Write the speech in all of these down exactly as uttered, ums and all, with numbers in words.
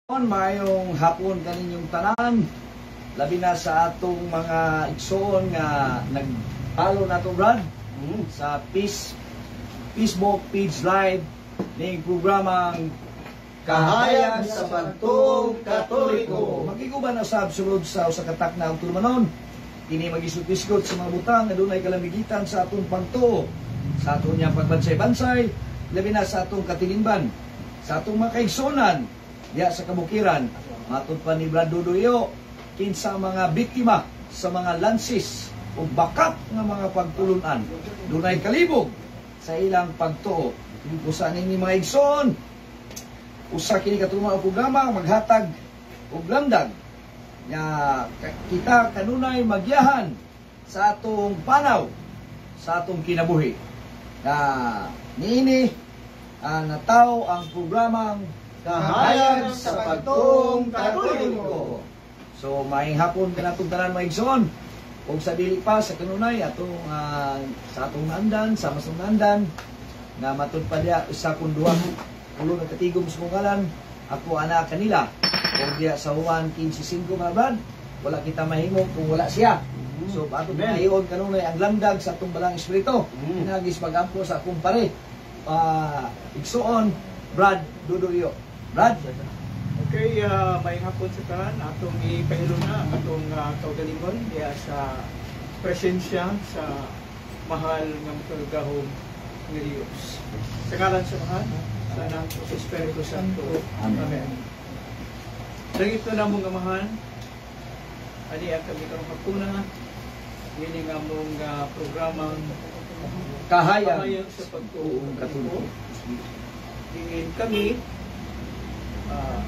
Mayong hapon kaninyong tanan, labi na sa atong mga igsoon nga nagpalo na to Brad mm. sa Peace Facebook page live ning programang Kahayag sa Bantong Katoliko. Magiguban na sa sulod sa usa ka takna ang tulmanon. Kini magisut-isgot sa mga butang nga dunay kalamigitan sa atong pagtuo, sa atong nya pagbansay-bansay, labi na sa atong katilingban, sa atong mga kaigsuonan diya sa kabukiran. Matod pa ni Brad Duduyo, kinsa mga biktima sa mga lansis o bakat nga mga pagtulunan, dunay kalibog sa ilang pagtuo. Usa ni mga igsoon, usa kini katulong ang programa maghatag og lamdag nga kita kanunay magyahan sa atong panaw, sa atong kinabuhi. Na niini uh, nataw ang programang Kahayag sa Bantong Katoliko. So maayong hapon kanatong tanan mga igsoon. Ug sa dili pa sa kanunay atong uh, sa atong nandan, sa masong nandan nga matud pa diya isa kun duha ulo na katigom sa ngalan, ako ana kanila. Ug diya sa Juan fifteen five mga brad, wala kita mahimo kung wala siya. So atong mayon kanunay ang lamdag sa atong balang espiritu. Hinagis pagampo sa akong pare. Uh, igsoon Brad Duduyo. Brad? Okay, uh, may hapon sa tanan, atong ipahilo na ang atong uh, kaugalingon diya sa presensya sa mahal ng pagkagahong ng Diyos. Sa ngalan sa mahal, sa anak sa Espiritu Santo. Amen. Amen. Dagito na mong mahal, ani ang kami karong hapuna, yun nga mong uh, programang Kahayag, Kahayag sa Bantong Katoliko. Dingin kami Uh,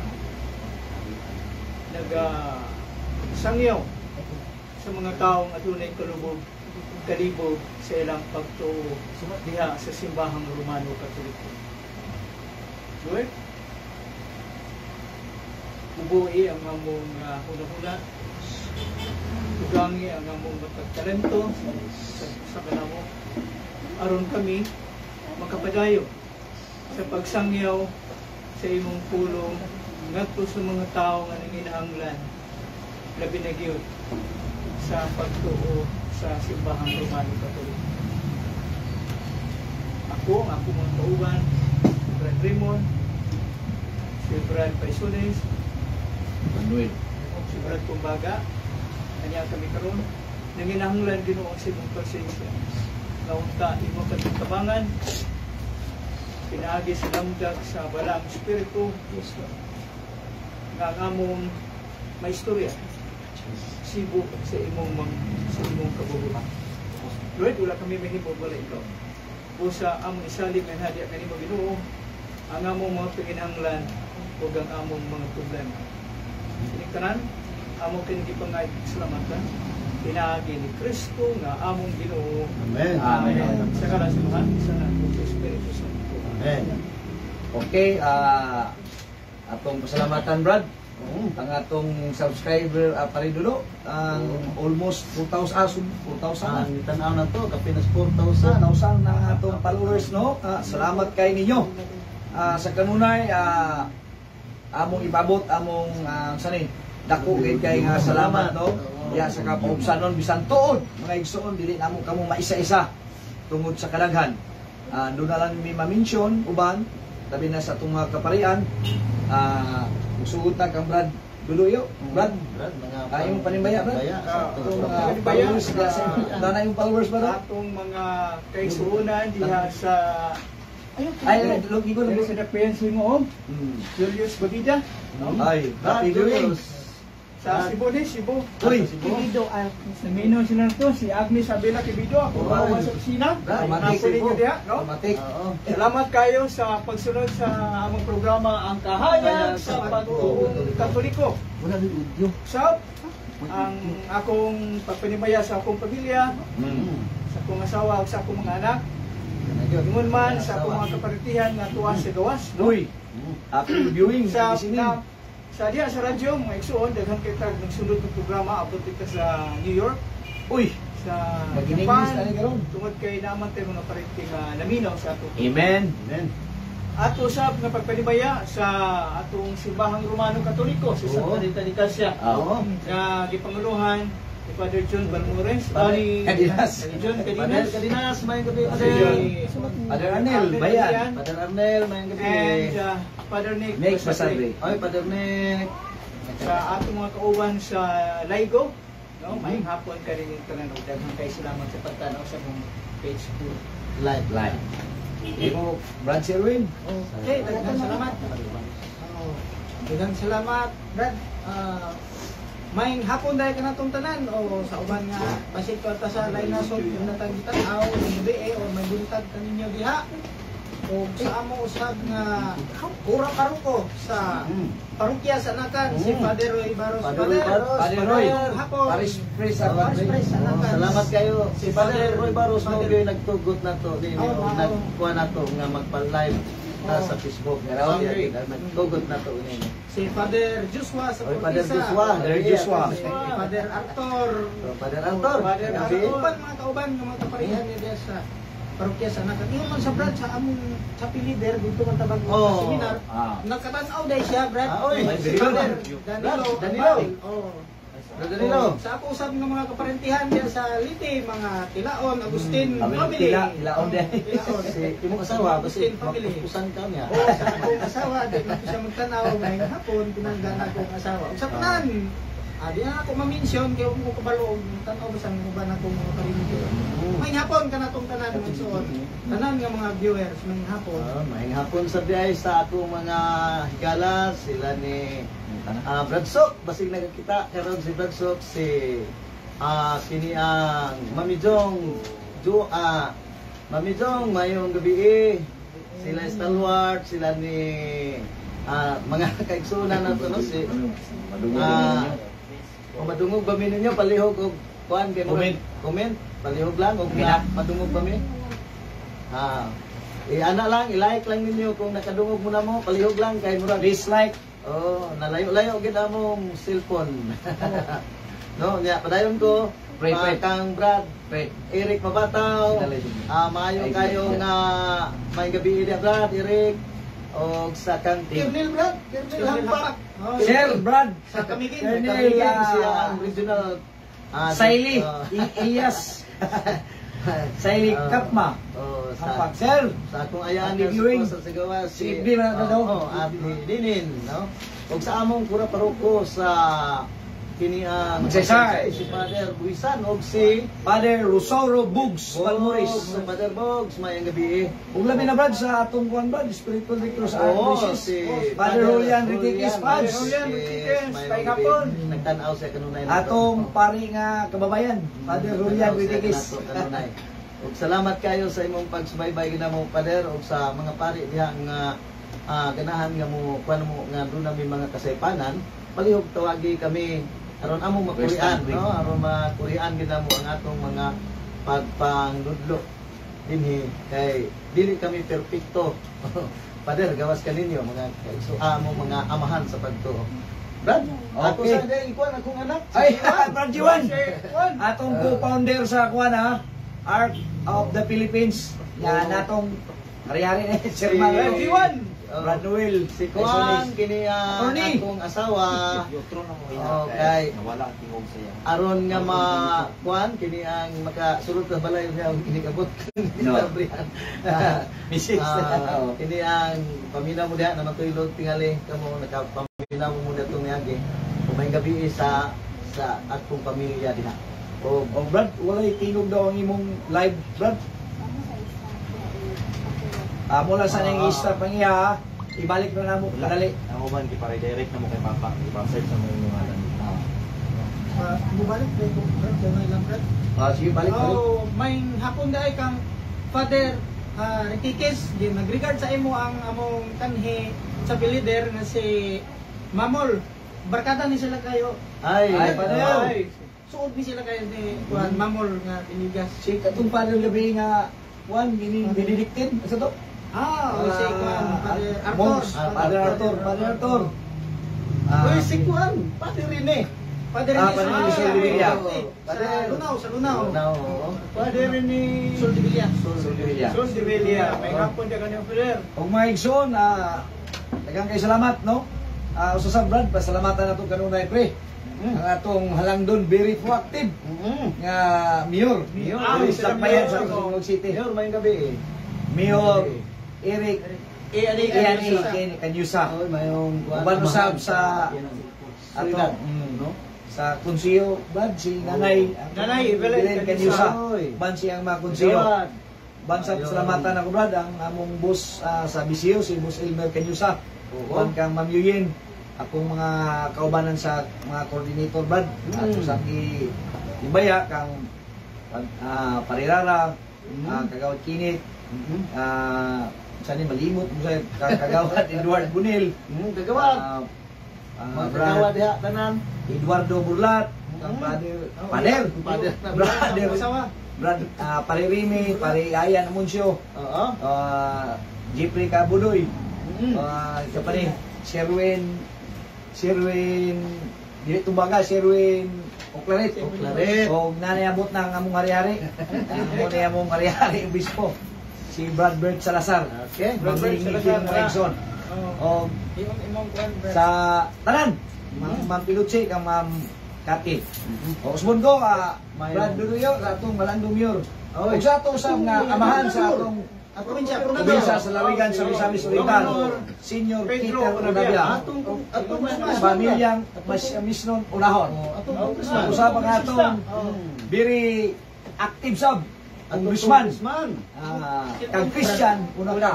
nagasangyaw uh, sa mga taong adunay kalubog kalibog sa ilang pagtuo diha sa simbahang Romano Katoliko. Right? Ubuhi ang among uh, huna-huna, ugangi ang among matagtalento sa, sa kanamo aron kami makapadayo sa pagsangyaw sa imong pulong ngadto sa mga tao nga nanginahanglan labi na gyud sa pagtuo sa simbahang Romano Katoliko. Ako, ang ako mga kauban, si Brad Raymond, si Brad Paisones, Manuel, si Brad Kumbaga, kanya kami karon nanginahanglan Ginoo sa imong presensya. Naunta imo katutabangan pinaagi sa lamdag sa balang espiritu nga among may istorya sibo sa imong mang, sa imong kabubuhan. Lord, wala kami mahibog wala ikaw. O sa among isalig nga hadya kanimo Ginoo ang among mga pinginahanglan ug ang among mga problema. Ining tanan among kinigipangay salamatan pinaagi ni Kristo nga among Ginoo. Amen. Amen. Amen. Sa ngalan sa Mahal sa Anak ug sa Espiritu Santo. Amen. Okay, uh, atong pasalamatan Brad. Mm. Ang atong subscriber uh, paridulo ang um, almost four thousand ah, four thousand ang tanaw na to kapinas four thousand four thousand na atong followers no. Uh, salamat kay ninyo. Uh, sa kanunay uh, among ibabot among uh, sani dako gid kay nga salamat no. Ya sa kapaubsanon bisan tuod mga igsoon dili namo kamo maisa-isa tungod sa kadaghan. Uh, doon na lang may ma-mention uban labi na sa itong mga kaparian. Uh, sugot na kang Brad Duduyo. Brad, Brad mga uh, yung panimaya Brad Uh, itong mga panimaya, followers uh, na na yung followers ba no? atong mga kaigsuonan diha sa Ay, lugi ko Dili lugi sa depensi mo, Hmm. Julius Badida, no? Ay, happy viewing. Sa Cebu ni, Cebu. Uy, Kibido, namino sila to, si Agnes Abela Kibido, ako Ay. bawa sa kusina. Matik. Ako ninyo diha, no? Matik. Oo. Salamat kayo sa pagsunod sa among programa Ang Kahayag sa Bantong Katoliko. wala rin audio So, ang akong pagpanimaya sa akong pamilya, Hmm. sa akong asawa ug sa akong mga anak, ingon man sa akong mga kaparitihan nga tuwas sa gawas, no? Uy, happy viewing Sa sa na, sa diya sa radyo mga igsuon daghan kita nagsunod ng programa abot kita sa New York, Uy, sa Mag-English Japan, na rin karon. tungod kay naman tayo mga parente nga naminaw sa ato. Amen. Amen ato sab nga pagpanibaya sa atong simbahang Romano Katoliko sa Santa Oo. Rita de Casia. Oo. Nga gipanguluhan ni Father John Balmores, Father ni Cadinas. ni John Father Cadinas, Cadinas, may gabi. si Father Arnel, bayan. Father Arnel, may gabi. and uh, Father Nick Nick Basadre. Basadre. Oy, Father Nick. Sa atong mga kauban sa Laigo, no, may hapon ka rin yung tanan og daghang kay salamat sa pagtanaw sa mong page ko. Live. Live. Imo, Brad Sherwin. Okay, daghang salamat. Oh, daghang salamat, Brad. Ah, may hapon dahil ka natong tanan o sa uban nga basig ko ta sa lain nasod yung natang gitanaw yung gabi eh o may buntag kaninyo diha o sa amo usab nga ura karuko sa parokya sa Anakan si Mm. Father Roy Baros. Father Roy Baros. Father Roy. hapon. Paris Priest. Oh, Paris Priest, oh, Anakan. salamat kayo. Si Si Father Father- Roy Baros mo Father- gyud nagtugot na to din Oo, oo. nagkuha na to nga magpa-live ta Oo. sa Facebook. Oo. Nagtugot na to ini. Si Father Joshua sa Oy, Father Cortisa. Joshua. Father Joshua. Si Father Arthur. So, Father Arthur. Father gabi. Arthur. Uban mga kauban nga mga kaparihan niya diya sa parokya sa Anakan. Iyo man sa Brad sa among chapel leader dito man tabang Oo. sa seminar. Ah. Nakatanaw dahil siya, Brad. Ah, oy. Si Very good. Father Brad, Danilo. Danilo. Oh. Brother Danilo. Sa ako usab ng mga kaparentihan diya sa Liti, mga Tilaon, Agustin Kami ng family. tila, tilaon din. Tilaon. Si imong asawa basi Agustin family. magpupusan ka niya. Oo, sa akong asawa, di na ko siya magtanaw ngayong hapon, pinanggan akong asawa. Sa tanan, ah, di na ako ma-mention, kaya kung ko kabalo, tanaw ba sa mga ba na akong mga karinigyo. May hapon ka na itong tanan, mga suot. Tanan nga mga viewers, may hapon. Oh, maayong hapon sa biyay sa akong mga higala sila ni Ah, Bradsok, basig nagkita karon si Bradsok si ah kini ang Mami Jong Jo ah Mami Jong mayong gabi sila stalwart sila ni ah mga kaigsunan nato no si ah kung madungog ba mi ninyo palihog og kuan kay Comment. comment palihog lang og Comment. madungog ba mi ah i-ana lang i-like lang ninyo kung nakadungog mo na mo palihog lang kay murag Please like. oh, nalayo-layo gid among cellphone. No, nya padayon ko Pray, ah, pray. kang Brad, Pray. Eric Mabataw. Ah, maayo Ay, kayo sige. nga may gabi dia Brad, Eric. O sa kang Kernel Brad, Kernel Kernel Hampak. Oh, Sir, Brad. Sa Kamigin. Kernel, Kernel ah, siya ang regional ah, Saili. ah, I- Iyas. Saili ah, Kapma. oh, Hampak. sa Sir. sa akong ayaan Happy nga viewing. sa Sigawa Si Ibdi man na daw. oh, at ni Dinin, no? Ug sa among pura paroko sa kini ang Magsaysay. si Father Buisan og si Father Rosauro Bugs Bogs, Palmoris. si Father Bogs may ang gabi. Ug labi na Brad sa atong kuan Brad, spiritual director sa Oo, Archdiocese. si Father Julian Ritikis Father Pads. Julian Ritikis, may kay gabi. hapon. Nagtan-aw siya kanunay na to. Atong pari nga kababayan, Father Julian Nagtan-aw siya Ritikis. kanato kanunay. Ug salamat kayo sa imong pagsubaybay ginamo Father ug sa mga pari diha nga ah, ganahan nga mo kuan mo nga doon na may mga kasaypanan palihog tawagi kami aron among makurian Western no aron makurian ginamo ang atong mga pagpangludlo dinhi kay dili kami perpekto. Father gawas ka ninyo mga so amo mga amahan sa pagtuo. Brad, ako Okay. sa day ikuan akong anak. Ay, Brad Juan. Juan. Atong co-founder sa kuan ha, Art of the Philippines. Nga natong hari-hari na Sir Si- Manuel. Brad Juan. Oh, Brad Noel. si Kuan kini ang Attorney. akong asawa. Okay. Nawala ang tingog saya. Aron nga ma kuan kini ang makasulod sa balay niya og kinikabot. No. Ah, Missus. ah, kini ang paminaw mo diha na matulog tingali kamo nakapaminaw mo dito niagi. Kung may gabi sa sa akong pamilya diha. Oh, oh Brad, walay tingog daw ang imong live, Brad. Ah, mula sa nang i-start pang iya, ibalik na namo kadali. Ang uban ki para direct na mo kay papa, i-search sa mga ngalan. Ah, bumalik ba ito, Brad? Gamay lang, Brad. Ah, sige, balik balik. Oh, may hapon dahil kang Father uh, Ritikis, di nag-regard sa imo ang among kanhi sa leader nga si Mamol. Barkada ni sila kayo. Ay, Ay, Father. Ay, suod ni sila kayo ni Juan Mamol nga tinigas. Si katong father gabi nga Juan, gini Benedictine, sa to? Ah, o si Juan, Father Arthur. Monks, ah, Father Arthur, Father Arthur. Ah, Ah, Uy, si Kuan, pati rin eh. Padre Ah, ni Padre ni Sol Sol de Villa. Sa Lunaw, sa Lunaw. Lunaw, oo. Padre ni Sol de Villa. Sol de Villa. Sol de Villa. May hapon dyan kanyang Father. Kung mga igsoon, ah, daghang kay salamat, no? Ah, usa sa Brad, pasalamatan nato kanunay pre. Mm. Ang atong halangdon very proactive Mm. nga mayor. Mayor. Ah, Ah, sa Mayor. Bayan sa Singog City. Mayor, mayong gabi eh. Mayor Eric Eh, ani Iani Ken Kanyusa. Oy, mayong Uban usab sa ato Solidad. mm, no? Sa konsiyo Brad si Nanay Nanay, Belen Kanyusa. Oy. Ban siyang mga konsiyo. Gawad. Ban sa Ayun. salamatan ako Brad ang among boss ah, sa Bisio si Boss Elmer Kanyusa. Oo. Ban kang Ma'am Yuyin, akong mga kaubanan sa mga coordinator Brad. Mm. Ato sa gi ibaya kang ah, Parirara, Mm. ah, Kagawad Kinit, Mhm. ah saan malimot mo sa ka- Kagawad Edward Bunil, Mm, gagawad. ah, ah, Mga Brad gagawad diha tanan. Eduardo Burlat, kang Mm. Brother Pader, Pader. Brother Masawa. Brad ah, Pare Rimi, Pare Ayan Amuncio, Oo. ah Jeffrey Kabudoy, Mm. ah ito pa rin, Sherwin, Sherwin, dili tumbaga, Sherwin Oclaret. Oclaret. O nanayabot na ang among hari-hari. Ang among among hari-hari obispo. Si Brad Bert Salazar. Okay. Brad Bert Mamingin Salazar, ng ah. Exxon. Oh. O Imong imong kwan. sa tanan, Ma'am Ma'am Pilucci, kang Ma'am Kati. O usbon ko, ah, Mayo. Brad Duruyo, sa atong Malandong Mayor. Oy. O sa atong sa nga amahan sa atong Probinsya, probinsya sa Lawigan sa Misamis Oriental, Senior Pedro Peter Unabia. Unabia. Atong atong Christmas. Pamilyang mas misnon unahon. Atong Christmas. Usab ang atong Mm. very active sub. Ang Atong Guzman. Guzman. Ah, kang Christian una-una.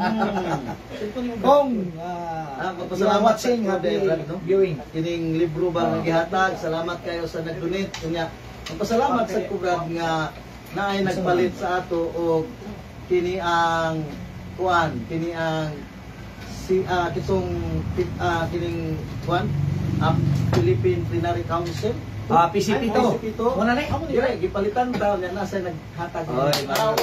Mm. Kung Ah, ah, magpasalamat you are watching, sa happy Brad, no? viewing. Kining libro ba nga gihatag, salamat kayo sa nag-donate kunya. Magpasalamat sa kubrad nga naay nagpalit sa ato og kini ang kuan, kini ang si ah kitong ah, kining kuan ah, Philippine Plenary Council. Ah, P C P to. P C P to. Muna ni. Dire gipalitan taw niya nasa naghatag. Oy,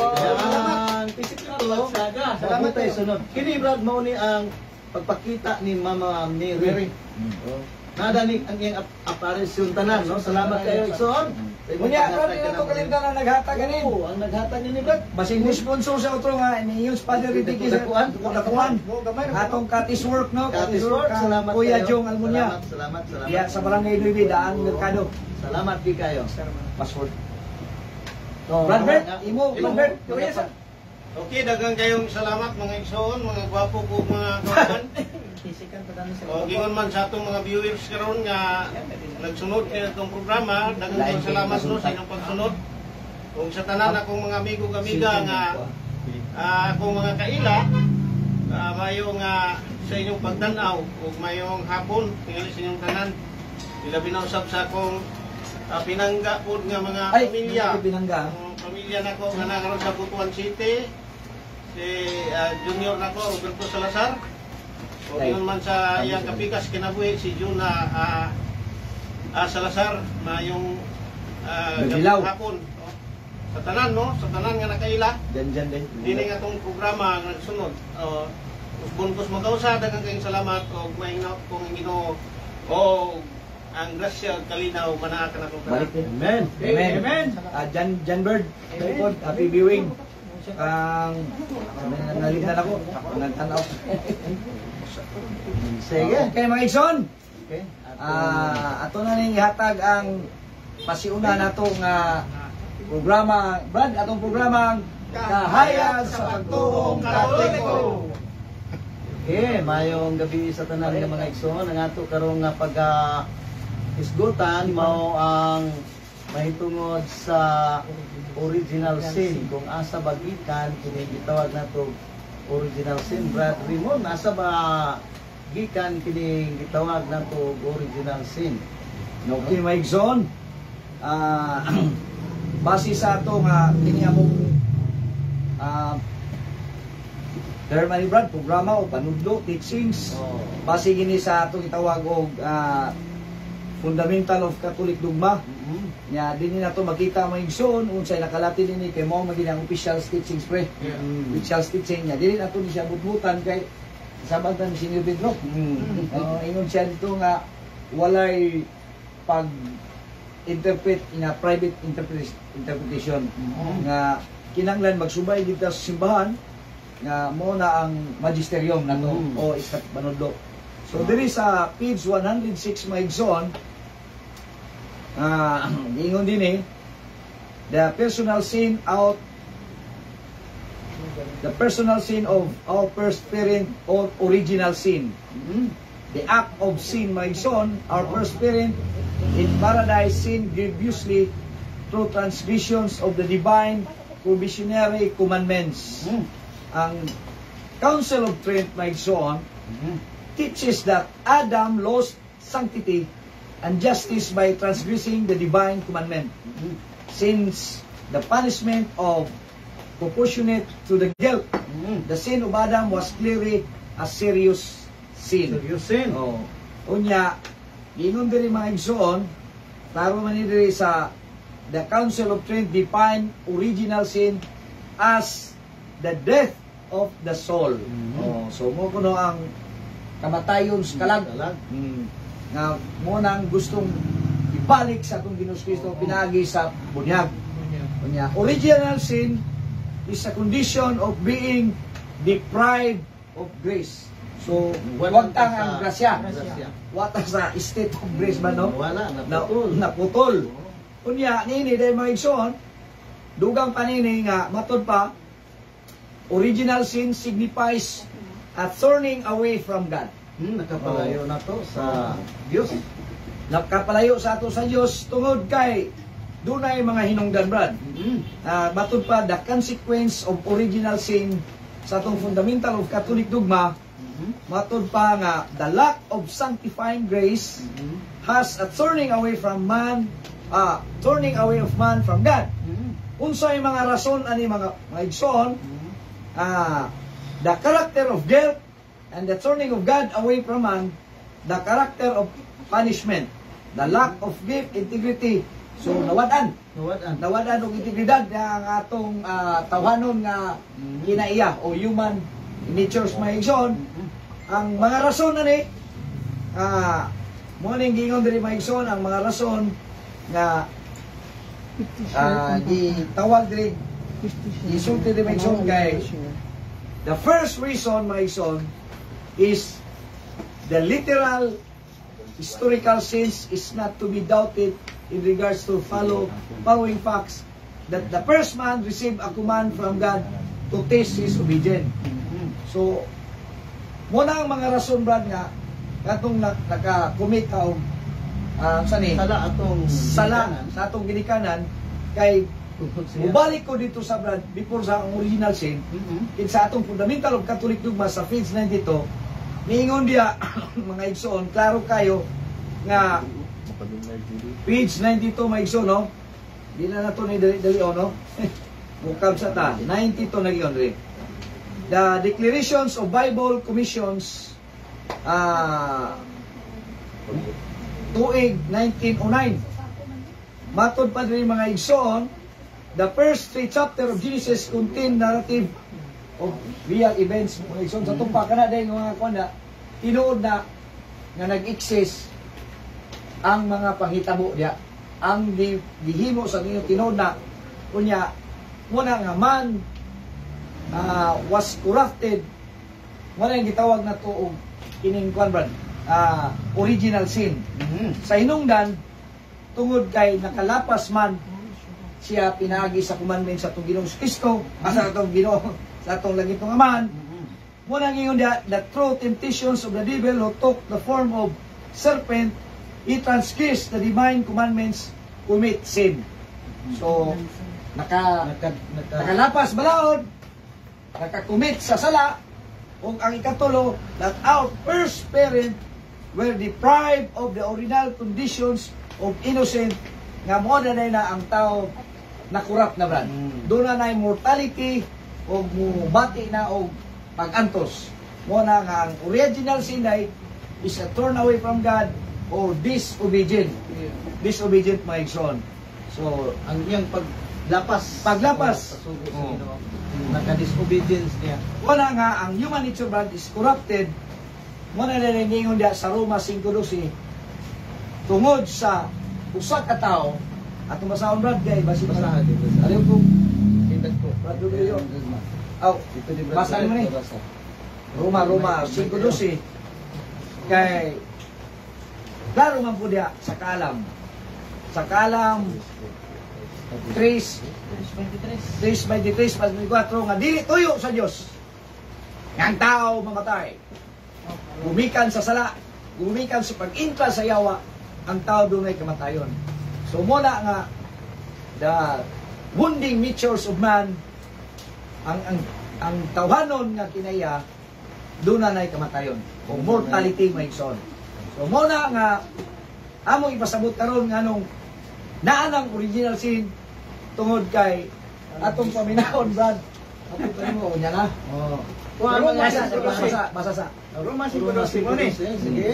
Ang P C P to. Salamat tayo sunod. Kini Brad mao ni ang pagpakita ni Mama Mary. Oh. Nada ni ang iyang ap- aparisyon tanan, no? Salamat kayo, Ikson. Unya, Brad, ina to kalimtan na naghatag ganin. Oo, ang naghatag ni Brad. Basing mo sponsor sa otro nga ni yung Father Ritiki sa Dakuan. Dakuan. Atong Katis Work no, Katis Work, kang salamat Kuya kayo. Jong Almunia. Salamat, salamat, salamat. Diya sa Barangay Nueve Daan Mercado. Salamat di kayo. Password. Oh, Brad Bert, mga- imo, Brad Bert, kuya sa. Okay, dagang kayong salamat mga igsoon, mga gwapo ko mga kawan. O gingon man sa atong mga viewers karon nga nagsunod kay itong programa, dagang kayong salamat no sa inyong pagsunod. Kung sa tanan akong mga amigo kamiga nga ah, akong mga kaila, uh, mayong ah, sa inyong pagtanaw ug mayong hapon tingali sa inyong tanan. Ilabi na usab sa akong ah, pinangga pod nga mga Ay, pamilya. hindi ko pinangga. Ang pamilya nako nga nakaroon sa Butuan City, si ah, junior nako Roberto Salazar. O Ay. yun man sa iyang kapikas kinabuhi si Juna ah, ah, Salazar mayong uh, Nagbilaw. hapon. O, sa tanan no, sa tanan nga nakaila, Diyan diyan din. dili nga tong programa nga nagsunod. O bunkos magkausa daghang kayong salamat og maingaw kung Ginoo o ang grasya ug kalinaw manaa ka natong tanan. Balik din. Amen. Amen. Amen. Ah, Jan Jan Bird, Amen. Happy viewing. Ang nalimtan ako, nagtanaw. Sige. Okay mga igsoon. Okay. Ah, ato na ning ihatag ang pasiuna nato nga programa, Brad, atong programa Kahayag sa Pagtuong Katoliko. Okay, mayong gabi sa tanan nga mga igsoon, ang ato karong nga pag ah, isgutan mao ang mahitungod sa original sin kung asa bagikan kini gitawag nato original sin. Brad Raymond, asa ba gikan kini gitawag nato original sin? Okay mga igsoon. Ah, base sa ato nga kini among ah Dermany Brad, programa o panudlo, teachings. Oh. Base gini sa atong itawag og ah, Fundamental of Catholic Dogma. Mhm. Nya dinhi nato makita mga igsoon unsay nakalati dinhi kay mao maging ang official teachings pre. Mm. Official teaching niya. Dili nato ni siya budbutan kay sabantan ni Senior Pedro. Mm. Uh, ingon siya dito nga walay pag interpret nga private interpret- interpretation nga kinanglan magsubay dito sa simbahan nga mo na ang magisterium nato Mm. o iskat manudlo. So there is a page one oh six maigsoon ah ingon din eh the personal sin out the personal sin of our first parent or original sin. The act of sin, my son, our first parent in paradise sinned grievously through transgressions of the divine provisionary commandments. Ang Council of Trent, my son, teaches that Adam lost sanctity and justice by transgressing the divine commandment. Since the punishment of proportionate to the guilt, the sin of Adam was clearly a serious sin. Serious sin. Oh. Unya, ingon diri mga igsoon, taro man ni diri sa the Council of Trent define original sin as the death of the soul. Oh, so mo kuno ang kamatayon sa kalag. Hmm. Nga mo nang gustong ibalik sa atong Ginoong Kristo pinagi sa bunyag. Unya, original sin is a condition of being deprived of grace. So, wag tang ang grasya. Wata sa state of grace ba, no? Wala, Na, naputol. naputol. Kunya, nini, dahil mga igsoon, dugang panini nga, matod pa, original sin signifies a turning away from God. Hmm, nakapalayo na to sa Diyos. Nakapalayo sa ato sa Diyos tungod kay dunay mga hinungdan, Brad. Mm. Uh, matod pa, the consequence of original sin sa atong fundamental of Catholic dogma, matod pa nga, the lack of sanctifying grace has a turning away from man, uh, turning away of man from God. Unsay mga rason ani mga mga igsoon, uh, the character of guilt and the turning of God away from man, the character of punishment, the lack of gift, integrity. So, nawadan. Nawadan. Nawadan og integridad nga ang atong uh, tawhanon nga kinaiya o human nature's mga igsoon. Ang mga rason na ni, ah, mo ning gingon diri mga igsoon, ang mga rason nga ah, gitawag diri, isulti diri mga igsoon kay the first reason mga igsoon is the literal historical sense is not to be doubted in regards to follow following facts that the first man received a command from God to taste his obedience. So, muna ang mga rason, Brad, nga katong naka-commit ka og uh, sani, Sala atong sala ginikanan. sa atong ginikanan kay Tungkol siya. mubalik ko dito sa Brad before sa ang original sin Mhm. kin sa atong fundamental of Catholic dogma sa page ninety-two niingon dia mga igsoon klaro kayo nga page ninety-two mga igsoon, no? Di na nato ni dali dali no? Bukab sa ta ninety-two na giyon rin. The declarations of Bible commissions ah tuig nineteen oh nine. Matod pa rin mga igsoon, the first three chapter of Genesis contain narrative of real events. Mga igsoon, sa tumpa ka na dahil mga kunda, tinuod na nga nag-exist ang mga panghitabo diya. Ang di, dihimo sa ninyo tinuod na, kunya, muna nga man uh, was corrupted, muna yung gitawag na to og kining kwan, Brad, uh, original sin. Mhm. Sa hinungdan, tungod kay nakalapas man siya pinagi sa commandment sa atong Ginoong Kristo, mm-hmm. sa atong Ginoo, sa atong langit ng Aman. Muna ngayon the, the true temptations of the devil who took the form of serpent, he transgressed the divine commandments, commit sin. So, naka, Naka, naka, nakalapas balaod, nakakumit sa sala, ug ang ikatulo, that our first parent were deprived of the original conditions of innocent, nga mo na na ang tao nakurap na, Brad. Mm. Doon na na mortality o mubati na o pag-antos. Mo na nga ang original sin ay is a turn away from God o disobedient. Disobedient, my son. So, ang iyang paglapas. Paglapas. Pasugo sa Oh. Ginoo. Naka-disobedience niya. wala nga ang human nature, Brad, is corrupted. Muna na nangingon diya sa Roma five twelve tungod sa usa ka tawo atong basahon Brad kay basi Basahan basahan. din. basahan. Aliw ko Tindag ko. Brad Rodrigo. Guzman. Aw, Ito ni Brad Basahin mo ni. Basa. Roma Roma five twelve kay klaro man po diha sa kalam. Sa kalam three twenty-three twenty-four nga dili tuyo sa Dios. Nga ang tao mamatay. Gumikan sa sala, gumikan sa pag-intra sa yawa, ang tao dunay kamatayon. So muna nga the wounding natures of man ang ang ang tawhanon nga kinaya duna nay kamatayon o mortality may son. So muna nga among ipasabot karon nganong naa ng original sin tungod kay atong paminahon Brad. Ato mo nya na. Oh. Pero Roma basa cinco doce. basa basa sa. Roma Roma cinco cinco doce. doce. Sige.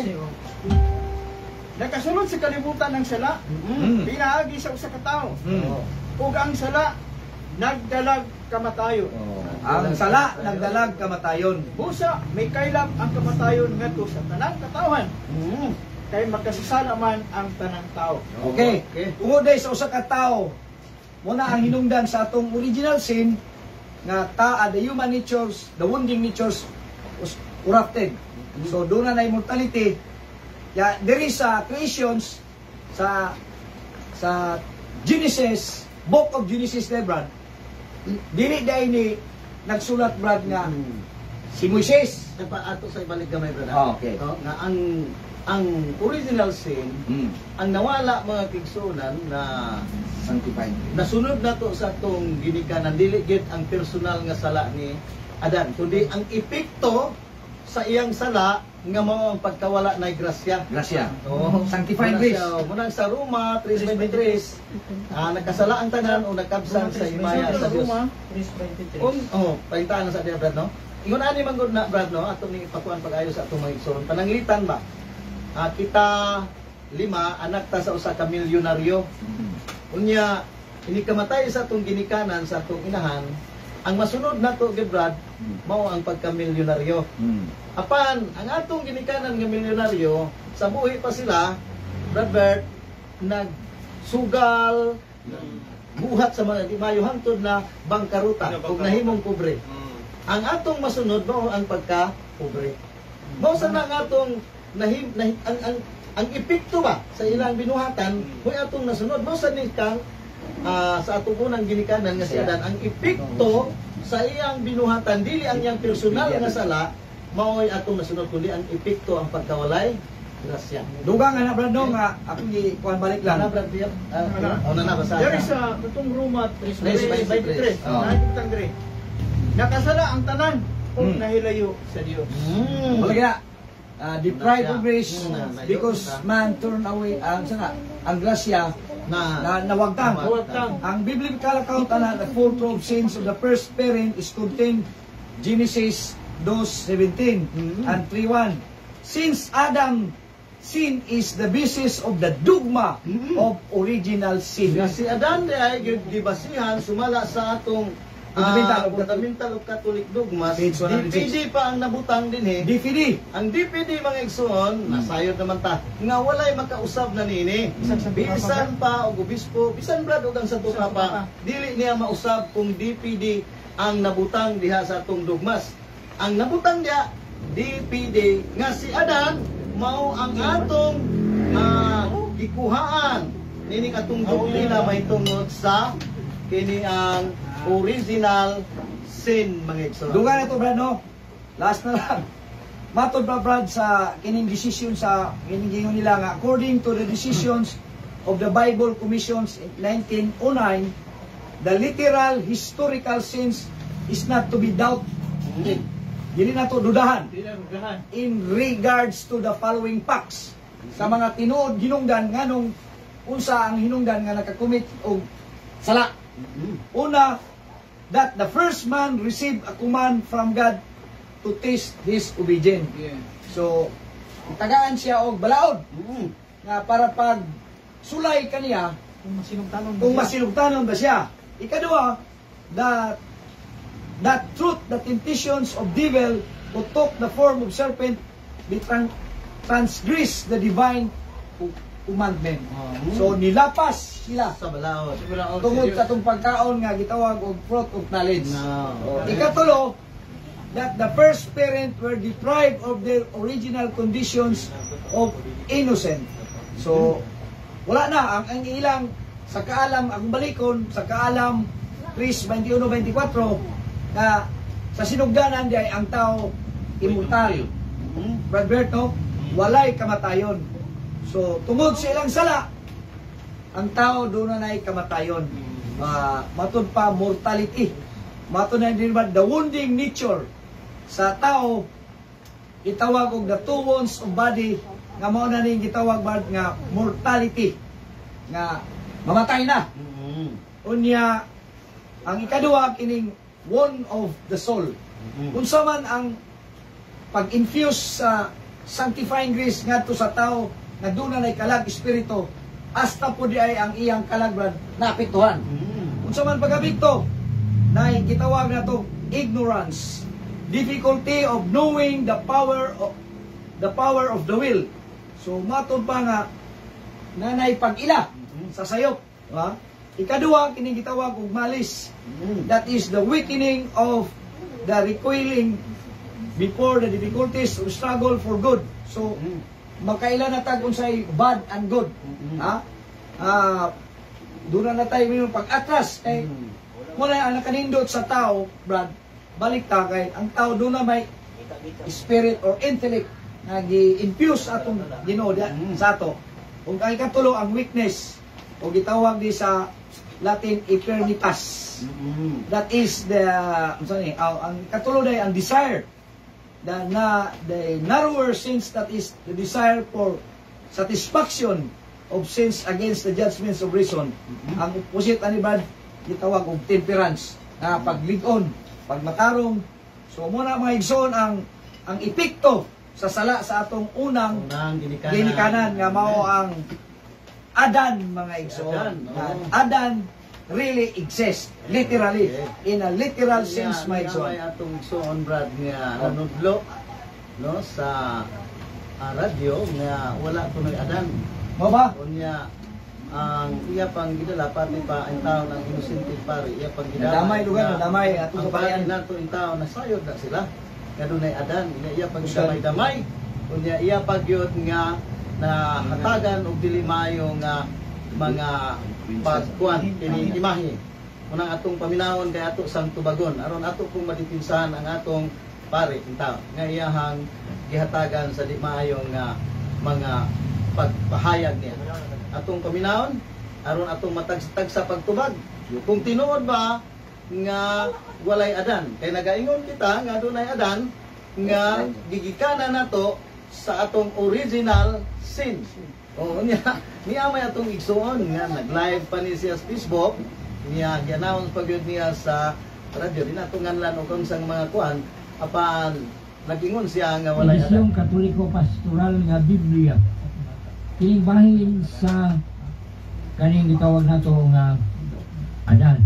Nakasulod sa kalibutan ng sala, Mm. pinaagi sa usa ka tawo. Mm. Ug ang sala nagdalag kamatayon. Oh. Ang sala nagdalag kamatayon. Busa may kaylap ang kamatayon ngadto sa tanang katawhan. Mm. Kay magkasasala man ang tanang tao. Okay. Okay. Tungod day sa usa ka tawo, muna ang hinungdan sa atong original sin nga ta the human natures, the wounding natures was corrupted. So doon na na immortality. Ya there is sa creations sa sa Genesis, Book of Genesis na Brad. Dili dai ni nagsulat Brad nga Mm. si Moises. Sa pa ato sa ibalik gamay brother. Oh, okay. No, nga ang ang original sin Mm. ang nawala mga kigsunan na Sanctified. nasunod nato sa atong ginikanan dili gid ang personal nga sala ni Adan kundi ang epekto sa iyang sala nga mao ang pagkawala na grasya. Grasya. Oh, Sanctified muna grace. siya- Muna sa Roma three twenty-three, ah nagkasala ang tanan o nagkabsan sa himaya sa Dios. Un, oh, paintaan na sa diya Brad no. Ingon ani man gud na Brad no, ato ni ipakuan pag-ayo sa atong mga igsoon. Pananglitan ba? Ah, kita lima anak ta sa usa ka milyonaryo. Unya ini kamatay sa atong ginikanan sa atong inahan, ang masunod nato gid Brad mao ang pagka-milyonaryo. Mm. Apan ang atong ginikanan nga milyonaryo sa buhi pa sila Brad Bert nagsugal buhat sa mga di mayo hangtod na bangkaruta ug nahimong pobre. Ang atong masunod mao ang pagka-pobre. Mao sa na ang atong nahim, nahim ang, ang ang epekto ba sa ilang binuhatan huy atong nasunod mao sa ni kang ah, sa atong unang ginikanan nga si Adan ang epekto sa iyang binuhatan dili ang iyang personal nga sala mao'y atong nasunod kundi ang epekto ang pagkawalay grasya. Dugang nga na Brad no nga akong gi-kuan balik lang. Ana Brad Pierre? Ah, oh, na na basa. There is a itong Roma three twenty-three. Oh. Nakikita dire. Nakasala ang tanan ug Mm. nahilayo sa Dios. Mm. Wala gina. Uh, deprived of grace Mm. because man turn away ang sana ang grasya Na na nawagtang. Nawagtang. Ang biblical account na the four twelve sins of the first parent is contained Genesis two seventeen Mhm. and three one. Since Adam sin is the basis of the dogma Mhm. of original sin. nga si Adan di ay gyud gibasihan sumala sa atong Fundamental ah, of fundamental of Catholic dogmas. Page one hundred D P six. D pa ang nabutang din eh. D V D. Ang D P D mga igsoon, nasayod naman ta, nga walay makausab na nini. Bisan pa og obispo, bisan brad og ang Santo Papa, dili niya mausab kung D P D ang nabutang diha sa atong dogmas. Ang nabutang diha D P D nga si Adan mao ang atong ah, gikuhaan nining atong doktrina may tungod sa kini ang original sin mga igsoon. Dugan na to Brad no. Last na lang. Matod pa Brad sa kining decision sa kining gingon nila nga according to the decisions of the Bible Commissions in nineteen oh nine, the literal historical sense is not to be doubted. Dili na to dudahan Dili na rugahan. in regards to the following facts. Sa mga tinuod hinungdan nganong unsa ang hinungdan nga nakakommit og sala. Una, that the first man received a command from God to test his obedience. Yeah. So, tagaan siya og balaod Mm. nga para pag sulay kaniya Kung masinugtanon kung masilugtanon ba siya. Ikaduha, that that truth, the temptations of devil who took the form of serpent, they tran- transgress the divine commandment. Oh. So nilapas sila Sa balaod. tungod sa itong pagkaon nga gitawag og fruit of knowledge. No. Oh, ikatulo, that the first parent were deprived of their original conditions of innocent. So wala na ang, ang ilang sa kaalam ang balikon sa kaalam Chris twenty-one twenty-four na sa sinugdanan di ay ang tao immortal. Hmm? Brad Bert, no? Walay kamatayon. So tungod sa ilang sala ang tao doon na ay kamatayon. Uh, matod pa mortality. Matod na din ba the wounding nature sa tao itawag og the two wounds of body nga mao na ning gitawag ba nga mortality nga mamatay na. Mm-hmm. Unya ang ikaduha kining wound of the soul. Mm-hmm. Unsa man ang pag-infuse sa sanctifying grace ngadto sa tao nga doon na kalag espiritu hasta po di ay ang iyang kalag brad naapektuhan. Mm-hmm. Unsa man pagabikto na gitawag na to ignorance, difficulty of knowing the power of the power of the will. So matod pa nga nanay pag-ila sa sayop, ha? Ikaduha kining gitawag og malis. That is the weakening of the recoiling before the difficulties of struggle for good. So makaila na tag unsay bad and good, ha? Ah, dura na tayo yung pag-atras kay muna ang nakanindot sa tao, Brad, balik ta kay ang tao doon na may spirit or intellect na gi-infuse atong Ginoo sa ato. Kung kay katulo ang weakness o gitawag di sa Latin eternitas. That is the I'm sorry, uh, ang katulo day ang desire. The na the narrower sense, that is the desire for satisfaction of sins against the judgments of reason. Ang opposite ani bad gitawag og temperance, na paglig-on, pagmatarong. So muna mga igsoon ang ang epekto sa sala sa atong unang Unang ginikanan. ginikanan nga mao ang Adan, mga igsoon. Adan, Na oo. Adan really exists, literally, in a literal sense, mga May igsoon. atong igsoon brad nga nanudlo no sa ah, radyo nga wala kunoy adan. Mo ba? Unya ang iya pang gidala pati pa ang tao ng inosente pare iya pang gidala. Nadamay lugar, nadamay ato ang sa bayan. pare nato ang tao nasayod na sila. Kadunay adan iya iya pang Usan. damay-damay. Unya iya pagyud nga na hatagan og dili maayo nga mga pagkuan kini imahe. Unang atong paminawon kay ato sang tubagon aron ato kung madipinsahan ang atong pare ang tao nga iyahang gihatagan sa di maayo nga mga pagpahayag niya. Atong paminawon aron atong matagstag sa pagtubag. Kung tinuod ba nga walay adan kay nagaingon kita nga dunay adan nga gigikanan nato sa atong original sin. O niya niya may atong igsoon nga nag-live pa ni siya sa Facebook niya gi-announce pagyud niya sa radyo din atong nganlan og unsang mga kuan apan nagingon siya nga walay adan. Edisyong Katoliko Pastoral nga Biblia. Kining bahin sa kaning gitawag nato nga Adan.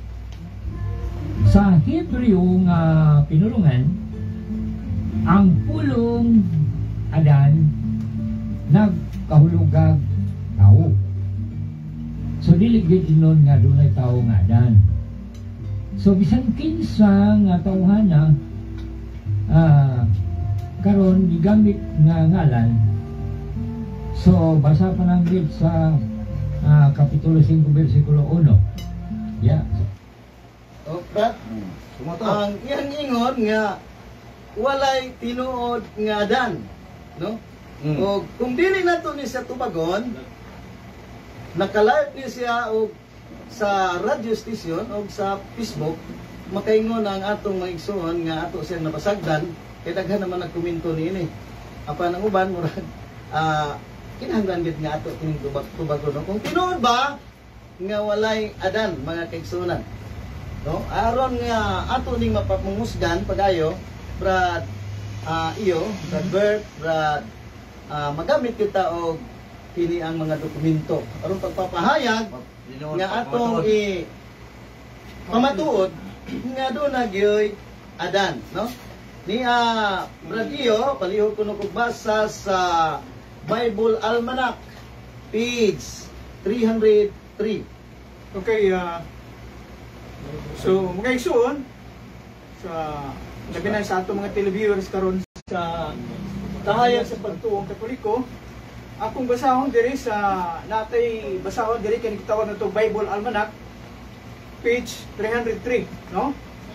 Sa Hebreo nga pinulungan, ang pulong Adan nagkahulugag tao. So dili gid inon nga dunay tao nga Adan. So bisan kinsa nga tawhana ah karon gigamit nga ngalan. So basa pa nang gid sa ah, Kapitulo five versikulo one. Yeah. O Brad, Sumoto. ang iyang ingon nga walay tinuod nga adan, no? Mm. O kung dili nato ni siya tubagon, naka-live ni siya og sa radio station o sa Facebook, makaingon ang atong mga igsoon nga ato siyang napasagdan, kay daghan naman nagkomento niini. Apan ang uban murag ah kinahanglan gid nga ato kining tubag tubagon. No? Kung tinuod ba nga walay adan mga kaigsuonan, no? Aron nga ato ning mapamusgan pagayo, Brad ah, iyo, Brad Bert, Brad ah, magamit kita og kini ang mga dokumento aron pagpapahayag nga atong i pamatuod nga do na gyoy adan, no? Ni ah, Brad iyo palihog kuno kog basa sa Bible Almanac page three hundred three. Okay, uh, so mga igsoon, sa labi na sa ato mga televiewers karon sa tahayan sa pagtuong Katoliko, akong basahon diri sa natay basahon diri kani gitawag nato Bible Almanac, page three hundred three, no?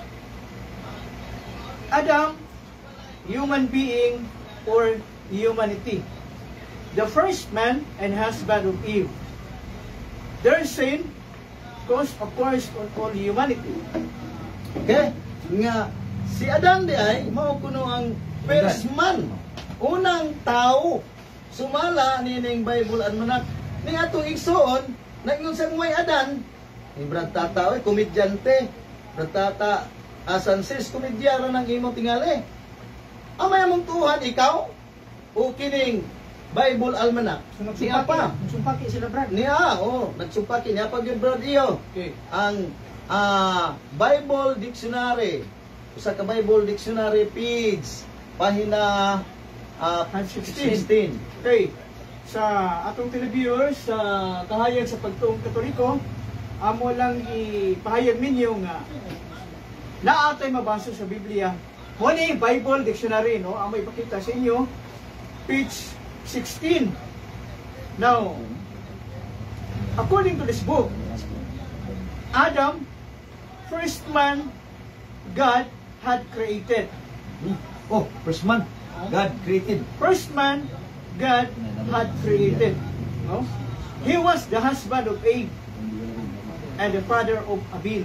Adam, human being or humanity. The first man and husband of Eve. Their sin caused, of course, on all humanity. Okay? Nga, si Adan di ay, mao kuno ang first man, unang tao. Sumala ni ning Bible Almanac. Ni atong igsoon, nag-ingon sa may Adan, ni Brad Tata, oy, komedyante. Brad Tata, asan sis, komedyara ng imo tingali. Amay among tuhan, ikaw, o kining Bible Almanac. So, Si Apa. nagsumpaki sila, Brad. Niya, oh, nagsumpaki niya pag yung Brad iyo. Okay. Ang ah, Bible Dictionary, usa ka Bible Dictionary page pahina ah, sixteen. Okay. Sa atong televiewers, sa kahayag sa pagtuong Katoliko, amo lang ipahayag ninyo nga naa tay mabasa sa Biblia. Muni Bible Dictionary, no? Amo ipakita sa inyo, page sixteen. Now, according to this book, Adam, first man God had created. Oh, first man, God created. First man God had created. No? He was the husband of Abe and the father of Abel,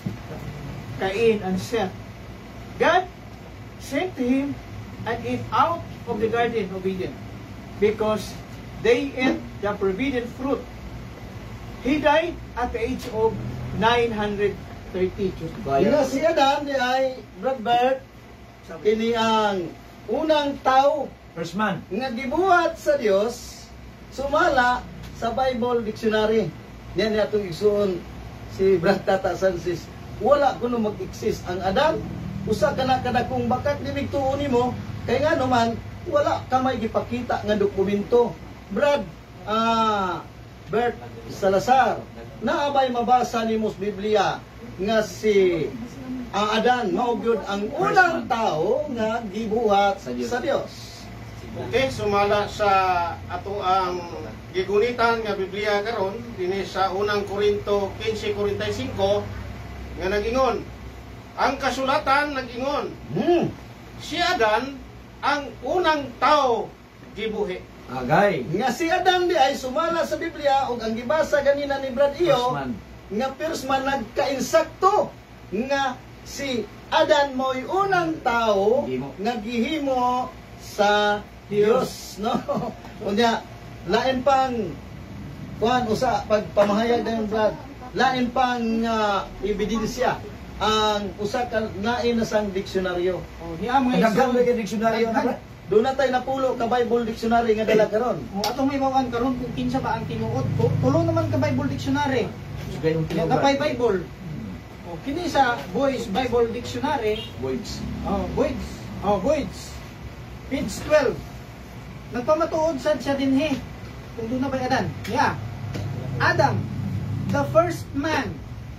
Cain and Seth. God sent to him and ate out of the garden of Eden because they ate the forbidden fruit. He died at the age of nine hundred thirty. Kaya si Adan di ay, Brad Bert, kini ang unang tao First man. nga gibuhat sa Dios sumala sa Bible Dictionary. Yan ni atong igsuon si Brad Tata Sansis. Wala kuno mag-exist ang Adan. Usa ka na kadakong bakat ni bigtuon nimo kay nga naman wala ka may gipakita nga dokumento. Brad, ah, Bert Salazar, naabay mabasa nimo sa Biblia nga si ang Adan mao gyud ang unang tao nga gibuhat sa Dios. Sa Dios. Okay, sumala sa ato ang gigunitan nga Biblia karon dinhi sa unang Korinto fifteen forty-five nga nagingon, ang kasulatan nagingon, Hmm. si Adan ang unang tao gibuhi. Agay. Nga si Adan di ay sumala sa Biblia ug ang gibasa ganina ni Brad First iyo man. nga first man nagkainsakto nga si Adan mo'y unang tao Gihimo. nga gihimo sa Dios, no? Unya lain pang kuan usa pagpamahayag dayon Brad, lain pang uh, ebidensya ang usa ka lain na sang diksyonaryo. Oh, niya mga Daghan igsoon. lagi dictionary na. Doon na tayo napulo ka Bible Dictionary nga dala karon. Oh, atong may bawan karon kung kinsa ba ang tinuod. Tu- Tulo naman ka Bible Dictionary. Gay yung Yung kapay Bible. Oh, kini sa Boys Bible Dictionary, Words. oh, Boys. Oh, Boys. Page twelve. Nagpamatuod sad siya dinhi. Kung doon na ba Adan? Yeah. Adam, the first man.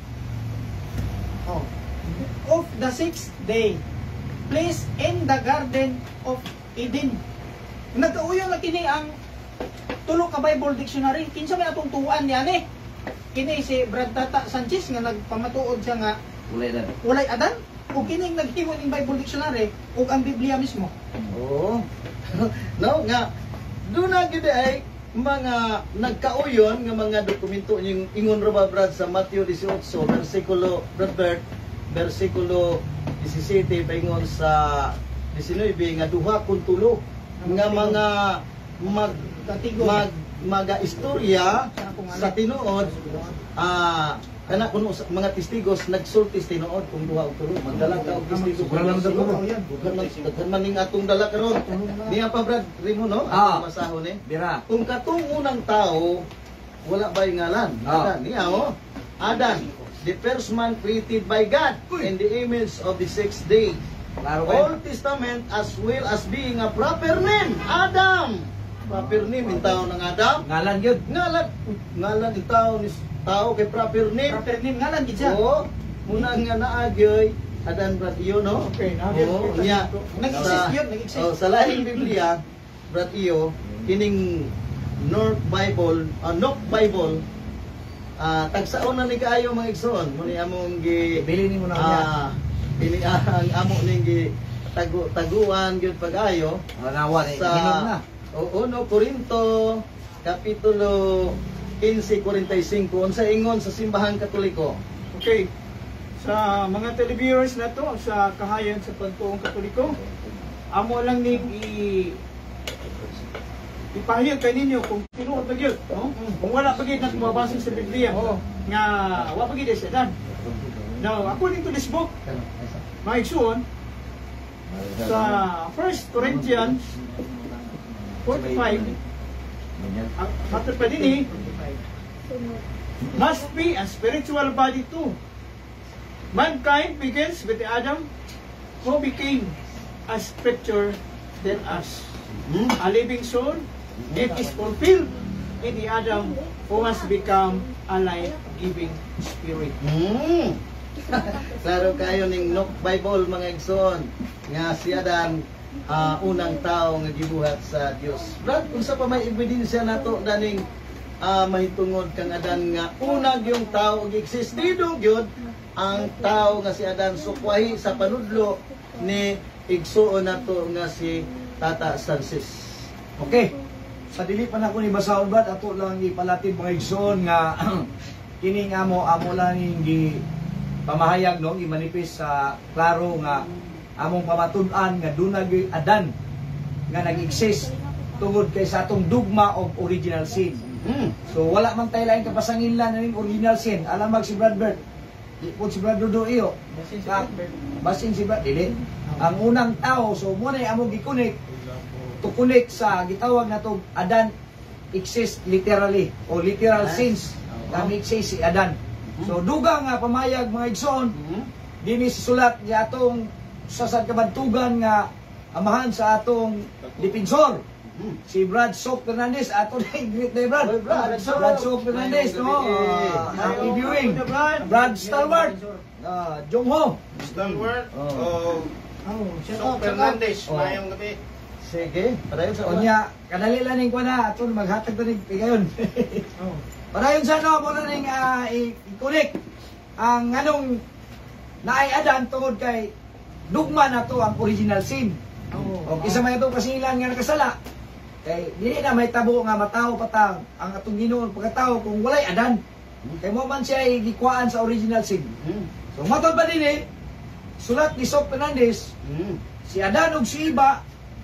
Oh, of the sixth day, placed in the garden of Eden. Nagkauyo na kini ang tulo ka Bible Dictionary. Kinsa may atong tuan niyan eh. Kini si Brad Tata Sanchez nga nagpamatuod siya nga Ulay na. walay Adan o kining naghimo ning Bible Dictionary ug ang Biblia mismo. Oo. No, nga doon na gid ay mga nagkauyon nga mga dokumento ning ingon ra ba Brad sa Matthew eighteen bersikulo Brad Bert, bersikulo seventeen paingon sa nineteen nga duha kun tulo nga mga mag Katigo. mag maga istorya sa tinuod ah kana kuno sa mga testigos nagsultis tinuod kung duha og tulo magdala ka og testigo Sobra lang daw ko. Daghan man daghan man ning atong dala karon niya pa Brad Rimo no Ah. ang masahon eh Bira. kung katong unang tao wala ba'y ngalan Ah. Adan niya oh Adan the first man created by God in the image of the sixth day. Klaro kayo. Old Testament as well as being a proper name Adam proper name in tao ng Adam. Ngalan yun. Ngalan, ngalan ni tao ni tao kay proper name. Proper name ngalan gid siya. Oo. Muna nga naagyoy Adan Brad iyo no. Okay, now Oo, nya. nag-exist yun, nag-exist. Oh, sa lahing Biblia, Brad iyo kining North Bible, uh, North Bible, ah tagsaon na ni kaayo mga igsoon. Muni among gi Bili ni mo na niya. ah pili ang amo ning gi tagu taguan gyud pag-ayo Manawa ni sa hinom na. o uno Korinto kapitulo fifteen forty-five unsa ingon sa simbahan Katoliko. Okay. Sa mga televiewers na to, sa kahayan sa pagtuong Katoliko, amo lang ning i ipahayag kay ninyo kung tinuod ba gyud, no? Kung wala pa gyud nat mabasa sa Biblia, nga wa pa gyud siya dan. Now, according to this book, mga igsoon, sa First Corinthians forty-five, ang matter pa din eh, must be a spiritual body too. Mankind begins with Adam, who became a scripture than us. A living soul, it is fulfilled in the Adam who has become a life-giving spirit. Hmm. Klaro kayo ning Nok Bible mga igsoon nga si Adan ah, unang tao nga gibuhat sa Dios. Brad, unsa pa may ebidensya nato daning ah, mahitungod kang Adan nga unang yung tao gi-existido gyud ang tao nga si Adan sukwahi sa panudlo ni igsuon nato nga si Tata Francis. Okay. Sa dili pa na ko ni basahon Brad, ato lang ipalatid mga igsoon nga kining amo amo lang ning gi pamahayag no gimanifest sa klaro nga among pamatud-an nga dunay Adan nga nag-exist tungod kay sa atong dugma of original sin. Hmm. So wala man tayo lain kapasanginlan ning original sin. Alam mag si Brad Bert. Ipod si Brad Dodo iyo. Basin si Brad dili. Ang unang tao so mo na among gi-connect to connect sa gitawag nato Adan exist literally o literal sins. Kami exist si Adan. So dugang nga pamayag mga igsoon dinhi sulat ni atong sasad kabantugan nga amahan sa atong dipensor si Brad Sok Fernandez ato na greet na Brad Oy, Brad. Brad Sok Fernandez no uh, happy viewing Brad Stalwart uh, Jongho Stalwart Oh. o Oh, Sok Fernandez, Oh. mayong gabi. Sige, padayon sa una. Onya kadali lang ning kuana ato maghatag ta ning pigayon Oh. padayon sa no mo na ning uh, i-connect ang anong naay Adan tungod kay dugma na to ang original sin. Oh. O kisa may itong kasilan nga nakasala. Kay dili na may tabo nga matawo patang ang atong Ginoo pagkatao kung walay Adan. Kay mo man siya gikuan sa original sin. Hmm. So matod pa din eh sulat ni Sok Fernandez Hmm. si Adan ug si Iba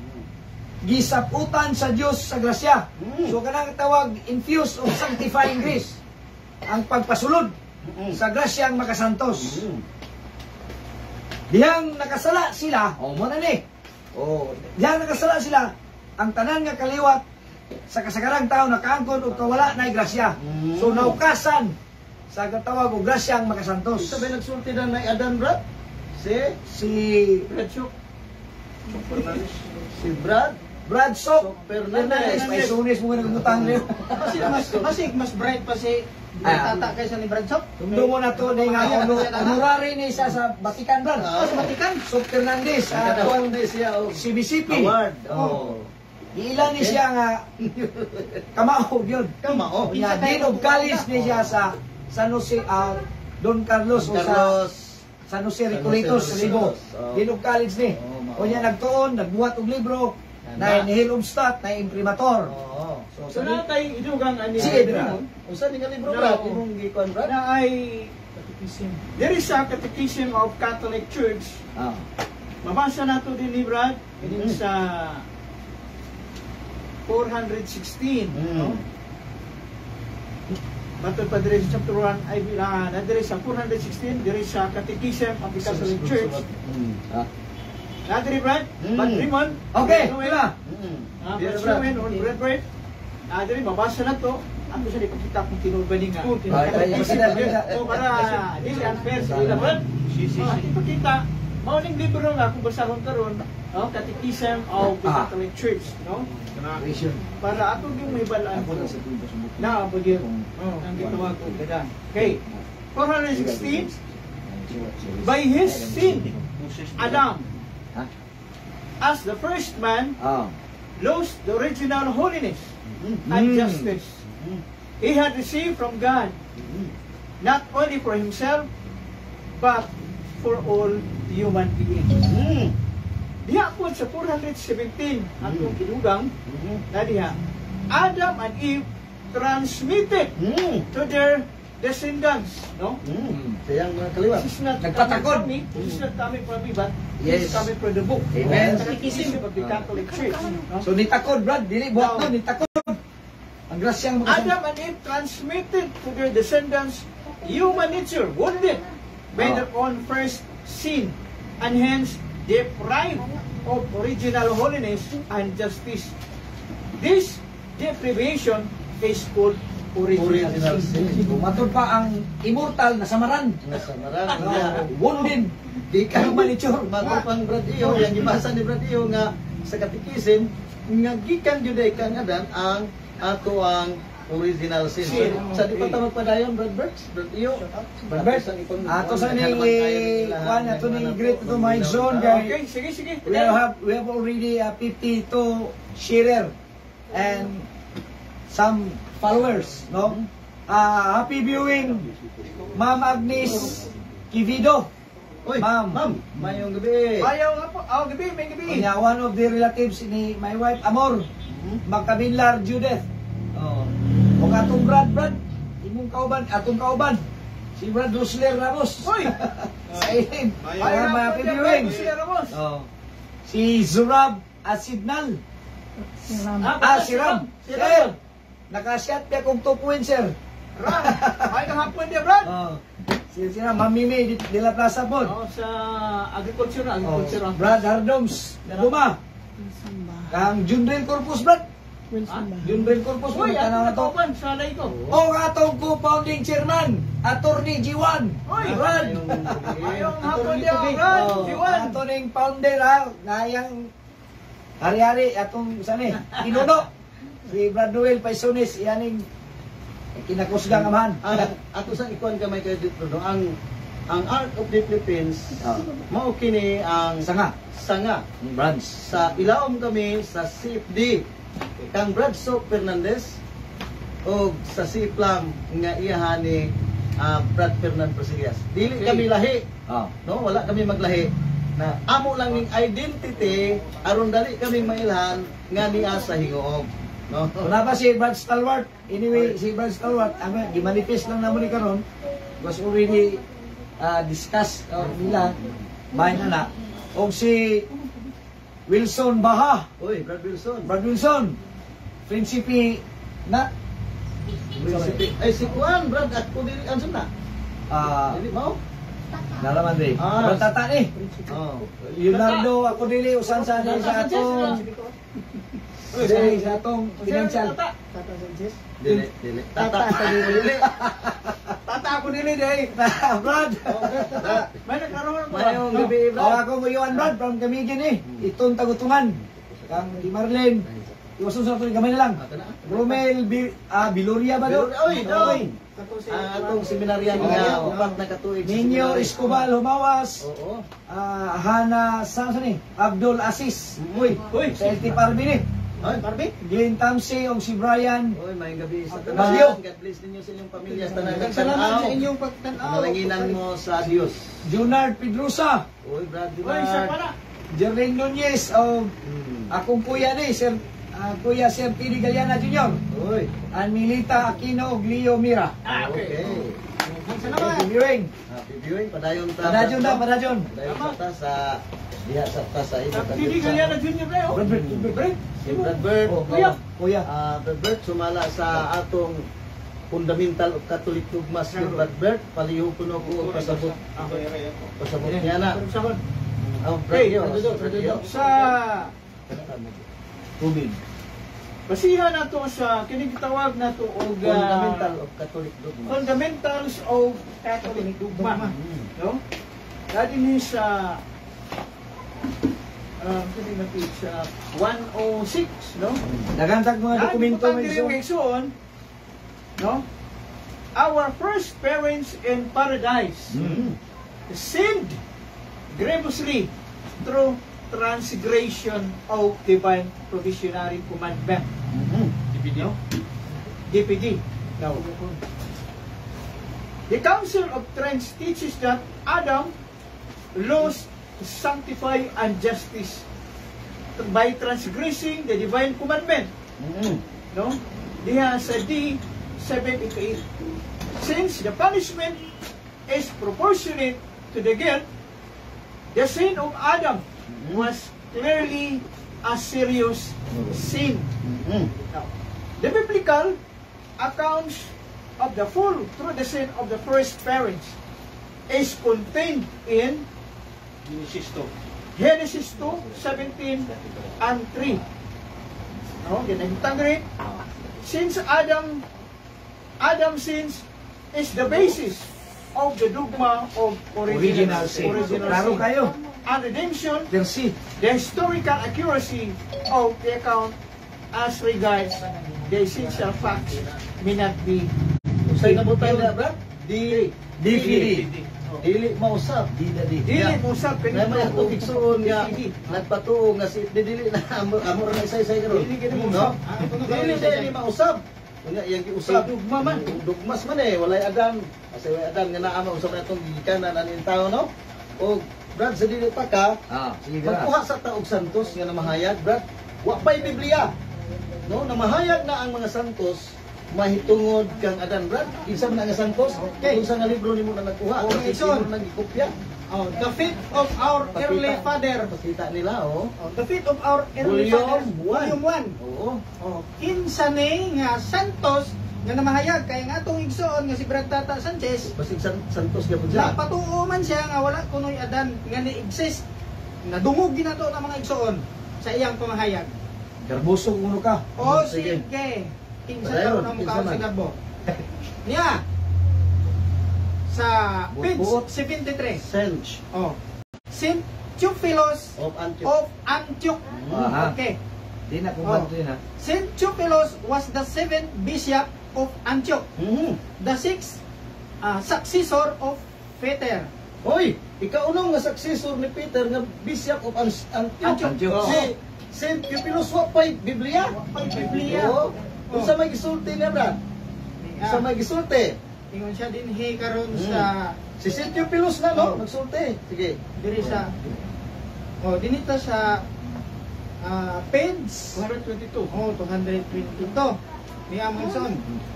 gisaputan sa Dios sa grasya. Hmm. So kanang tawag infused of sanctifying grace. Ang pagpasulod Hmm. sa grasyang makasantos. Hmm. Diyang nakasala sila, o mo na ni. O, diyang nakasala sila, ang tanan nga kaliwat sa kasagarang tao nakaangkon o kawala na grasya. Mm. So naukasan sa katawag o grasyang makasantos. Isa ba nagsulti na na Adan Brad? Si Si Brad Sok. si Brad Brad Sok Sok Fernandez. Fernandez. May sunis mo nga nagumutang niyo. Kasi mas masig mas bright pa si Ah. Tata kaysa ni Brad Sok. Tundo mo na to na nga honor- honorary ni siya sa Vatican Brad. Ah, sa Vatican. Sok Fernandez. Ang ah, kadawang di siya o C B C P. award. Oh. Oh. Ilan ni siya nga kamao yun. Kamao. Nga, Dean of College ni siya sa San Jose, ah, Don Carlos, o sa Carlos. San Jose San Recolitos, Jose sa Libo. Recolitos, oh. Dean of College ni. Oh, mao. O niya nagtuon, nagbuhat og libro, na nihil obstat, na imprimator. Oo. So, So sa na tay idugang ani Sige, Brad. Usa ni ka libro No. Brad imong gikuan Brad? Na ay there is a catechism of Catholic Church. Ah. Mabasa nato din ni Brad din Mhm. sa four sixteen, Mm. no? Matod pa dire sa chapter one ay uh, na dire sa four sixteen dire sa catechism of the Catholic Church. Mm. Ah. Na dire Brad, Mm. Brad Raymond. Okay, Brad diba? Mm. Ah, Dire, Brad Brad. Raymond on Brad Brad. Na dire mabasa na to. Ano siya ipakita kung tinuod ba ni nga. Ay, ay, ay, ay, ay. So para dili unfair sa ila Brad. Si, si, Ah, si. ipakita mao ning libro nga kung basahon karon, no, Catechism of the Ah. Catholic Church, no? Vision. Para ato yung may balaan Ako na sa tuwing pasubok. na bagyo. Oh, ang gitawag ko gadan. Okay. four sixteen, by his sin, Adam, Ha? as the first man, Ah. lost the original holiness Mm. and justice he had received from God, not only for himself, but for all human beings. Mm. Diha po sa four seventeen, atong kinugang, na diha, Adam and Eve transmitted Hmm. to their descendants, no? Hmm. Sayang mga kaliwat. This is not Nagpatakod. coming from me, this is not coming from me, but Yes. this is coming from the book. Amen. Catechism of the Catholic Church. No? So nitakod, Brad, dili buhat no, nitakod. Ang grasyang mga Adam and Eve transmitted to their descendants human nature, wounded by Oh. their own first sin, and hence deprived of original holiness and justice. This deprivation is called original, Original sin. sin. Matod pa ang immortal na samaran. Nasa marang No, niya. wounded. Di ka Human nature. Matupang Brad Iyo, yang gibasa ni Brad Iyo nga sa Catechism, nga gikan jud ka nga dan ang ato ang original sin. Sin. So, sa di pa ta magpadayon Brad Bert, Brad Iyo. Bert, ato sa ni Juan, ato ni great to my zone, guys. Okay, sige, sige. We have we have already uh, fifty-two sharer and some followers, no? Uh, happy viewing, Ma'am Agnes Kivido. Oy, Ma'am. ma'am, mayong gabi. Ayaw nga po. Oh, gabi, may gabi. Kanya, one of the relatives ni my wife, Amor, Magkabinlar Judith. Oh. O atong Brad, Brad, imong kauban, atong kauban, si Brad Rosler Ramos. Hoy! Sa ilim. Ayaw. Para Ayaw mga nga happy po viewing. dyan, Brad Ramos. Oh. Si Zurab Asidnal. Ah, si Ram. Si Sir, Ram. nakasyat niya kong two point, sir. Ram. Ay, kahapon dia, Brad. Oh. Si, si Ram, Mamimi, di, di la Plaza po. Oh, sa agriculture, Oh. agriculture. Brad Hardoms, Buma. Kang Junril Corpus, Brad. Junril Corpus, Uy, Brad. Tanaw na ang to. kauban, salay ko. O atong co-founding chairman, Attorney G one. Uy, Brad. Mayong gabi. Ayaw ang hapon dia, Brad. Oh, Diwan. ato ning founder ha, ngayang hari-hari atong sani, kinuno. Si Brad Noel Paisones, iyaning kinakusgang amahan. Ang ato sa ikuan gamay kay dito no, ang ang Art of the Philippines Ah. mao kini ang Sanga, sanga branch. sa ilawom kami sa C F D kang Bradso Fernandez o sa C P L A M nga iyahan ni ah, Brad Fernand Prosillas. Dili Okay. kami lahi, Oh. no? Wala kami maglahi. Na amo lang ning identity aron dali kami mailhan nga niya sa hingoob, no? Wala pa si Brad Stalwart. Anyway, si Brad Stalwart, ang gimanifest lang naman ni karon was already uh, discussed uh, nila bahay na na. O si Wilson Baha, Oy, Brad Wilson. Brad Wilson, Prinsipi na Ay si Kuan, Brad, ako dili anson na. ah Dili mao? nalaman rin. Ah. Brad Tata ni. Oh. Leonardo ako dili usan sa ni sa atong dili sa atong financial. Tata Sanchez. Dili, dili. Tata sa dili. Tata ako nili, day. Brad. May nagkaroon ako. Mayong No? gabi, O Brad. ako mo Yuan Brad from Camiguin eh. Itong tagutungan. Kang di Marlene. Iwasun sa ito gamay na lang. Ato na. Romel Bi ah, Biloria ba do? Oy, oy. Kato si- Ang atong seminaryan Oh. nga upat na katuig. sa Ninyo seminaryo. Escobar Humawas. Oo. ah, Hana Samson ni Abdul Aziz. Uy, Uy, sa L T Parvin eh. Ay, Barbie. Glenn Tamsi o si Brian. Oy, may gabi sa Bagyo. tanan. God bless ninyo sa inyong pamilya sa tanan. Salamat sa inyong pagtanaw. Nalanginan mo sa Dios. Junard Pedrosa. Oy, Brad, di Uy, sa ba? pala. Jermaine Nunez o Hmm. akong kuya ni Sir ah, Kuya Sir P D Galiana Junior Oy. Anmilita Aquino o Leo Mira. Ah, okay. Happy viewing. Happy viewing. Padayon ta. Padajon na, padajon. Padayon sa ta sa diha sa ta sa imo. Hindi ka niya na junior kayo. Brad, Brad, Brad, Brad. Si Brad Bert. Oh, Kuya. Kuya. Ah, Brad Bert sumala sa atong fundamental of Catholic dogmas ni Brad Bert. Palihog kuno ko pasabot pasabot niya na. Sahod. Oh, Brad Okay, Yo. Brad Brad Yo. Sa Tubig. basihan nato sa kining gitawag nato og ah, Fundamental of Catholic dogmas. fundamentals of Catholic dogma, Mm. no? Dadi ni sa uh, kini na page uh, one oh six, no? Nagantag mga dokumento Ang mga yung igsoon. no? Our first parents in paradise Mm. sinned grievously through transgression of divine provisionary commandment. Mhm. No? D P D. No. The Council of Trent teaches that Adam lost sanctify and justice by transgressing the divine commandment. Mhm. No? Diha sa D seven eighty-eight. Since the punishment is proportionate to the guilt, the sin of Adam was clearly a serious sin. Mhm. Now, the biblical accounts of the full through the sin of the first parents is contained in Genesis two. Genesis two, seventeen and three. No, ginagtang rin. Since Adam Adam sins is the basis of the dogma of original, Original sin. original Klaro sin. kayo. And redemption, Tersi. the historical accuracy of the account as regards the essential facts may not be Usay na butang na, brad? Di, D P D. dili mausap. Di na di. Dili Yeah. mo usab Kaya may atong igsoon nga D P D. nagpatuo nga si dili na amor amor na isa-isa karon. Dili gid mo No? usab. Ah, kuno ka Dili isa-isa. dili mausap. Kunya iyang giusap. Sa dugma man. Dugmas man eh, walay adan. Kasi walay adan nga naa usap na itong gikanan aning tao, no? O brad sa dili pa ka, Ah, sige ka. magkuha sa taog santos nga namahayag, brad. Wa pay Biblia. No, namahayag na ang mga santos mahitungod kang adan, brad. Kinsa man nga santos? Okay. Kung sa nga libro nimo na nagkuha, Okay, kasi son. sino nang gikopya? Oh, the faith of our early father. Pakita nila, oh. Oh, the faith of our early Volume father. one. Volume one. Oo. Oh, kinsa ni nga santos nga namahayag kay nga atong igsoon nga si Brad Tata Sanchez Basig san, santos ka po siya. napatuo man siya nga wala kunoy adan nga ni-exist. Nadungog ginato ng mga igsoon sa iyang pamahayag. Garbusong uno ka. O Sige. sige. Kinsa Padayon, daw na kinsa mukha man. sa garbo. Niya. Sa page Buot-buot. seventy-three. Sench Oh. Saint Theophilus of Antioch. of Antioch. Aha. Okay. Di na kung Oh. banto yun ha. Saint Theophilus was the seventh bishop of Antioch, Mhm. the sixth uh, successor of Peter. Hoy, ikaunong nga successor ni Peter nga Bishop of An Antioch. Antioch. Si Saint Theophilus wa pay Biblia. Pag Biblia. Oo. Kung sa may gisulti niya, brad. Sa Ah, may gisulti. ingon siya din he karon Hmm. sa Si Saint Theophilus na, no? Oh. Nagsulti. Sige. diri sa oh dinito sa ah, page two twenty-two. oh two twenty-two. Ni amon son.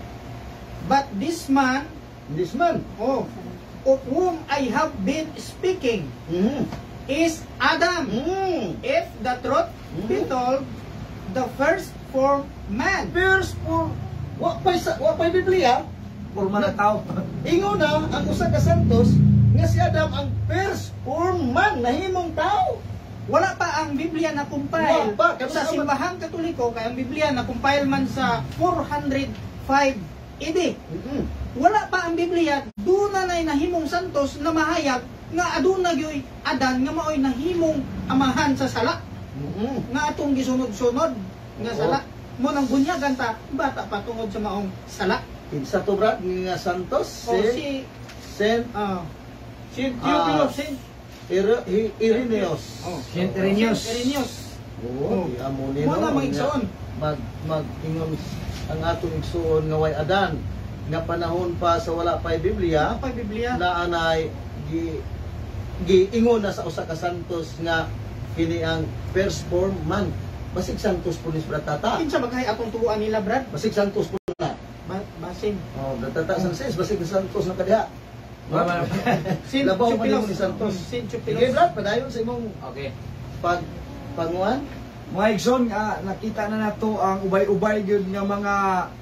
But this man, This man. oh, of whom I have been speaking Mhm. is Adam. Mhm. If the truth be told, the first form man. First for wa pay sa wa pay Biblia. Forma na tao. Ingon na ang usa ka santos nga si Adam ang first born man nahimong tao. Wala pa ang Biblia na compile Wala pa, kasi sa naman- simbahang Katoliko, kaya ang Biblia na compile man sa four hundred five A D. Mhm. Wala pa ang Biblia, doon na nay nahimong santos na mahayag nga aduna gyoy adan nga maoy nahimong amahan sa sala Mhm. nga atong gisunod-sunod nga Oo. sala. Mo nang bunyagan ta bata pa tungod sa maong sala. Kinsa to brad nga santos O si si Saint ah si Ah. Theophilus, si Ir- I- Irenaeus. oh, Saint Irenaeus. Saint Irenaeus. Oo, Oh. amo ni Mo na mga igsoon. mag mag ingon ang atong igsoon nga way adan nga panahon pa sa wala pay Biblia Ang Biblia. na anay gi giingon na sa usa ka santos nga kini ang firstborn man. Basig santos pulis bratata. Kinsa maghay atong tuuan nila, Brad? Basig santos pulis na. Ba- Basing. Oh, bratata sa sis basig santos na kadiha. Wala. Sin Labaw man Theophilus. ni Santos. Sin Sige Theophilus. brad, padayon sa imong Okay. pag panguan. Mga igsoon, nga nakita na nato ang ubay-ubay gyud nga mga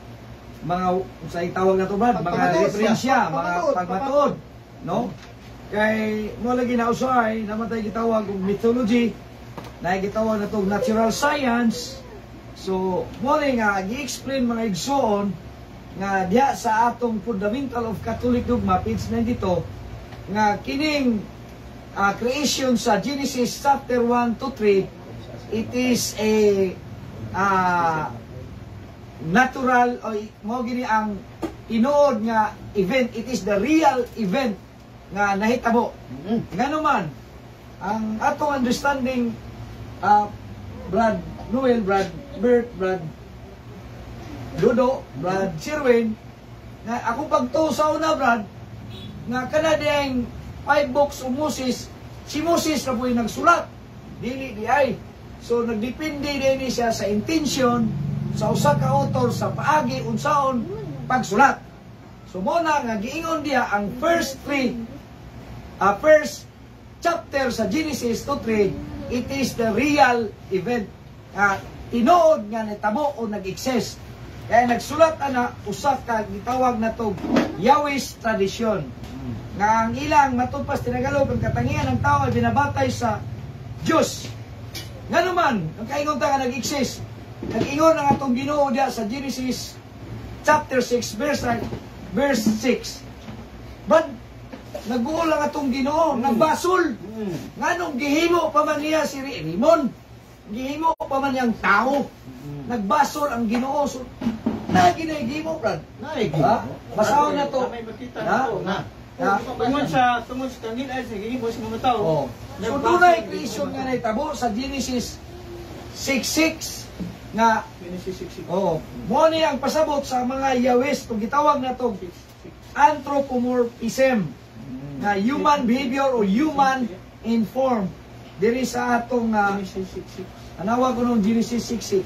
mga sa itawag na to ba, mga Pagpamatuod, referensya, pag- mga pagpamatuod, pagmatuod, no? Kay mo lagi na usay, namatay gitawag og mythology, na gitawag na to natural science. So, mo nga gi-explain mga igsoon nga diha sa atong Fundamental of Catholic Dogma page ninety-two nga kining ah, creation sa Genesis chapter one to three it is a uh, natural o mo gini ang tinuod nga event. It is the real event nga nahitabo. Ngano man ang atong understanding, uh, Brad Noel, Brad Bert, Brad Dodo, Brad Sirwin, nga ako pagtusaw na, Brad, nga kanadeng five books of Moses, si Moses na po'y nagsulat, dili di ay. So nagdepende din siya sa intention sa usa ka author sa paagi unsaon pagsulat. So mo na nga giingon diha ang first three uh, first chapter sa Genesis to three, it is the real event. Uh, tinuod nga nitabo o nag-exist. Kaya nagsulat ana usa ka gitawag na to Yahweh's tradition. Nga ang ilang matupas tinagalog ang katangian ng tao ay binabatay sa Diyos. Nga naman, ang kaingon ta nga nag-exist. Nag-ingon ang atong Ginoo diha sa Genesis chapter six verse verse six. But nag-uol ang atong Ginoo, nagbasol. Nganong gihimo pa man niya si Rimon? Gihimo pa man niyang tao. Nagbasol ang Ginoo. So, na ginahimo, Brad. Ha? Basahon na to. May makita Ha? na to. Na. Tungod sa tungod sa kangin ay sa gihimo sa mga tao. Oh. So dunay creation nga nahitabo sa Genesis six six nga Genesis six six. oh, mo ni ang pasabot sa mga Yahwehs kung gitawag na to anthropomorphism na human behavior o human in form diri sa atong uh, Genesis six six. anawag ko nung Genesis six six.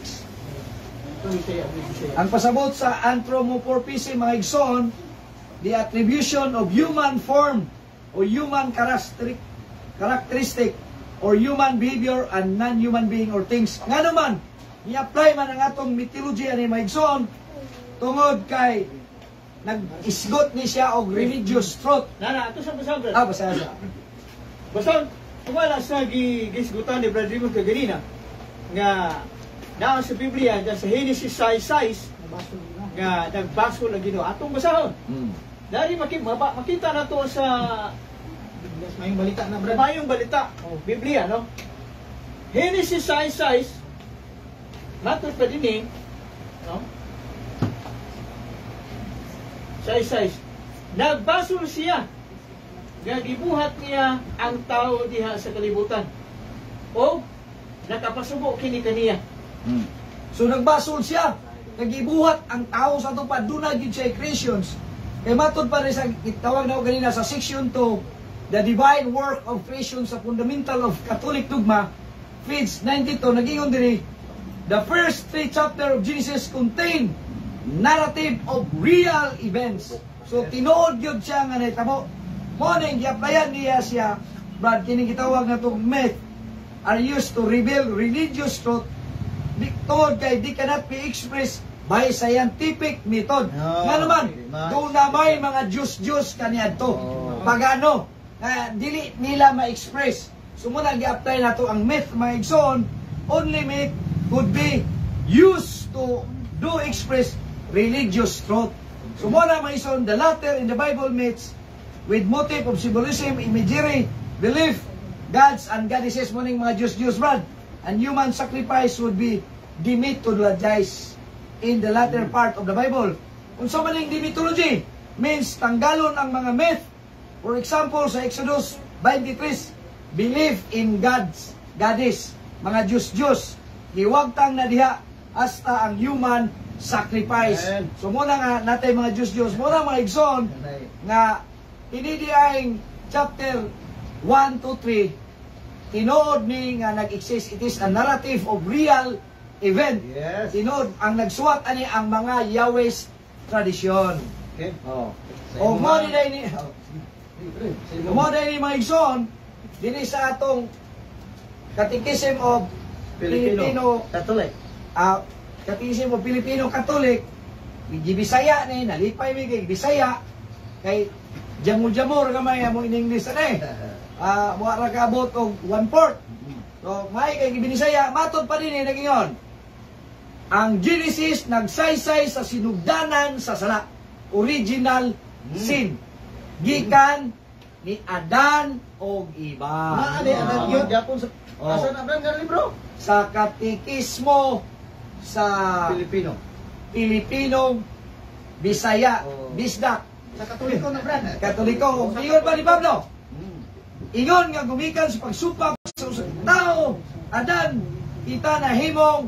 Ang pasabot sa anthropomorphism mga igsoon, the attribution of human form or human characteristic, characteristic or human behavior and non-human being or things. Nga naman, i-apply man ang atong mythology ani maigsoon tungod kay nag-isgot ni siya og religious truth. Nana, ato sa basabra. Ah, basa sa. Basta wala sa gisgutan ni Brad Raymond kaganina nga naa sa Biblia dyan sa Genesis six six nga nagbasol ang Ginoo. Atong basahon. Hmm. Dari makita, makita na to sa Mayong balita na, Brad. Mayong balita, oh, Biblia, no? Genesis six six, matod pa din eh, no? six six, nagbasol siya, nga gibuhat niya ang tao diha sa kalibutan, o nakapasubo kini kaniya. Hmm. So nagbasol siya, nagibuhat ang tao sa tupad, doon na gid siya creations. Kaya matod pa rin sa tawag na ko kanina sa section two, the divine work of creation sa fundamental of Catholic dogma, page ninety-two, nag-ingon diri, the first three chapter of Genesis contain narrative of real events. So tinuod gyud siya nga nahitabo. Mo ning gi-applyan niya siya, Brad, kini gitawag na tong myth are used to reveal religious truth tungod kay di cannot be expressed by scientific method. No, Nga naman, man. doon na may mga Diyos-Diyos kaniadto. Oh. Pagano, na dili nila ma-express. So muna gi-apply na to ang myth, mga igsoon, only myth could be used to do express religious truth. So muna mga igsoon, the latter in the Bible myths with motive of symbolism, imagery, belief, gods and goddesses, muning mga Diyos-Diyos, Brad, and human sacrifice would be demythologize in the latter part of the Bible. Kung sa maning demythology, means tanggalon ang mga myth. For example, sa Exodus twenty-three, belief in gods, goddess, mga Diyos-Diyos, hiwagtang na diha hasta ang human sacrifice. Amen. So muna nga natay mga Diyos-Diyos, muna mga igsoon, nga inidiayng chapter one to three, tinuod ni nga nag-exist, it is a narrative of real event. Yes. Tinuod, ang nagsuwat ani ang mga Yahweh's tradisyon. Okay. Oh. O mo ni dai ni mo dai ni mga igsoon, dinhi sa atong Catechism of Filipino, Catholic. ah Catechism of Filipino Catholic, gibisaya ni nalipay mi kay Bisaya kay jamur-jamur gamay mo in English ani. Ah, mo ra kaabot og one fourth. So, may kay gibinisaya matod pa din ni nagingon. Ang Genesis nagsaysay sa sinugdanan sa sala, original sin. Gikan ni Adan o Iba. Maali ang yun Japon sa Oh. asa na brand nga libro? Sa katikismo sa Pilipino. Pilipino, Bisaya, Oh. Bisdak, Sa Katoliko na brad. Katoliko. Ingon pa ni Pablo. Mm. Ingon nga gumikan sa pagsupak sa usang tao, Adan, kita na himong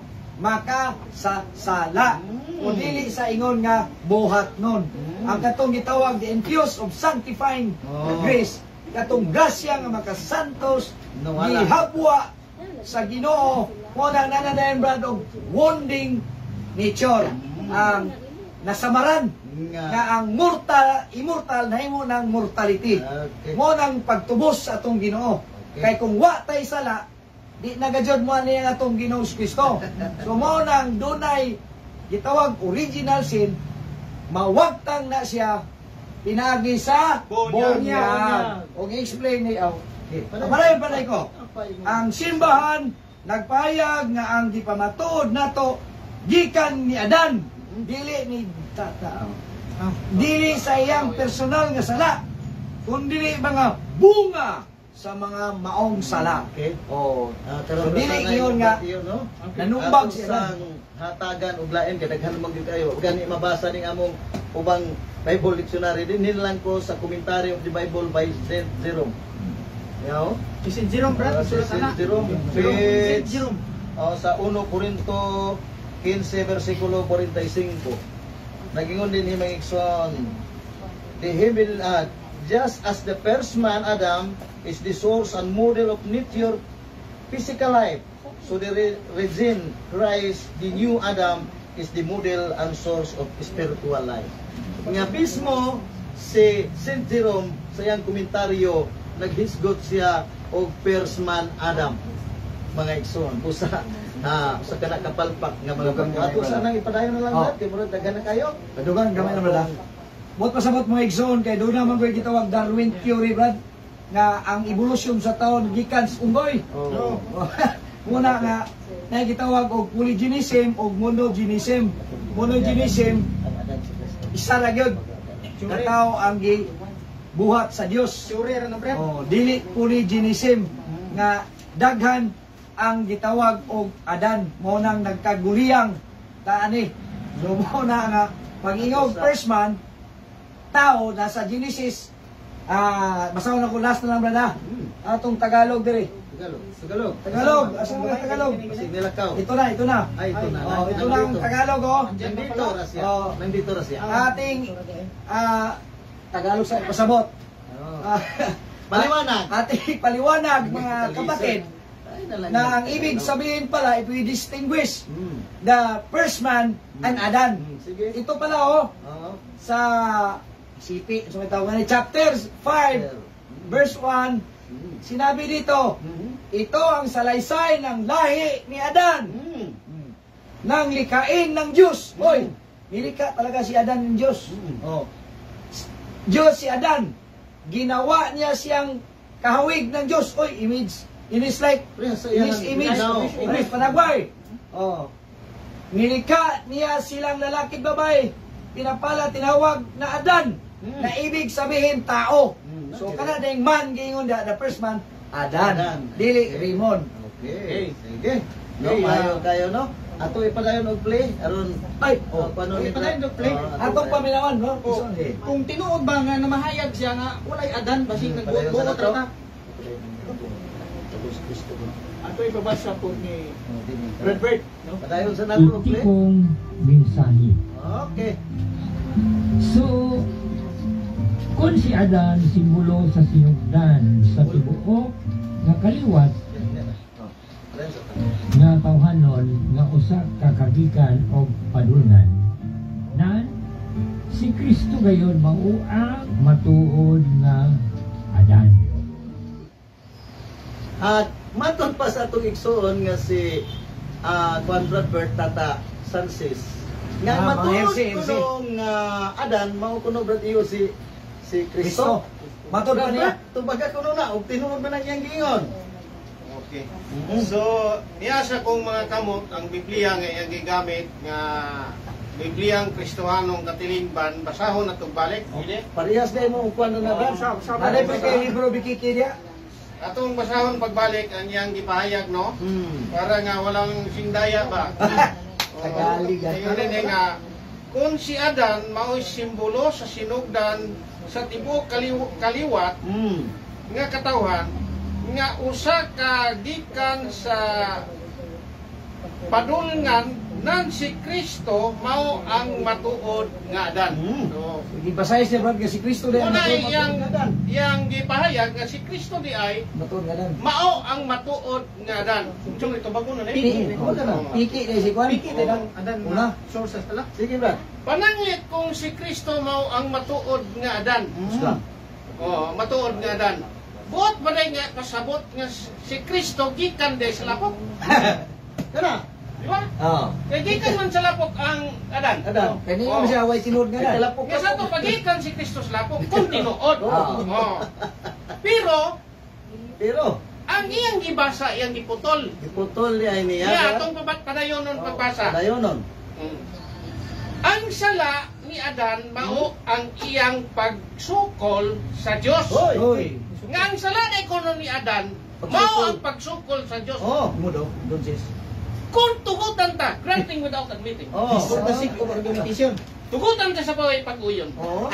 makasasala. Mm. O dili sa ingon nga buhat nun. Mm. Ang katong gitawag the infuse of sanctifying Oh. grace. Katong grasya nga makasantos, Nawala. gihapwa sa Ginoo, mo nang nananayan brad og wounding nature. Ang nasamaran Nga. nga ang mortal, immortal na himo ng mortality. Okay. Mo nang pagtubos sa atong Ginoo. Okay. Kay kung wa tay sala, di nagajud mo niya nga atong Ginoo Kristo. So mo nang dunay gitawag original sin, mawagtang na siya pinagi sa Bunyag. bunyag. O explain ni aw. Okay. Pamalayon pa na ko. Apa yung- Ang simbahan nagpayag nga ang gipamatuod nato gikan ni Adan, dili ni tata. Dili sa iyang personal nga sala, kundi mga bunga sa mga maong sala. Okay. Oh, Ah, So, karon dili na iyon yung nga, partiyo, no? nanumbag Ato siya. sang hatagan ug lain kay daghan man gyud kayo. Gani mabasa ning among ubang Bible dictionary din nilang ko sa commentary of the Bible by Saint Jerome. Yaw. Si Saint Jerome brad, Ah, si sulat Saint na. Jerome. Jerome, Saint Page, Jerome. oh, sa first Corinto fifteen versikulo forty-five. Nagingon din himang ikson. The heaven, uh, just as the first man Adam is the source and model of nature, physical life, so the re- regime Christ, the new Adam, is the model and source of spiritual life. Nga mismo si Saint Jerome sa iyang komentaryo naghisgot siya og first man Adam, mga igsoon usa ah usa kana kapalpak nga mga pagkato sa nang ipadayon na lang Oh. natin murag daghan na kayo. Kadugan gamay na brad. Bot pasabot mga igsoon kay doon naman ko'y gitawag Darwin theory brad nga ang evolution sa taon gikan sa unggoy. Oh. Muna nga na gitawag og polygenism og monogenism. Monogenism isa ra gyud ka tawo ang gi buhat sa Dios. Sure ra na brad. Oh, dili polygenism nga daghan ang gitawag og Adan mo nang nagkaguliyang ta ani. So mo na nga pag-ingog first man tao nasa Genesis ah basaw na ko last na lang brada. Atong Tagalog diri. Tagalog. Tagalog. Tagalog, asa mga Tagalog? Kasi nilakaw. Ito na, ito na. Ay, ito na. Oh, ito na ang Tagalog oh. Nandito ra siya. Oh. Nandito ra siya. Ating ah Tagalog sa pasabot. Oh. Ah, Paliwanag. Ating paliwanag mga kapatid Ay, nalang- na ang ibig sabihin pala if we distinguish Hmm. the first man and Adan. Hmm, sige. Ito pala oh Oo. sa sipi so may tawag ni chapter five verse one Hmm. sinabi dito, Hmm. ito ang salaysay ng lahi ni Adan. Hmm. Nang likain ng Diyos. Hoy, nilika talaga si Adan ng Diyos. Mm. Oh. Diyos si Adan. Ginawa niya siyang kahawig ng Diyos. Hoy, image. In his like, Pre, sa in iyan his ang image. binaw. In his panagway. Oh. Nilika niya silang lalaki at babae. Pinapala, tinawag na Adan. Mm. Na ibig sabihin tao. Mm. So, kana ding man, gingon the, the first man, Adan. Adan. Dili, Okay. Raymond. Okay. Sige. No, Okay, mayo ah. kayo no. Ato ipadayon og play aron Ay, oh, paano Okay, ni ipadayon og play. atong paminawan, no? Oh, Eh. kung tinuod ba nga namahayag siya nga walay Adan basig Hmm, nagbuot padayon sa ra na. Tapos Kristo ko. Ato ibabasa po ni Brad Bert, no? Padayon sa nato og Iti play. kong mensahe. Okay. So, kung si Adan simbolo sa sinugdan sa tibuok nga kaliwat Oh. Padayon sa nga tawhanon nga usa ka kagikan og padulngan. Nan si Kristo gayon mao ang matuod nga Adan. At matod pa sa atong igsoon nga si ah Juan Bradford Tata Sanchez. Nga Ah, mga matod R C, R C. kunong ah, Adan mao kuno brad iyo si si Kristo. Kristo. Matod pa niya. Tubaga kuno na og tinuod man ang iyang giingon. Okay. So, niya sa kong mga kamot, ang Biblia nga iyang gigamit nga Bibliang Kristohanong Katilingban, basahon at balik. Dili. Parehas na mo kuan na Brad. Sa sa Nanay pa kay libro bikiki dia. Atong basahon pagbalik ang iyang gipahayag, no? Hmm. Para nga walang singdaya ba? Tagalog, ah. Tingnan din nga, kung si Adan mao'y simbolo sa sinugdan sa tibuok kaliw- kaliwat Hmm. nga katawhan, nga usa ka gikan sa padulngan nan si Kristo mao ang matuod nga Adan. Hmm. So, Gibasay siya Brad kasi Kristo din. muna iyang, iyang gipahayag nga si Kristo di ay Matod nga dan. mao ang matuod nga Adan. Chung ito bago na Piki. eh. Wala na. Piki na si Kwan. Piki din ang adan Una. na sources pala. Sige Brad. Pananglit kung si Kristo mao ang matuod nga Adan. Hmm. Oh, matuod nga Adan. Buot ba nga kasabot nga si Kristo gikan day sa lapok? Kana. Di ba? Ah. Kaya gikan man sa lapok ang Adan. Adan. Kani Oh. mo siya way tinuod nga dan. Kalapok Kaya sa ito, pagikan si Kristo sa lapok, kung tinuod. Oh. Oh. Pero, Pero ang iyang gibasa, iyang giputol. iputol niya niya. Kaya atong pabat padayon nun pagbasa. Dayonon. Mm. Ang sala ni Adan mao ang iyang pagsukol sa Dios. Hoy. Hoy. Nga ang sala na ikono ni Adan mao ang pagsukol sa Dios. Oh. Mo do. Don't just. Kung tugutan ta, granting without admitting. Oh. Basic argumentation. Tugutan ta sa paway pag-uyon. Oh.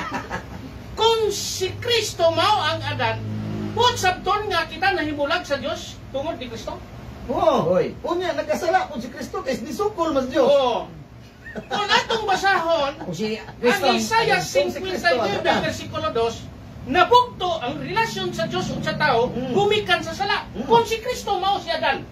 Kung si Kristo mao ang Adan, buot sabton nga kita nahimulag sa Dios tungod ni Kristo. Oh. Hoy. Unya nagkasala kung si Kristo kay nisukol mas Dios. Oo. Kung atong basahon, Kung si ang Isaiah kung si Kristo, fifty-nine ano? versikulo two, nabugto ang relasyon sa Dios ug sa tao Mm. gumikan sa sala. Mm. Kung si Kristo mao si Adan,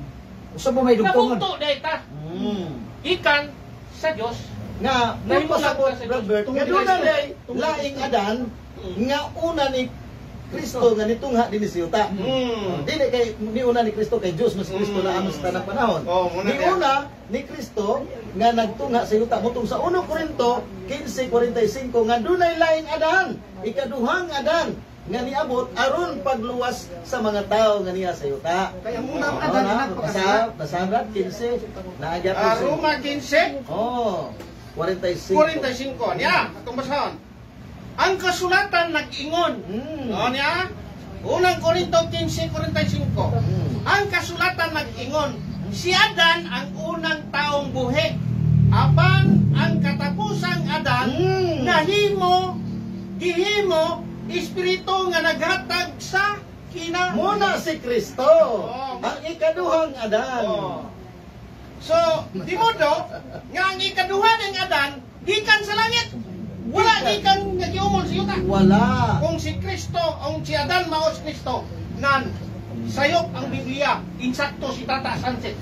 Usa mo may dugtongon. nabugto dahil ta Hmm. ikan sa Dios. Nga Nahimo mo pasabot lang ka sa Robert, Diyos. nga Tungod doon kay day Kristo. laing Adan Mm. nga una ni Kristo nga nitungha dinhi sa yuta. Mm. Dili kay ni una ni Kristo kay Dios mas Kristo Mm. na amos tanang panahon. Oh, muna Ni kaya. una ni Kristo nga nagtungha sa yuta motong sa First Corinto fifteen forty-five nga dunay laing Adan, ikaduhang Adan nga niabot aron pagluwas sa mga tao nga niya sa yuta. Kaya muna ang Oo, Adan na, na basa, basa Brad, fifteen naagya Ah, po Roma fifteen Oh, forty-five. forty-five niya, atong basahon. Ang kasulatan nag-ingon. Mm. O niya, unang Korinto fifteen forty-five. Mm. Ang kasulatan nag-ingon, si Adan ang unang taong buhi. Apan ang katapusang Adan, Mm. nahimo, gihimo, espiritu nga naghatag sa kina. Muna si Kristo, Oh. ang ikaduhang Adan. Oh. So, di mo do, nga ang ikaduha ng Adan, gikan sa langit. Wala gikan nga giumol sa yuta. Wala. Kung si Kristo, ang si Adan mao si Kristo, nan sayop ang Biblia, insakto si Tata Sanchez.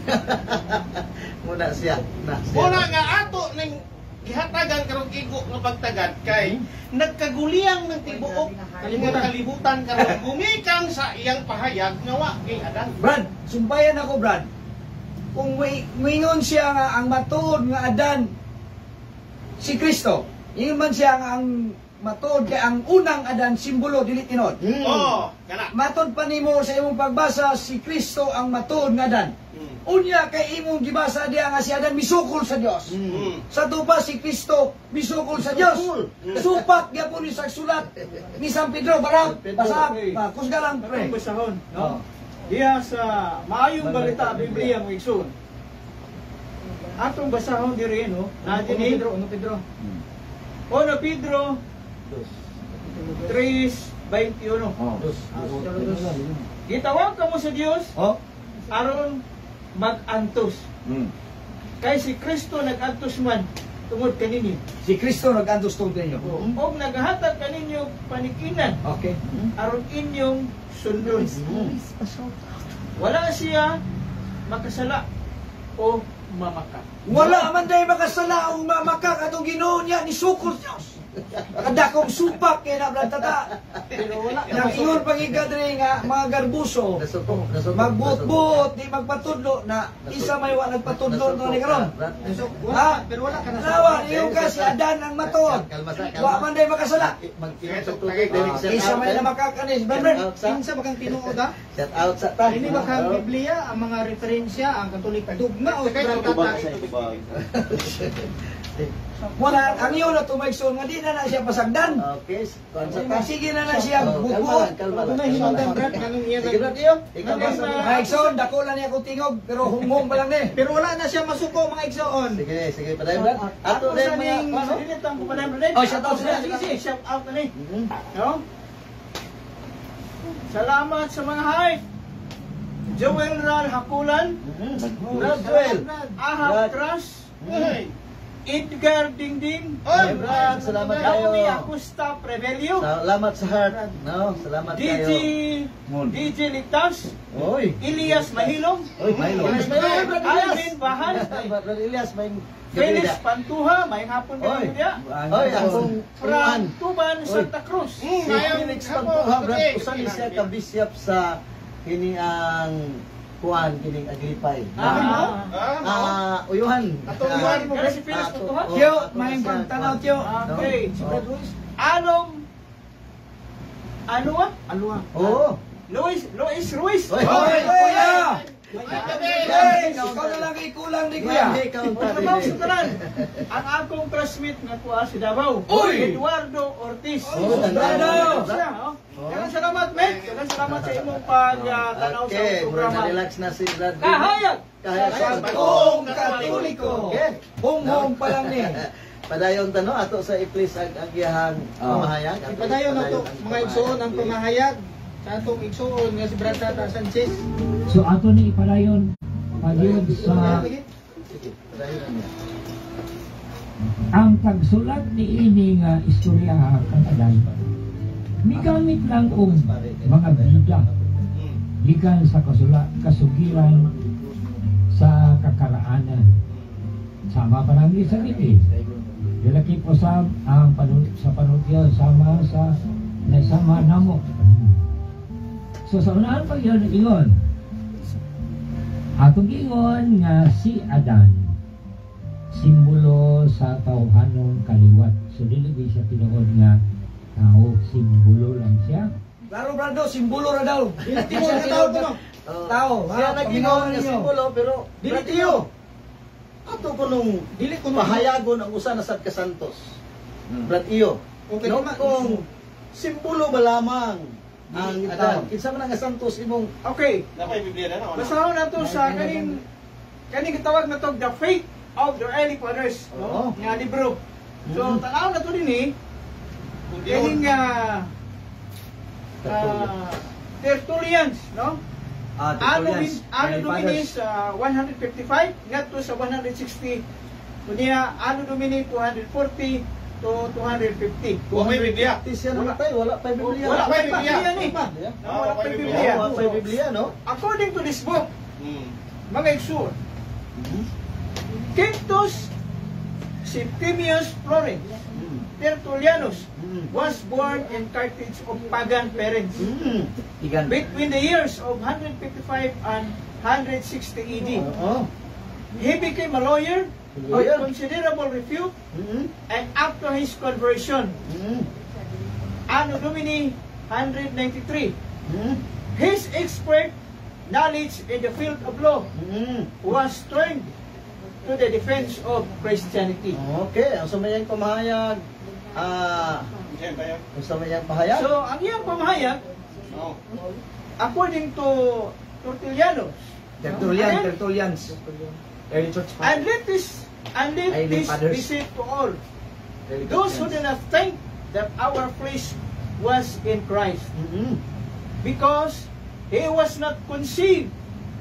Muna siya. Na siya. Muna nga ato ning gihatagan karong igo nga pagtagad kay nagkaguliyang ng tibuok nga kalibutan karon gumikang sa iyang pahayag nga wa kay Adan. Brad, sumpayan ako Brad. Kung may mingon siya nga ang matuod nga Adan si Kristo. Ingon man siya nga ang matuod kay ang unang Adan simbolo dili tinod. Mm. Oh, kana. Matod pa nimo sa imong pagbasa si Kristo ang matuod nga Adan. Mm. Unya kay imong gibasa diha nga si Adan misukol sa Dios. Mm. Sa tupa si Kristo misukol sa Dios. Misukol. Supak gyapon ni sa sulat ni San Pedro barang San Pedro, basa okay. pa kusga lang pre. Atong basahon, Oh. no? Diya sa maayong balita Biblia mo igsoon. Atong basahon diri no, na Uno dinhi Pedro, Uno Pedro. Uno Pedro three twenty-one. Oh. Gitawag ka mo sa Dios Oh. aron mag-antos. Mm. Kay si Kristo nag-antos man tungod kaninyo. Si Kristo nag-antos tungod ninyo. Og naghatag kaninyo panikinan Okay. aron inyong sundon. Wala siya makasala o mamaka. Wala man day makasala o mamaka katong Ginoo niya ni sukol Dios. Kadakong supak kay na brad tata. Pero wala Nang ingon pangigad rin nga mga garbuso. Nasukong, nasukong, Magbuot-buot, di magpatudlo na isa may wa nagpatudlo no ni karon. So, Ha? wala, pero wala ka na Nawa niyo ka si Adan ang matod. Kalma sa Wa man day makasala. Mag-inom sa tubig, dinig Ah, shout isa out, may eh. na makakanis. Shout Brad, out sa, Kinsa ba kang tinuod ha? shout out sa ta. Ini ba kang Biblia ang mga referensya ang Katolik dugma o Sakay Brad tubag Tata? Di Muna, ang iyo na tumaigsoon nga di na na siya pasagdan. Okay, konsa ta. Sige na na siya Oh, buko. kalma lang, kalma lang. Ito na hinundan, Brad. Anong iyan? Sige, Brad, iyo. Ikaw ba sa Mga igsoon, dako lang niya akong tingog, pero humong pa lang ni. Pero wala na siya masuko mga igsoon. Sige, sige, paday, Brad. Ato Ato din sa mga ning ano? masulilit ang kumanan Brad. Oh, shout out Ato sila. Sige, sige, shout out na ni. Mhm. No? Salamat sa mga heart. Joel Ral Hakulan, Mhm. Brad Joel. Ahab Brad. Crush, Hey! Edgar Dingding, Oy, Brad, salamat kayo. Naomi Acosta Prevelio, Salamat sa heart. No, salamat D J kayo. D J Litas, Oy. Elias Mahilong, Oy, Milo. Elias Brad Elias. Alvin Bahan, Brad Elias, may Felix gabida. Pantuha, may hapon Oy. kayo niya, Oy, akong from tuan. Tuban, Santa Cruz. Si Felix Pantuha, Brad, usan siya ka-bishop sa kini ang kuan kining Agripay. Ah, Ah, uyuhan. Atong Ah, uyuhan mo, si Felix ato- Pantuha? oh, Tiyo, ato may siya, pagtanaw, kuan. tiyo. Okay. No? Anong ano ah? Oh. Oo. Luis, Luis Ruiz. Oy, Hoy, kuya! Hey! Hey, ikaw na lang ikulang di kuya. Hindi ka Ano ba sa tanan? Ang akong classmate nga kuha si Davao. Uy! Eduardo Ortiz. Oh, Eduardo! Siya, oh. Daghang salamat, mate. Daghang salamat sa imong pag-tanaw sa Okay, programa. relax na si Brad. Kahayag! Kahayag. Santong Katoliko. Okay. Hum-hum pa lang ni. Padayon tanong ato sa i-please ang agihan Oh. pamahayag. Ipadayon na to, mga igsoon ang pamahayag. Sa atong igsoon nga si Brad Tata Sanchez. So ato ni ipadayon pagyon sa Sige, padayon niya. ang pagsulat ni ini nga istorya kanaday. Migamit lang og mga bida gikan sa kasula kasugiran sa kakaraanan. Sama pa lang sa giti. Dilaki po sa ang panu sa panudya sama sa nasama namo. So sa unahan pag yun, ingon. Atong ingon nga si Adan, simbolo sa tawhanong kaliwat. So dili di siya tinuod nga tao, simbolo lang siya. Klaro brado, simbolo ra daw. Dili Siya siya tao tao to, no? Oh, Tao, siya ha? naging Paminawan nga ninyo. simbolo pero Dili Brad, tiyo. ato ko nung Dili ko pahayagon ang usa na sad ka santos. Brad iyo. Okay, No, ma- kung simbolo ba lamang ang Dili, Adan. Adan. Kinsa man ang santos imong Okay. Napay Biblia na, no? Basahon na to sa kaning kaning gitawag na to the faith of the early fathers, no? Oo. Nga libro. So Mhm. tanaw na to din eh. Kung Kaning ah ah, Tertullians, no? Ah, Ano Tertullians, min ano Early domini Fathers. sa one fifty-five ngadto sa one sixty. Kunya ano domini two forty to two fifty. Kung may Biblia. Tis yan naman tayo, wala pa Biblia. Wala pa Biblia. Biblia ni. Pa. Wala pa Biblia. Biblia. Wala pa Biblia, no? According to this book, Hmm. mga igsoon, Quintus Septimius Florens Tertullianus Mm. was born in Carthage of pagan parents Mm. Igan. between the years of one fifty-five and one sixty A D. Oo. He became a lawyer of Lawyer. considerable repute, Mm. and after his conversion, Mm. Anno Domini one ninety-three, Mm. his expert knowledge in the field of law Mm. was turned to the defense of Christianity. Okay, ang sumayang pamahayag, ah, Diyan tayo. ang sumayang pahayag, So, ang iyang pamahayag, Oo. according to Tertullianus, Tertullian, and, Tertullians. Early church and fathers. let this and let Early this fathers. be said to all Early those who do Tertullians. not think that our flesh was in Christ, mm. because he was not conceived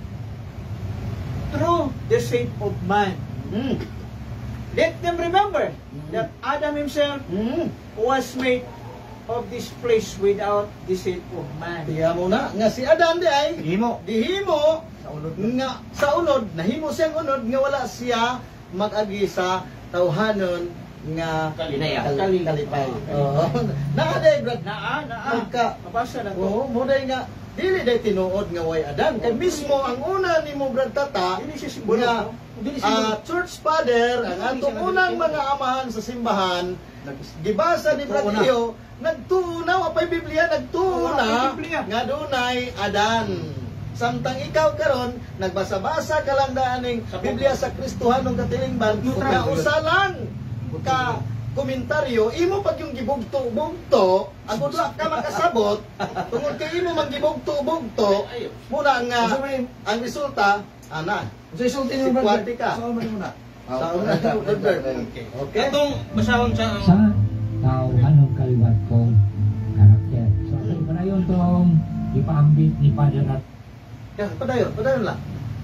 through the seed of man. Mm. Let them remember that Adam himself Mm. was made of this flesh without the seed of man. Tiya mo na, nga si Adan di ay, Himo. dihimo, Sa unod nga sa unod, nahimo siyang unod, nga wala siya mag-agi sa tawhanon nga Kalinaya. kal- kalipay. Oo. Naaday, Brad. Naa, naa. Magka- Mabasa na to. Oo, muday nga, dili day tinuod nga way Adan. Kay mismo ang una ni mo Brad Tata, Dili siya simbolo. nga no? Dili siya ah, church father, ang atong unang mga amahan sa simbahan, gibasa ni Brad Nagtuuna. Iyo, nagtuuna, apay Biblia, nagtuuna, Apay Biblia. nga dunay Adan. Samtang ikaw karon nagbasa-basa ka lang daaning Biblia sa Kristohanong katilingban, ug kausalan ka komentaryo, imo pag yung gibugto-bugto, ang udla ka makasabot, tungod kay imo man gibugto-bugto, muna nga Gusto mo yun? ang resulta ana. So, isulti Si mo, Kwarte ka. So, ano muna? Sa una okay. Okay. Atong basahon sa Sa tauhan ng kaliwat kong karakter. So, ano pa na yun tong ipaambit ni Father at Kaya padayon, padayon lang.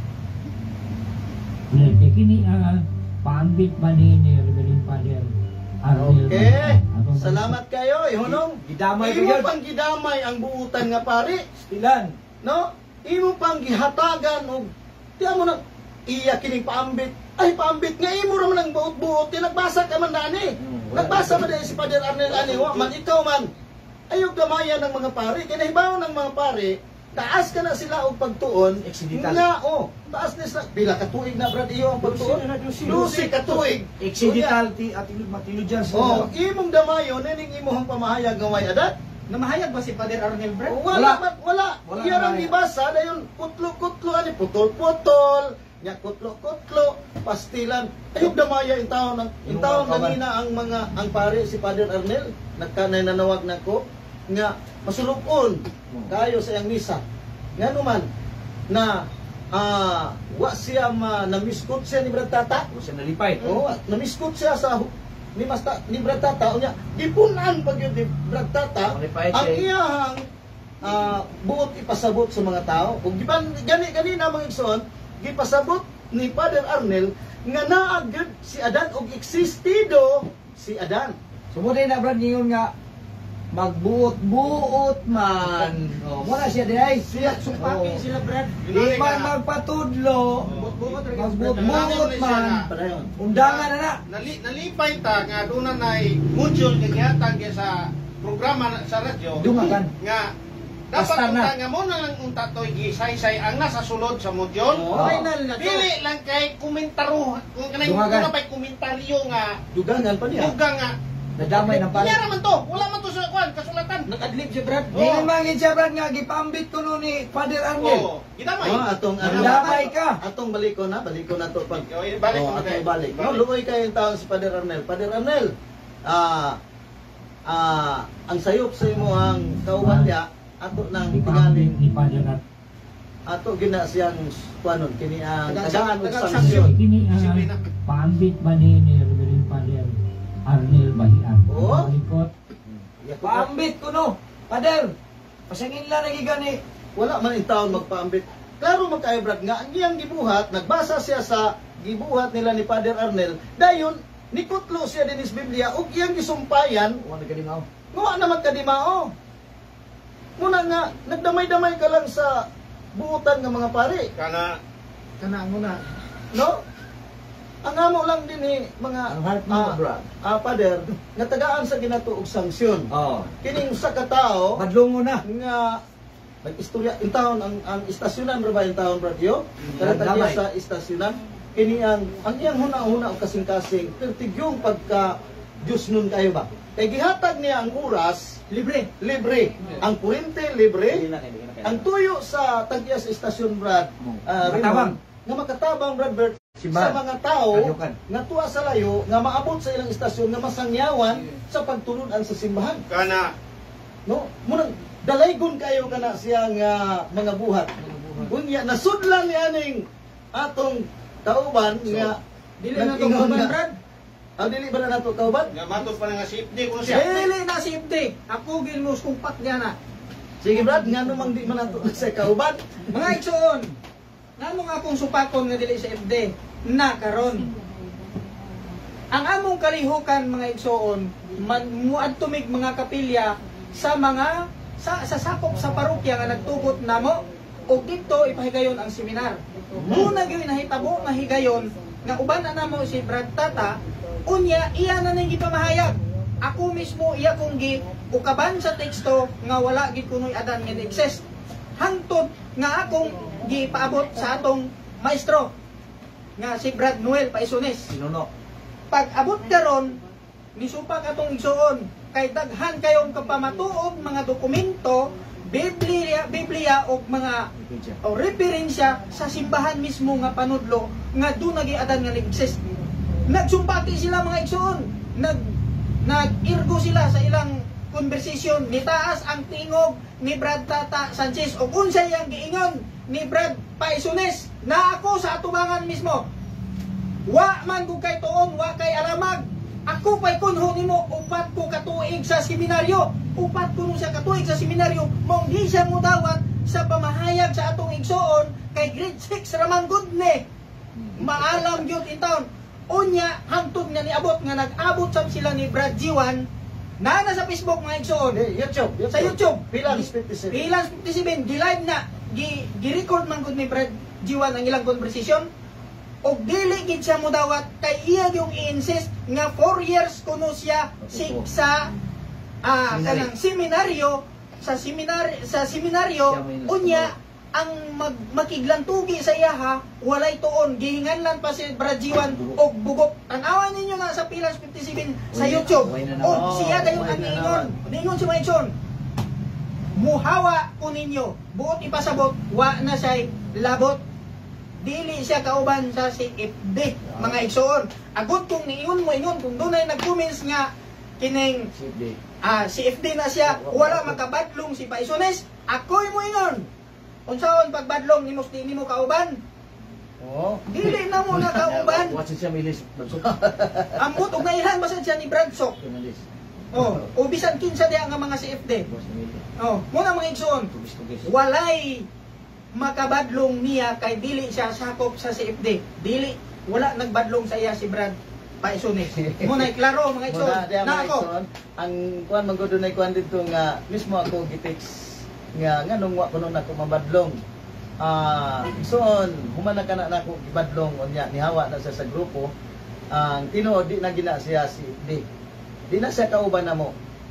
Nilke kini ang paambit ba ni ni Reverend Father Arnel. Okay. Atong- Salamat kayo, ihunong. Gidamay ko Imo yun. pang gidamay ang buutan nga pari, Stilan. no? Imo pang gihatagan og tiyan mo na iya kining paambit. Ay paambit nga imo ra man ang buot-buot, Di nagbasa ka man dani. Hmm, wala. Nagbasa man dai si Father Arnel ani, wa man ikaw man. Ayog gamayan ng mga pari, kinahibaw ng mga pari, taas ka na sila og pagtuon. Eksidital. Nga oh, taas na sila. Pila ka tuig na brad iyo ang pagtuon? Lusi ka tuig. Exidital, ti, at matilo dyan Oh, sa... imong damayon ning imong pamahayag nga way adat. Namahayag ba si Father Arnel Brad? Wala, Wala. wala. wala. Wala Iya na rang yan. ibasa dayon kutlo-kutlo ani putol-putol, nya kutlo-kutlo, pastilan. Ayog damaya in taon ng in Yung taon mga kawan. ganina ang mga ang pare si Father Arnel nagkanay nanawag nako nga masulupon kayo sa iyang misa. Ngano man na ah wa siya ma namiskot siya ni Brad Tata. O siya nalipay. Oo, namiskot siya sa hu- ni Masta ni Brad Tata unya gipunan pag yun ni Brad Tata Malipay ang siya. iyang ah, buot ipasabot sa mga tao. Ug giban gani gani na mga igsoon, gipasabot ni Father Arnel nga naagad si Adan og existido si Adan. Sumuday na, Brad, ngayon nga, magbuot-buot man. O, muna siya di ay. Siya Sumpaki Oo. sila Brad. Di man magpatudlo. Buot-buot rin. Magbuot-buot man. Padayon. Undangan na na. Nali, nalipay ta nga doon na nay module nga gihatag niya sa programa na- sa radyo Dungagan. nga dapat Basta na. unta nga mo na lang unta to'y gisay-say ang nasa sulod sa module. Oo. Final na to. Dili lang kay komentaro kung kanay Dungagan. na pa'y komentaryo nga Dugangan pa niya. duga nga Nadamay ng pala. Kaya man to, wala man to sa kwan kasulatan. Nag-adlib si Brad. Di Oo. naman siya, Brad, nga, gipambit ko nun ni Father Arnel. Oo, gidamay. Oh, atong Ang damay ka. Atong baliko na, baliko na to pag O, balik oh, mo atong tayo. balik. No, luoy kayo yung taon si Father Arnel. Father Arnel, ah ah ang sayop sa imo ang kauban niya ato nang ipaambit tingali ni Father at ato gina siyang kuanon kini ang tagaan Tagaan- og tagaan sanksyon. kini Simple ang na. paambit ba ni ni Reverend Father Arnel Bahian. Oo. Ang likot. Pambit ko no. Father, pasangin lang nagigani. Wala man in taon magpaambit. Klaro man kayo Brad nga ang iyang gibuhat, nagbasa siya sa gibuhat nila ni Father Arnel. Dayon nikutlo siya din sa Biblia ug iyang gisumpayan Huwag na kalimaw. Nga naman kadimao. Muna nga, nagdamay-damay ka lang sa buutan ng mga pare. Kana Kana mo na. No? Ang amo lang din eh, mga Ang heart mo, ah, Brad. ah, pader, natagaan sa ginatuog sanksyon. Oo. Kining sa katao, Madlungo na. nga, nag-istorya, in taon, ang, ang istasyonan, ba ba yung taon, Bradyo? Karatagya Damay. sa istasyonan, kini ang, ang iyang huna-huna ang kasing-kasing, pertigyong pagka, Diyos nun kayo ba? Kay gihatag niya ang oras, Libre. libre. Ang kurente, libre. Ang tuyo sa tagya sa istasyon, Brad, ah, Makatabang. Raymond, nga makatabang, Brad Bert, Simbahan. sa mga tao Kalyukan. nga tuwa sa layo, nga maabot sa ilang istasyon, nga masangyawan sa pagtulunan sa simbahan. kana No? Munang dalaygon kayo kana siyang ah, mga buhat. Unya, nasudlan ni aning atong kauban nga Dili na to nag-ingon kauban nga- Brad. Ah, dili ba na nato kauban? nga matos pa nga safety kuno siya. Dili na si Ibde. Ako ginmus kumpat niya na. Sige, Brad, nga namang di man nato sa kauban. Mga igsoon, nano nga akong supakon nga dili sa F D na karon. Ang among kalihukan mga igsoon, man muadtumig mga kapilya sa mga sa, sa sakop sa parokya nga nagtugot namo og dito ipahigayon ang seminar. Muna gyud nahitabo nga higayon nga uban na namo si Brad Tata unya iya na ning gipamahayag. Ako mismo iya kong gi ukaban sa teksto nga wala gid kunoy adan nga exist. Hangtod nga akong gipaabot sa atong maestro nga si Brad Noel Paisunes. Sinuno. Pag abot karon nisupak atong igsoon kay daghan kayong kapamatuod mga dokumento, Biblia, Biblia o mga o referensya sa simbahan mismo nga panudlo nga doon nag-iadan nga nag-exist. Nagsumpati sila mga igsoon. nag nag-irgo sila sa ilang conversation, nitaas ang tingog ni Brad Tata Sanchez o unsay ang giingon ni Brad Paisunes na ako sa atubangan mismo. Wa man ko kay tuon, wa kay alamag. Ako pa'y kunho nimo upat ko katuig sa seminaryo. Upat ko nun sa katuig sa seminaryo, mong di siya mo dawat sa pamahayag sa atong igsoon kay grade six ramang good ne. Maalam yun in town. Unya, hangtod nga niabot nga nag-abot sam sila ni Brad Jiwan na na sa Facebook mga igsoon. Eh, YouTube, YouTube. Sa YouTube. Pilans fifty-seven. Pilans fifty-seven. Gi-live na. Gi-record man gud ni Brad Jiwan ang ilang conversation. O dili gid siya mo dawat kay iya yung i-insist nga four years kuno siya si, sa ah kanang seminaryo sa seminar sa seminaryo unya ang mag, makiglantugi sa iya ha walay tuon gihinganlan pa si Brad Jiwan og bugok. Tanawan ninyo na sa Pilans fifty-seven sa YouTube. O siya dayon ang ningon ningon si Maison muhawa ko ninyo buot ipasabot wa na siya labot. Dili siya kauban sa C F D, mga igsoon. Agud kung niingon mo ingon, kung doon ay nag-comments nga kining ah, C F D na siya, wala makabadlong si Paisunes, ako'y mo ingon. Unsaon pagbadlong ni Musti ni mo kauban? Oo. Dili na mo na kauban. Watch siya milis. Ambot og nailan ba siya ni Bradsok? Oh, o bisan kinsa diha nga mga C F D. Oh, mo na mga igsoon. Walay makabadlong niya kay dili siya sakop sa C F D. Dili, wala nagbadlong sa iya si Brad Paisunes. Muna iklaro mga igsoon. Na ako. Ang kuan magudon ay kuan dito nga mismo ako gitex nga nganong wa kuno nako mabadlong. Ah, igsoon humana kana nako gibadlong unya nihawa na siya sa grupo. Ang tinuod di na gina siya si D. Di na siya kauban namo.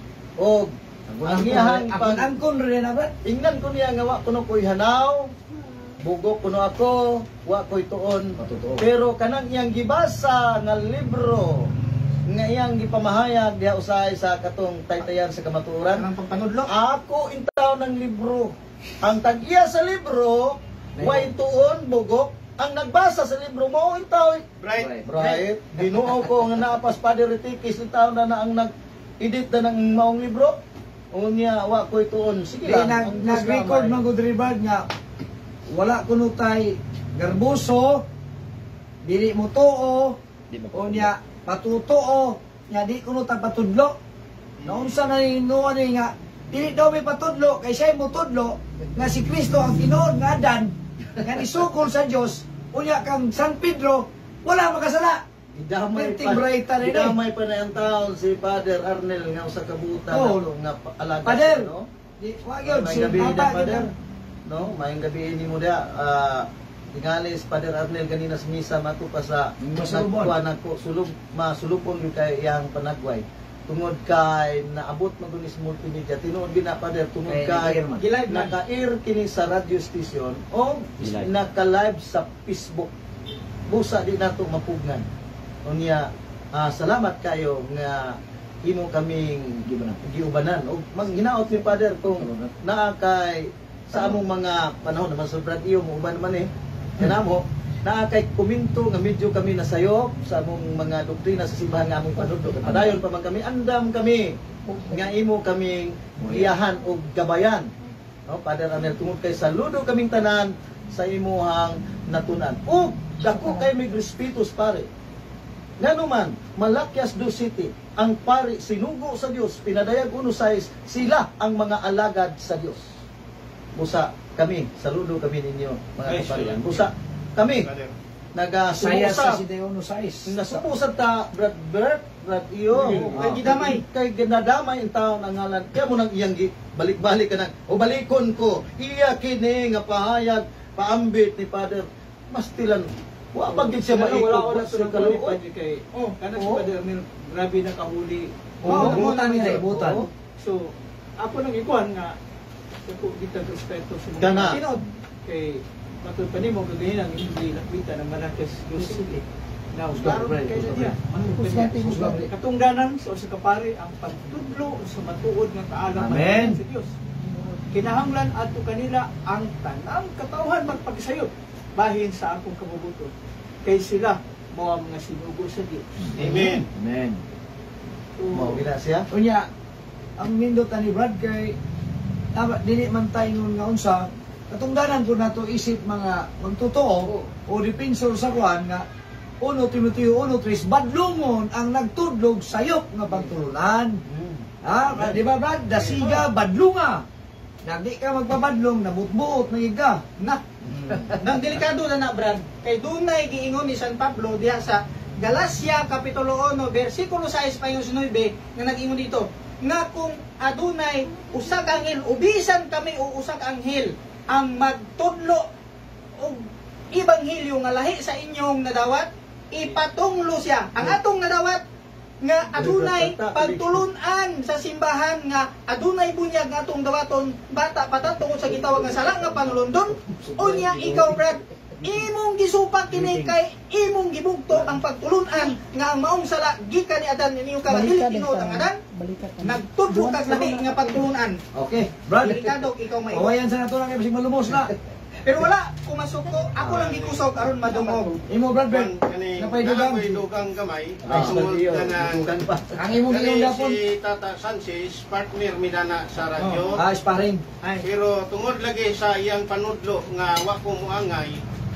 Og ang iyahang pag angkon rin na ba? ingnan ko niya nga wa kuno koy hanaw, bugok kuno ako, wa koy tuon. Pero kanang iyang gibasa nga libro nga iyang gipamahayag diha usay sa katong taytayan sa kamatuoran, Ang pagpanudlo. ako intaw ng libro. Ang tag-iya sa libro, way tuon, bugok. Ang nagbasa sa libro mo, intaw, Bright. bright. Ginuo ko nga naapas Padre Ritikis, intaw na na ang nag-edit na ng maong libro. Unya, wa ko'y tuon. Sige Di lang. nag, ang nag-record kaslamay. man gud Ribard nga wala kuno tay garbuso, dili mo tuo, o niya patutuo, niya di kuno ta patudlo. Naunsa na ninuan ni nga dili daw may patudlo kay siya mo tudlo nga si Kristo ang tinuod nga adan nga nisukol sa Dios. Unya kang San Pedro wala makasala. Idamay Perting brighter rin eh. idamay pa na yung taon si Father Arnel nga usa ka buta Oo. na nga pa- alaga Pader. siya, no? Di wa gyud May si gabi na Papa Pader. gyud. No, mayong gabi ni mo dia. Ah, tingalis Father Arnel ganina sa misa mato pa sa Masulubon. nagkuha nagko sulub masulupon gyud kay iyang panagway. Tungod kay naabot man kunis multimedia tinuod gina Pader tungod Kay kay naka-air man. Gi-live na. naka-air kini sa radio station o Gi-live. naka-live sa Facebook. Busa di nato mapugnan. Unya ah, salamat kayo nga imo kaming Gibanan. giubanan og manghinaot ni Father kung naa kay sa among mga panahon naman sobrang iyo mo uban man eh kanamo naa kay kuminto nga medyo kami nasayop sa among mga doktrina sa simbahan nga among panudlo padayon pa man kami andam kami nga imo kaming iyahan og gabayan no Father Arnel tungod kay saludo kaming tanan sa imuhang natunan ug dako kay mig respetos pare. Ngano man, Malakias two City, ang pari sinugo sa Dios, pinadayag uno sais, sila ang mga alagad sa Dios. Busa kami, saludo kami ninyo mga Ay, kaparian. sure. Busa kami, Brother. Saya sa nagasupusap, si Deono Sais. nasupusap ta, Brad Bert, Brad Iyo, Kay gidamay. kay ginadamay ang taon ang ngalan, kaya mo nang iyang gi- balik-balik ka na, o balikon ko, iya kini nga pahayag, paambit ni Father, mastilan, wa pagid siya Wala maikot wala sa sa kaluot. kalupad kay. Oh, kana si Oo. Padre Arnel grabe na kahuli. Oo, Oh, ibutan nila, ibutan. Oo. So, ako nang ikuan nga ako kita respeto sa mga Kana. sinod kay matud pa nimo kagahin ang hindi lakita ng Malakias two City. Now, Husgahan, karon Brad, kay husgahan. niya. Husgahan, husgahan. Katungdanan sa usa ka pare ang pagtudlo sa matuod nga kaalam Amen. sa Dios. Kinahanglan adto kanila ang tanang katawhan magpagsayop bahin sa akong kabubuton. Kay sila mao ang mga sinugo sa Dios. Amen. Amen. Mao gina siya. Unya, ang nindot ni Brad kay tama dili man tayo nun nga unsa katungdanan ko nato isip mga magtotoo o depinsor sa kuan nga uno Timoteo uno tres badlungon ang nagtudlog sayop nga pagtulunan. Ha, di ba Brad? Dasiga badlunga. Nagdi ka magpabadlong namutbuot magiga. Na. Nang delikado na na Brad, kay dunay giingon ni San Pablo diha sa Galacia kapitulo one bersikulo sais paingon nueve nga nag-ingon dito nga kung adunay usa ka anghel ubisan kami o usa ka anghel ang magtudlo og ebanghelyo nga lahi sa inyong nadawat ipatunglo siya ang atong nadawat nga adunay pagtulunan sa simbahan nga adunay bunyag nga atong dawaton bata patat tungod sa gitawag nga sala nga panglundon unya ikaw Brad imong gisupak kini kay imong gibugto ang pagtulunan nga ang maong sala gikan ni Adan niyo ka dili tinuod ang Adan nagtudlo kag lahi nga pagtulunan. Okay, Brad. Delikado ikaw may Kawayan sa nato lang kay bisig malumos na. pero wala kumasuko ako lang gikusog aron madungog. Imo Brad Brad. Kani Napay dugang. napay dugang gamay Ah, sungod iyo, ka nga dugan pa. Ang imong kani ginong gapon. si Tata Sanchez partner midana sa radyo. Ah, sparring. Ay, Pero tungod lagi sa iyang panudlo nga wa ko moangay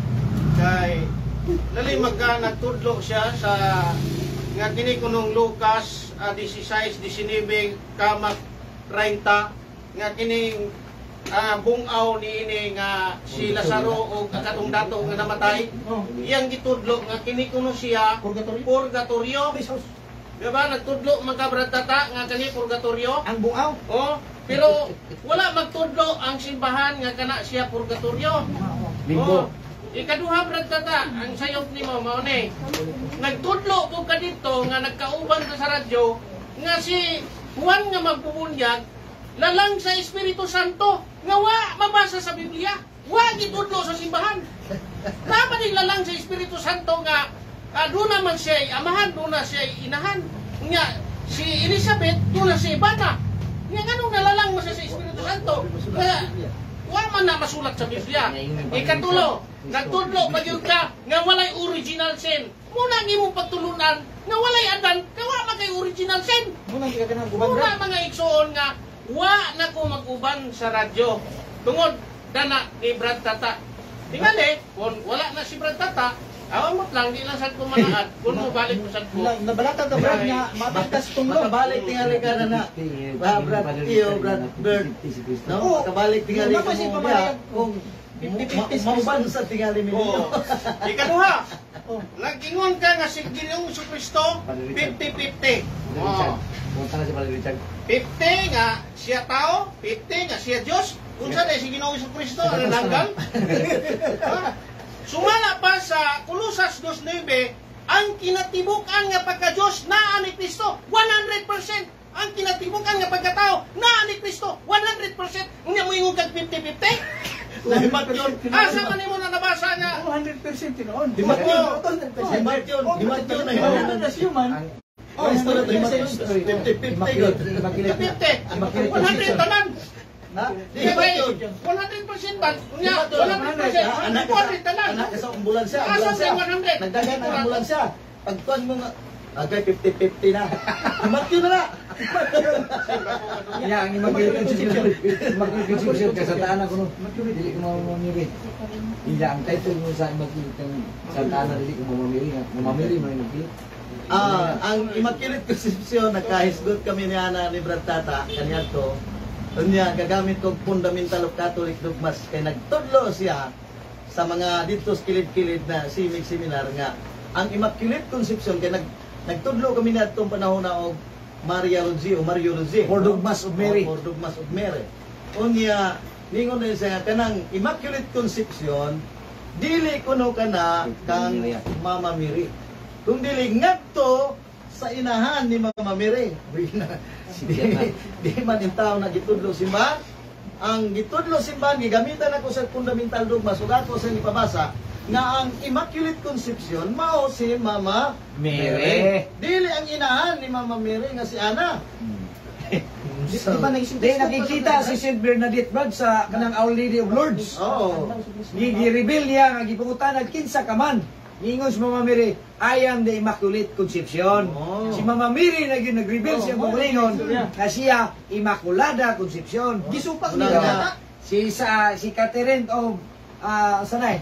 kay dali magka nagtudlo siya sa nga kini kunong Lucas uh, sixteen, nineteen kamak thirty nga kining uh, bungaw niini nga si Lazaro o katong dato nga namatay iyang gitudlo nga kini kuno siya Purgatorio? purgatorio diba nagtudlo magkabratata nga kani purgatorio ang bungaw. oh pero wala magtudlo ang simbahan nga kana siya purgatorio. Limbo. Oh, ikaduha brad tata, ang sayop nimo mao ni. Nagtudlo ko kadito nga nagkauban ka sa radyo nga si Juan nga magpubunyag lalang sa Espiritu Santo nga wa mabasa sa Biblia, wa gitudlo sa simbahan. Tama din lalang sa Espiritu Santo nga uh, doon naman siya amahan, doon na siya inahan. Nga si Elizabeth doon na siya ibana. Nga ganun nalalang mo siya sa Espiritu Santo. Nga wa man na masulat sa Biblia. Ikatulo, nagtudlo magyud ka nga walay original sin. Muna imong pagtulunan nga walay Adan, kawa man kay original sin. Muna di ka ganang guban Muna Brad. mga igsoon nga wa na ko mag-uban sa radyo. Tungod dana ni Brad Tata. Tingali, kung wala na si Brad Tata, awan mo lang, di lang sa kumanaad. Kung mo balik mo sa ko. Na- Nabalatan ka Brad nga mabigkas tunglo. Makabalik tingali ka na na. Ah, Brad Iyo, Brad Bird. No, Oo. makabalik tingali Yung ka napasip mo pa ba diya. yan? Kung fifty-fifty mauban sa tingali mo. Oo. Ikaduha, Oh. nag-ingon ka nga si Ginoong Kristo fifty fifty. Oh. Punta na si Padre Richard. fifty nga siya tao, fifty nga siya Diyos. Kung saan si Ginoong Kristo ang nananggal. Ha? Sumala pa sa Colosas two nine, ang kinatibukan nga pagka-Diyos naa ni Kristo one hundred percent. Ang kinatibukan nga pagkatao naa ni Kristo one hundred percent. Unya mo ingon kag fifty fifty. Lahimat yun. Asa man mo na nabasa nga? one hundred percent tinoon. Di mat yun. Oh, Di mat yun. Di mat yun. one hundred as human. Oh, ito na di mat yun. fifty fifty yun. fifty. one hundred tanan. Na? Di Di mat yun. one hundred percent ba? Unya, Di mat yun. one hundred percent. Anak one hundred ka tanan. anak ka sa ambulansya. Asa ambulansya. may one hundred? Nagdagan ang ambulansya. Pagtuan mo nga, agay fifty fifty na. Di mat yun na na. Ya, ang imagine constitution. Imagine constitution ka sa taan ako no. Dili ko mamamiri. Ila ang title mo sa imagine sa taan dili ko mamamiri. Mamamiri man yung Ah, ang Immaculate Conception nakahisgot kami ni Ana ni Brad Tata kaniadto. Unya gagamit kog fundamental of Catholic dogmas kay nagtudlo siya sa mga dito sa kilid-kilid na simig seminar nga ang Immaculate Conception kay nag nagtudlo kami niadtong panahon na og Maria Rosie o Mario Rosie. For Dogmas of Mary. Oh, for Dogmas of Mary. Unya ningon na siya kanang Immaculate Conception dili kuno kana kang Mama Mary. Kung dili ngadto sa inahan ni Mama Mary. di, di man yung tao na gitudlo simbahan. Ang gitudlo simbahan, gigamitan ako sa fundamental dogma. So ako sa ipabasa, nga ang Immaculate Conception, mao si Mama Mary. Dili ang inahan ni Mama Mary nga si Ana. Di ba naisip? Di nakikita si Saint Bernadette Brad sa kanang Our Lady of Lourdes. Oo. Gi gi-reveal niya nga gipangutan kinsa ka man. Ningon si Mama Mary, I am the Immaculate Conception. Oh. Si Mama Mary naging nag-reveal Oh, siya oh, kaugalingon yeah. na siya Immaculada Conception. Gisupak Wala nila na. yata. Si sa si Catherine o ah sanay.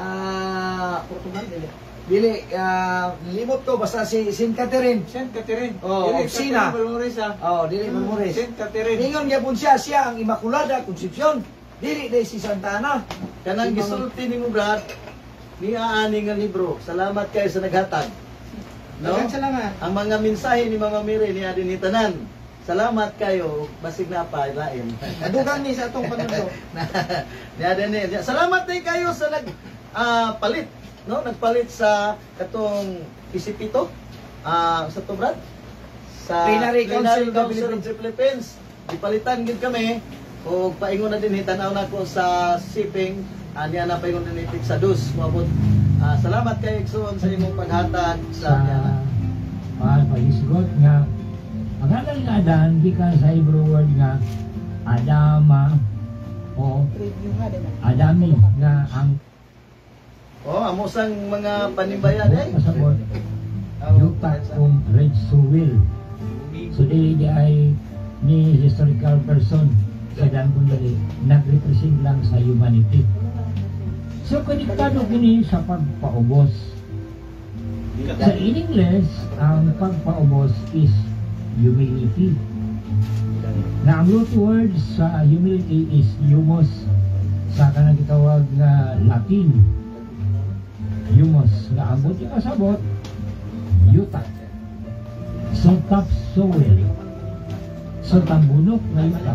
Ah Portugal dili. dili ah limot ko basta si Saint Catherine. Saint Catherine. Oh, Dili, Oksina. Catherine Valores, ah. Oh, dili Hmm, Valores. Saint Catherine. Ningon gyapon siya siya ang Immaculada Conception. Dili day si Santa Ana. Kanang gisulti nimo Brad, ni aani nga libro. Salamat kayo sa naghatag. No? Daghang salamat. Ang mga mensahe ni Mama Mary ni adin ni tanan. Salamat kayo, basig na pa lain. Dugang ni sa atong panundo. ni adin ni. Salamat din kayo sa nag ah, palit, no? Nagpalit sa katong isipito. Ah, sa to Brad? Sa Plenary Council of the Council of the Philippines. Dipalitan gid kami o paingon na din hitanaw na ko sa shipping. Anya na paingon din itik sa dus. Moabot. Ah, salamat kay Igsoon sa imong paghatag sa sa Diana. mahal pagisgot nga ang angal nga Adan di ka sa Hebrew word nga Adama o Adami nga ang Oh, amo sang mga panimbayan eh. pasabot yuta kung red soil. So di di ay ni historical person sa dan kung dali nag-represent lang sa humanity. So konektado kini sa pagpaubos. Sa in English, ang pagpaubos is humility. Na ang root word sa humility is humos. Sa kanang gitawag na Latin. Humos. Na ang buti kasabot, yuta. So topsoil. So tambunok na yuta.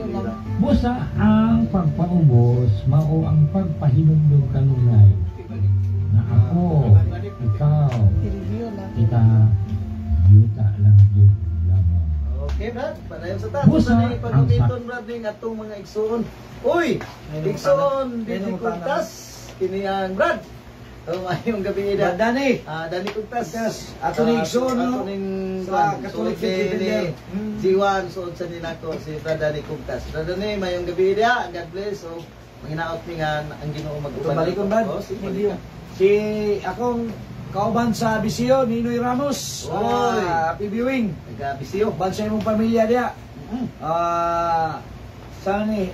Busa ang pagpaubos, mao ang pagpahinumdum kanunay. Na ako, ikaw, kita, yuta lang yun lamang. Okay, Brad. Padayon sa taas. Busa Busa ni ang pagamiton Brad ning atong mga igsoon. Uy, igsoon dili kuntas kini ang Brad. Oh, mayong gabi ida. Dani. Ah, Dani kuntas. Yes. Ato ning igsoon, no? Ato ning Sa Brad, Catholic suod Faith ni Defender. Mm. Jiwan suod sa ninako si Brad Dani kuntas. Brad Dani, mayong gabi ida. God bless. So, manginaot mi nga ang Ginoo mag-uban. Tumalikon, Brad. Oh, sige, balik ka. Si akong kauban sa Bisio, Ninoy Ramos. Oy. Ah, happy viewing. Nagabisiyo. Ban sa imong pamilya dia. Mm. Ah, saan ni?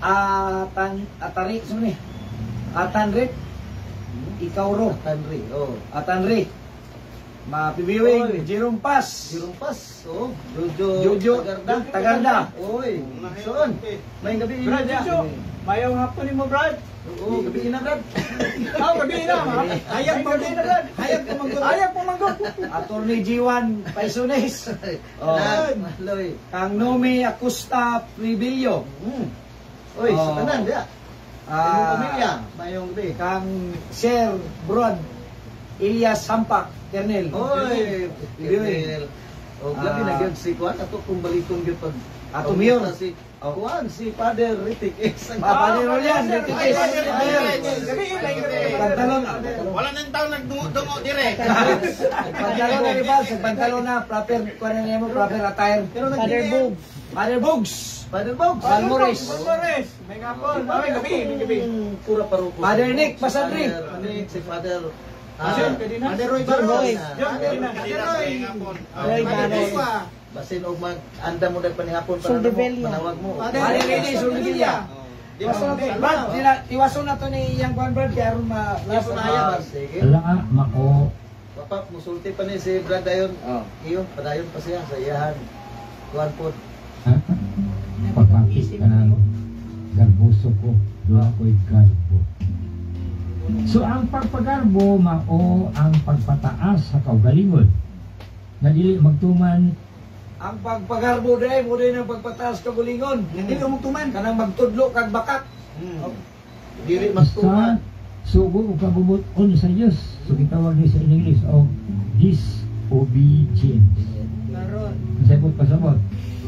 Atan Atari, saan ni? Atanrit. Ikaw ro. Henry. Oh. Atanri. Ma-happy viewing. Oy. Jerome Paz. Jerome Paz. Oh. Jojo. Jojo Tagarda. Tagarda. Oy. Igsoon. May gabi Brad, ida. Jojo. Mayong hapon ni mo, Brad. Oo, gabi na Brad. Ah, gabi na. ha? Hayag mo din, Brad. Hayag po manggot. Hayag po manggot. Attorney Jiwan Paisones. Oh. Brad, mahaloy. Kang Nomi Acosta Pribilio. Mm. Oy, Oh. sa tanan dia. Imong pamilya, mayong gabi. Kang Sir Brod Elias Sampak Kernel. Oy, viewing. Kernel. Oh, gabi Ah. na gyud si Kuan ato kung balikon gyud pag Ato miyon. si Kuan si Father Ritik X. Ah, Padre Rolian, Ritik X. Gabi, may gabi. Pantalon. Wala nang tao nagdungo-dungo dire. Pantalon na riba, sa pantalon na proper kuan na mo proper attire. Pero Father Bog. Father Bugs. Father Bob. Balmores. Balmores. May hapon. Ah, may gabi, may gabi. Pura paruko. Father Nick Pasadri. Father Nick, si Father John Kadina. Father Roy John Roy. John Kadina. Kanina sa hapon. Roy Father Banoy. Joshua. Basin og mag anda mo dag panihapon para mo manawag mo. Father Father Rene Rene Sulvilla. Iwason na to. Brad, tila tiwason na to ni yang kuan Brad kay aron ma last Iwason na na haya. yan. Sige. Wala ka, mako, Papa, musulti pa ni si Brad dayon. Oh. Iyo, padayon pa siya sa iyahan. Kuan po. ha? Pagpapit ka ng garboso ko, doon ako'y garbo. So ang pagpagarbo, mao ang pagpataas sa kaugalingon. Na dili magtuman Ang pagpagarbo dai mo din ang pagpataas ka bulingon. Hindi ka mong Kanang magtudlo kag bakat. Hmm. Diri magtuman. sa sugo o kabubuton sa Diyos. So gitawag niya sa English o disobedience. Naron. Masabot pasabot.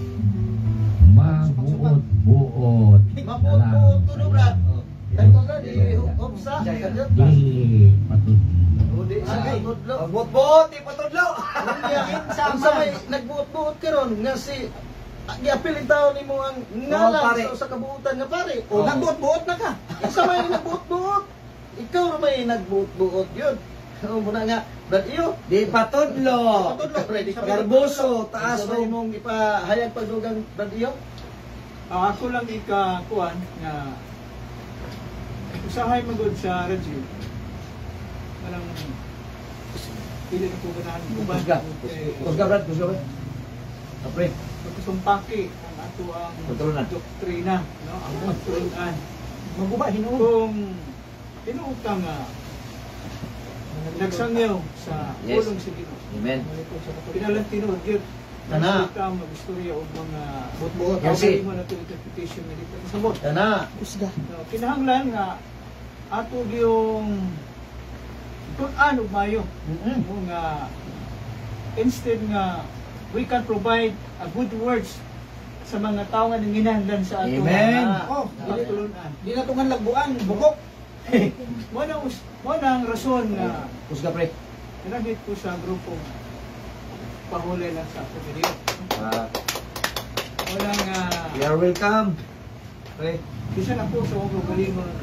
Mabuot-buot. Mapuot-puot to no Brad. Dahil ka di upsa. Di patudlo. O di sa tudlo. Buot-buot ipatudlo. Ang sabay nagbuot-buot karon nga si giapil taon nimo ang Oh, ngalan pare. sa, sa kabuutan nga pare. O, nagbuot-buot na ka. Ang sabay nagbuot-buot. Ikaw ra may nagbuot-buot yun. Oo, muna nga. Brad Iyo. Di patudlo. Garboso, taas Taas o. mong ipahayag pagdugang Brad Iyo. Ah, ako lang ikakuan nga usahay magod sa radyo. Walang pili na po ganahan ko ba? Kusga. Kusga, Brad. Kusga, Brad. Apre. Magkasumpaki ang ato ang Pagtulunan. doktrina, no? Ang pagtulunan. Maguba, hinuon. Kung tinuutang nga nagsangyaw sa Yes. pulong sa Ginoo. Amen. Pinalang tinuod gyud. Kana. Ka mag-istorya og mga Butbuot. Yes, eh. mo na interpretation na dito. Sabot. Kana. No, kinahanglan nga ato yung tun-an ug mayo. Mm-mm. Mo nga instead nga we can provide a good words sa mga tao nga nanginahanglan sa ato. Amen. Oh, dili tulunan. Di na tungan lagbuan, bukok. Mo na us- mo na ang rason nga Kusga, pre. nalagit ko sa grupo pahuli lang sa ato video. Ah, Wala nga you are welcome. Pre. bisan ako sa ulo galingon.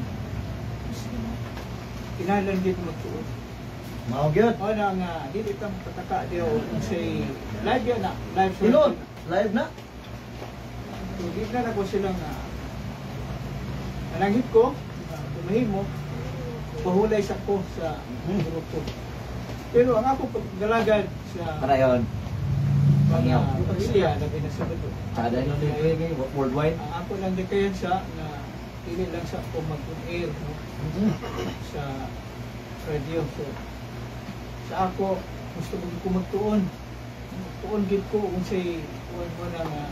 Kinahanglan gid magtuon. Mao gyud. Wala nga dili ta makataka diyo say live yan na live sa Hinuon. Live na. So, di na ako sila nga nalangit ko, tumahimo, pahulay sa ko sa grupo. Pero ang ako paggalagad sa Para yun. mga pamilya, labi na sa bato. Kada yun yung worldwide. Ang ako lang di kayan sa na pili lang sa ako mag-air no? sa radio. So, sa ako, gusto ko magtuon. Magtuon gid ko kung say kuwan mo na nga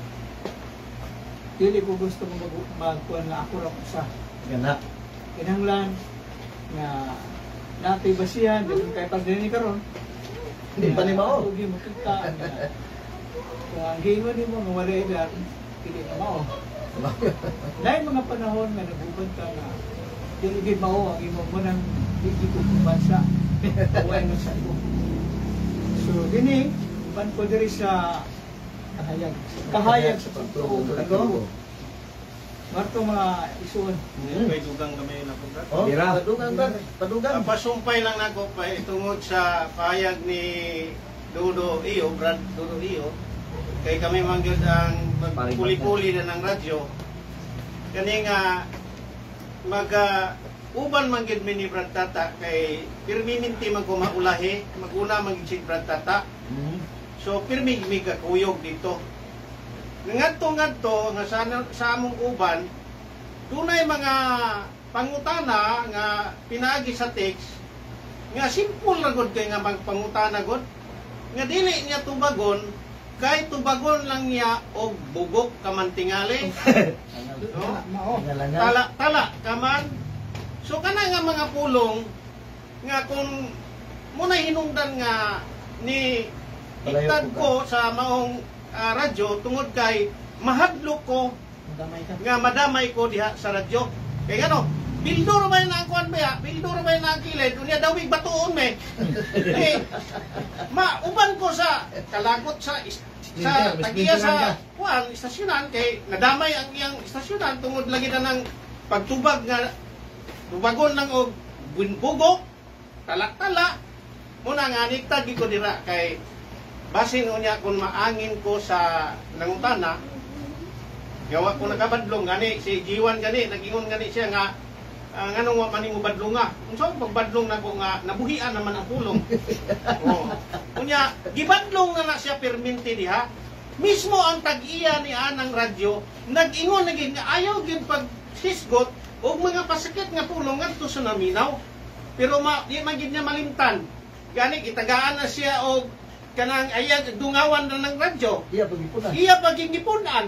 dili ko gusto mo mag magkuhan nga ako ra sa Kana. kinahanglan nga natay basihan dayon kay pagdini karon Hindi pa ni mao. Ugi mo kita nga kung ang gingon nimo nga wala ida dili na mao. Dahil mga panahon nga nagubad ka nga dili gid mao ang imo mo nang dili ko bansa. Uway mo sa ko. So dini ban ko diri sa kahayag. Kahayag sa pagtuo. Marto mga isuon. May dugang kami na punta. Oh, Bira. padugang Brad. Padugang. Pasumpay lang nako pa tungod sa payag ni Dodo Iyo, Brad Dodo Iyo. Kay kami mangyod ang magpuli-puli na ng radyo. Kani nga mag uh, uban mangyod mi ni Brad Tata kay pirmiminti man ko maulahi, maguna mangyod si Brad Tata. So pirmi mi kakuyog dito. Ngadto-ngadto nga sa, sa among uban, dunay mga pangutana nga pinaagi sa text nga simple ra gud kay nga magpangutana gud nga dili niya tubagon kay tubagon lang niya og bugok kamantingali. No? Tala tala kaman. So kana nga mga pulong nga kung muna hinungdan nga ni itad ko sa maong uh, radyo tungod kay mahadlok ko nga madamay ko diha sa radyo. Kay gano, bildor ba na ang kuan ba? Bildor ba na ang kilid? Unya dawig batuon me. Eh, ma uban ko sa kalagot sa sa tagiya sa kuan istasyonan kay nadamay ang iyang istasyonan tungod lagi na ng pagtubag nga tubagon lang og bunbugok tala-tala muna nga niktad gi ko dira kay basin unya kung maangin ko sa nangutana gawa ko nakabadlong gani si Jiwan gani nagingon gani siya nga uh, nganong wa man mo badlong nga unsa pagbadlong nako nga nabuhian naman ang pulong. Oh unya gibadlong na na siya perminti diha mismo ang tag-iya ni anang radyo nag-ingon naging ayaw gyud pag sisgot og mga pasakit nga pulong ngadto sa naminaw pero ma di man gid niya malimtan gani itagaan na siya og kanang ayag dungawan na ng radyo. Iya pagipunan. Iya pagigipunan.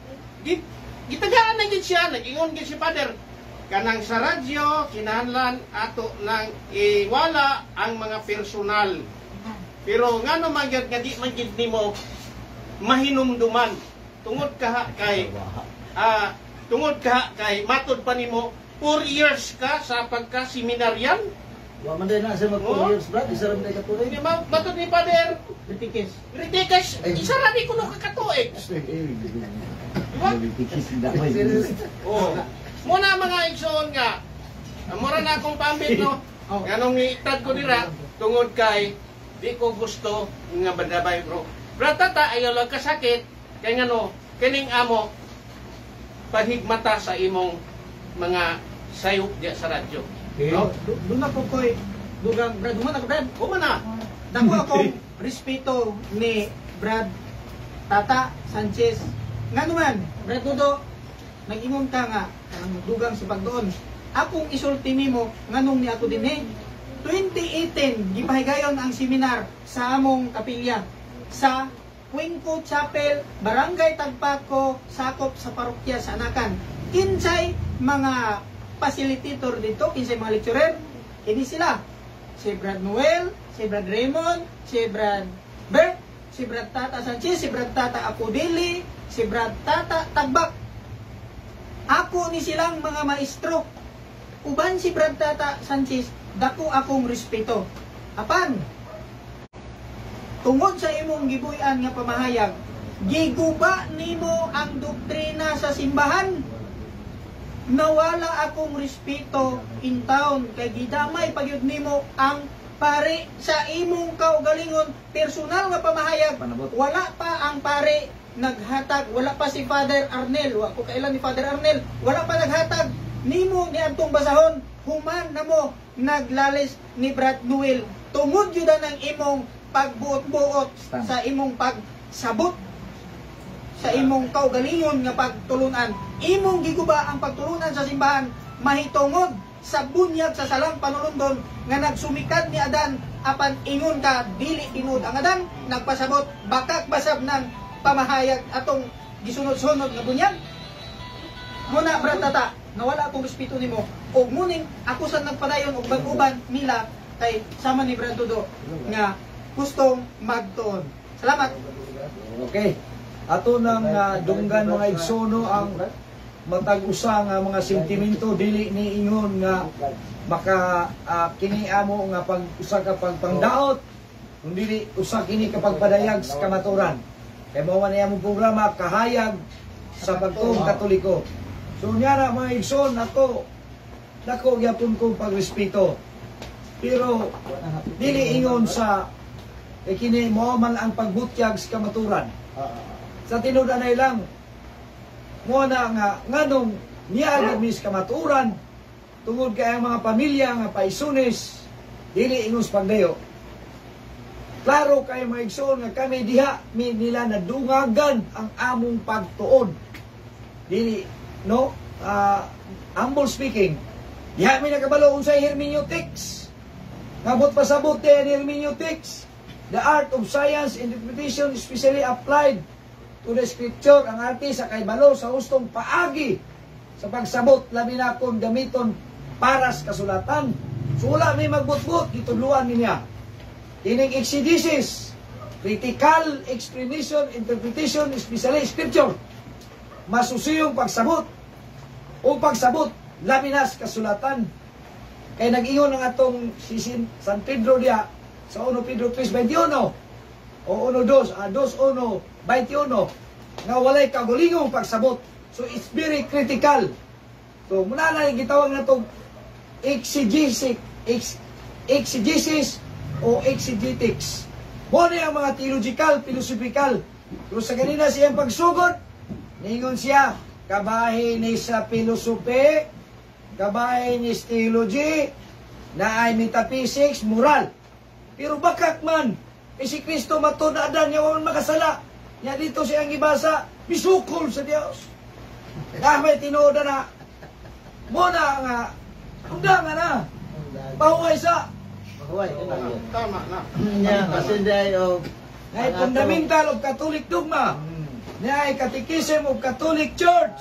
Gitagaan na gid siya, nag-ingon gid si Father. Kanang sa radyo kinahanglan ato nang iwala ang mga personal. Pero ngano man gyud nga di man gid nimo mahinumduman tungod ka kay ah tungod ka kay matod pa nimo four years ka sa pagka-seminaryan. Wa man din na sa mag four years Brad, isa ra man ka tuloy. Di ba matod ni Father? Ritikis. Ridikas, isa ra di kuno ka katuig. Oh. Muna mga igsoon nga. Mura na akong pambit no. Oh. Nganong niitad ko dira tungod kay di ko gusto nga badabay bro. Brad Tata ayaw lang kasakit kay ngano kining amo pahigmata sa imong mga sayop diya sa radyo. No? Doon na po ko'y dugang Brad. Human ako Brad. Kuma na. Dako akong respeto ni Brad Tata Sanchez. Nga naman, Brad Tudo, nag-ingon ka nga, ang dugang si Pagdoon. Akong isulti nimo nganong ni ato din eh. twenty eighteen, gipahigayon ang seminar sa among kapilya sa Quinco Chapel, Barangay Tagpaco, sakop sa parokya sa Anakan. Kinsay mga facilitator dito, kinsay mga lecturer, ini sila. Si Brad Noel, si Brad Raymond, si Brad Bert, si Brad Tata Sanchez, si Brad Tata Apodili, si Brad Tata Tagbak. Ako ni silang mga maestro. Uban si Brad Tata Sanchez, dako akong respeto. Apan, tungod sa imong gibuyan nga pamahayag, giguba nimo ang doktrina sa simbahan. Nawala akong respeto in town kay gidamay pagyud nimo ang pare sa imong kaugalingon personal nga pamahayag. Wala pa ang pare naghatag, wala pa si Father Arnel, wa ko kailan ni Father Arnel, wala pa naghatag nimo ni adtong basahon, human namo naglalis ni Brad Noel. Tungod yun ang imong pagbuot-buot sa imong pagsabot sa imong kaugalingon nga pagtulunan. Imong giguba ang pagtulunan sa simbahan mahitungod sa bunyag sa salang panulundon nga nagsumikad ni Adan apan ingon ka dili tinud ang Adan nagpasabot bakak basab ng pamahayag atong gisunod-sunod nga bunyag. Muna Brad Tata, nawala akong respeto nimo ug muning ako sa nagpadayon og bag-uban nila kay sama ni Brad Tudo nga gustong magtuon. Salamat. Okay. Ato nang uh, dunggan mga igsono ang matag-usa nga mga sentimento dili ni ingon nga maka uh, kini amo nga pag usa ka pagpangdaot kundi usa kini kapag padayag sa kamaturan. Kay mao man imong programa kahayag sa pagtuong Katoliko. So nyara mga igsoon ato dako gyapon kong pagrespeto. Pero dili ingon sa eh, kini mao man ang pagbutyag sa kamaturan. Sa tinuod na lang mo na nga nganong niya mis kamaturan tungod kay ang mga pamilya nga paisunis dili ingos pagdayo. Klaro kay mga igsoon nga kami diha mi nila nadungagan ang among pagtuon. Dili no uh, humble speaking diha mi nakabalo unsay hermeneutics. Ngabot pasabot ni hermeneutics, the art of science interpretation especially applied to the scripture, ang arte sa kaibalo sa hustong paagi sa pagsabot labi na kung gamiton paras kasulatan. So wala may magbutbut gitudluan niya. Ining exegesis, critical explanation, interpretation, especially scripture. Masusiyong pagsabot o pagsabot labi na sa kasulatan. Kay nag-ingon ang atong si San Pedro dia sa First Pedro three twenty-one o one two, ah, two one twenty-one nga walay kagulingong pagsabot. So it's very critical. So muna na gitawag na itong exegesis, ex, exegesis o exegetics. Muna ang mga theological, philosophical. So sa ganina siyang pagsugod, ningon siya, kabahin ni sa philosophy, kabahin ni theology, na ay metaphysics, moral. Pero bakak man, eh si Kristo matunadan niya waman makasala. Niya dito siyang ibasa, misukol sa Diyos. Ah, may tinuod na. Muna nga, handa nga na. Pahuway sa. Huwag, Tama na. niya, kasi dahil, Ngay fundamental of Catholic dogma. Ngay catechism of Catholic Church.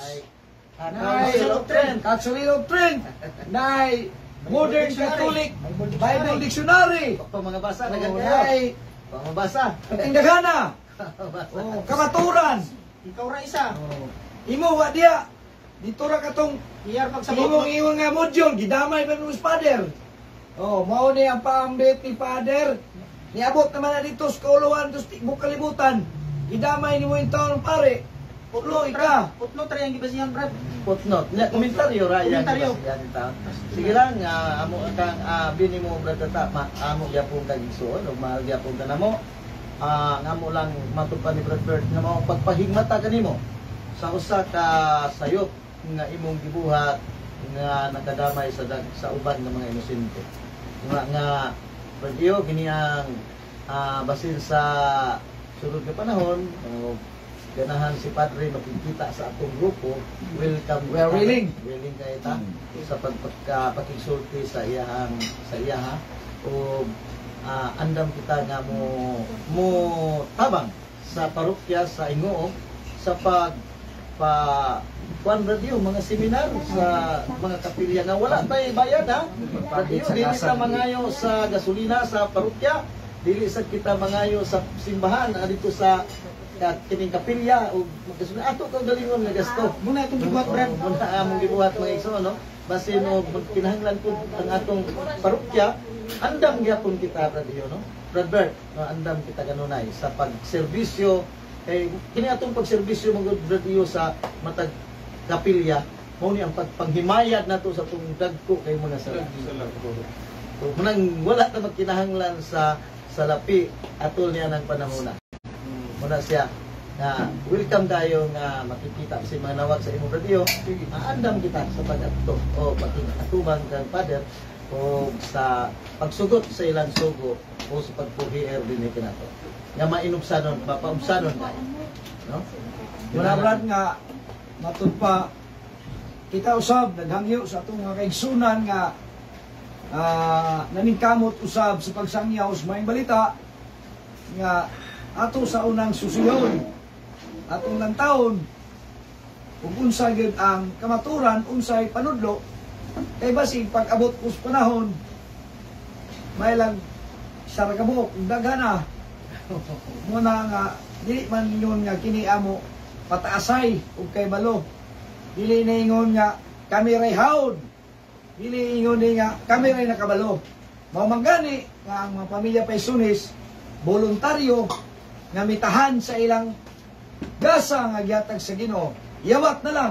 Ngay Catholic doctrine. Ngay modern Catholic Bible Dictionary. pag mga basa, Oh, naganda. Ngay Pag mga basa. katinggana. Oh, kamaturan. Ikaw ra isa. Oh. Imo wa dia. Dito ra katong Iyar pagsabot. imong ingon nga module gidamay pa ng father. Oh, mao ni ang paambit ni father. Niabot naman na dito sa kauluhan, tos tikbuk kalibutan. Idamay ni mo yung taon pare. Putlo, ika. Putlo tra yang gibasihan Brad. Footnote. Nya komentaryo ra yan. Komentaryo. Yan ita. Sige lang nga amo kang ah, bini mo brad ta ma amo gyapon kag igsoon ug mahal gyapon ka namo. Ah ngamo lang matupan ni Brad Bert nga mao pagpahigmata kanimo sa usa ka sayop nga imong gibuhat nga nakadamay sa dag, sa uban nga mga inosente. Nga nga radio kini ang ah, basin sa sunod nga panahon uh, ganahan si Padre makikita sa atong grupo, welcome. We are willing. Willing kay ta Hmm. sa pagpagkapakisulti sa iyahang sa iyaha o ah, andam kita nga mo mo tabang sa parokya sa Ingoo sa pag pa kuan radio mga seminar sa mga kapilya nga wala tay bayad ha. Radio dili ta mangayo sa gasolina sa parokya, dili sad kita mangayo sa simbahan ah, dito sa at kining kapilya o magkasunod ato to galingon nga gasto Muna itong gibuhat Brad. muna among gibuhat mga igsoon no basin mo kinahanglan pud ang atong parokya andam gyapon kita radio no Brad Bert no andam kita kanunay sa pagserbisyo kay kini atong pagserbisyo mga radio sa matag kapilya mao ni ang pagpanghimayad nato sa atong dagko kay muna sa so munang wala ta magkinahanglan sa sa lapi atol niya ng panahon. Muna siya na welcome tayo nga makikita sa mga nawag sa imong radio. Aandam kita sa pag-ato o pag-atubang kang Father o sa pagsugot sa ilang sugo o sa pagpuhier din ito nato. Nga mainubsanon, mapaubsanon tayo. No? Muna Brad nga matud pa kita usab naghangyo sa atong mga kaigsunan nga ah, naningkamot usab sa pagsangyaw sa maayong balita nga ato sa unang susuyon atong nantawon ug unsa gyud ang kamaturan unsay panudlo kay basig pag-abot us panahon may lang sa ragabok dagana muna nga dili man ingon nga kini amo pataasay ug kay balo dili na ingon nga kami ray hawd dili ingon ni nga kami ray nakabalo mao man gani nga ang mga pamilya Paisones voluntaryo nga mitahan sa ilang gasa nga gihatag sa Ginoo yawat na lang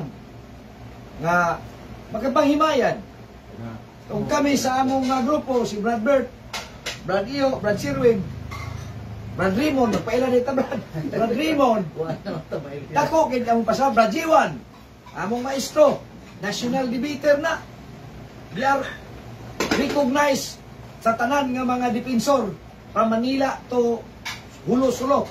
nga magpanghimayan ug kami sa among nga grupo si Brad Bert, Brad Iyo, Brad Sirwin, Brad Raymond, nagpaila dito Brad, Brad Raymond, dako kid among pasal Brad Jiwan, among maestro, national debater na. They are recognized sa tanan nga mga depensor from Manila to Hulo-Sulo.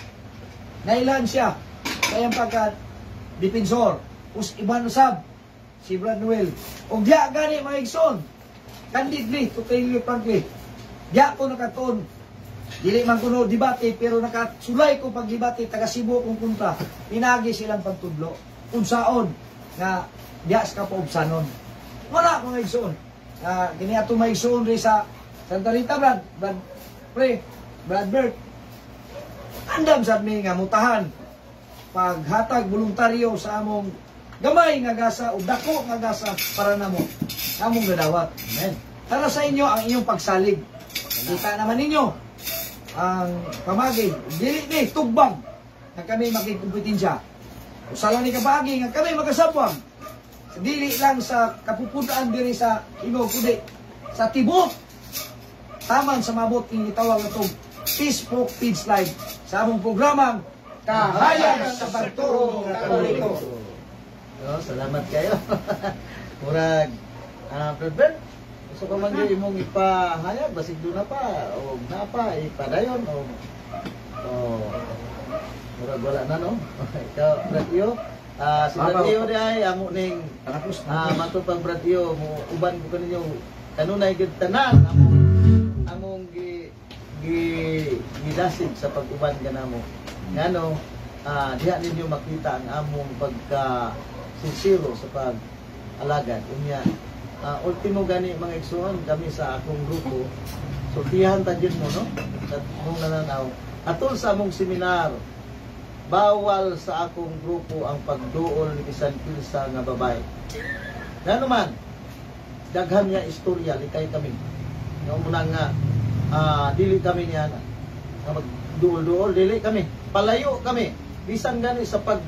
Nailan siya kayang pagka depensor. Us iban usab si Brad Noel. O diya gani mga igsoon. Candidly, to tell you frankly, diya ko nakatuon. Dili man kuno debate pero nakasulay ko pag debate taga Cebu kung punta. Pinagi silang pagtudlo. Unsaon nga diya sa kapaubsanon. Wala mga igsoon. Uh, kini ato mga igsoon rin sa Santa Rita Brad, Brad Pre, Brad Bert. Andam sa mi nga mutahan paghatag voluntaryo sa among gamay nga gasa o dako nga gasa para namo among gadawat. Amen. Para sa inyo ang inyong pagsalig. Kita naman ninyo ang pamagi dili ni tugbang nga kami makikumpetensya. Usala ni kabagi nga kami makasabwang. Dili lang sa kapupuntaan diri sa Ingog kundi sa tibok. Taman sa mabot ing itawag itong Facebook page live sa among programang Kahayag sa Pagturo Katoliko. No, salamat kayo. Murag ah uh, Brad, gusto ko man gyud imong ipahayag basig do na pa o na pa ipadayon o o murag wala na no. Ikaw Brad Iyo, ah si Brad Iyo di ay amo ning ah matupang Brad Iyo mo uban ko kaninyo kanunay gyud tanan among among gi gi gidasid sa pag-uban kanamo. Ngano ah diha ninyo makita ang among pagka sincero sa pag-alagad. Unya uh, ultimo gani mga igsoon kami sa akong grupo sultihan ta gyud mo no at mong nananaw atol sa among seminar bawal sa akong grupo ang pagduol ni bisan kinsa nga babae. Ngano man daghan nga istorya likay kami. No muna nga uh, dili kami niya nga magduol-duol dili kami. Palayo kami bisan gani sa pag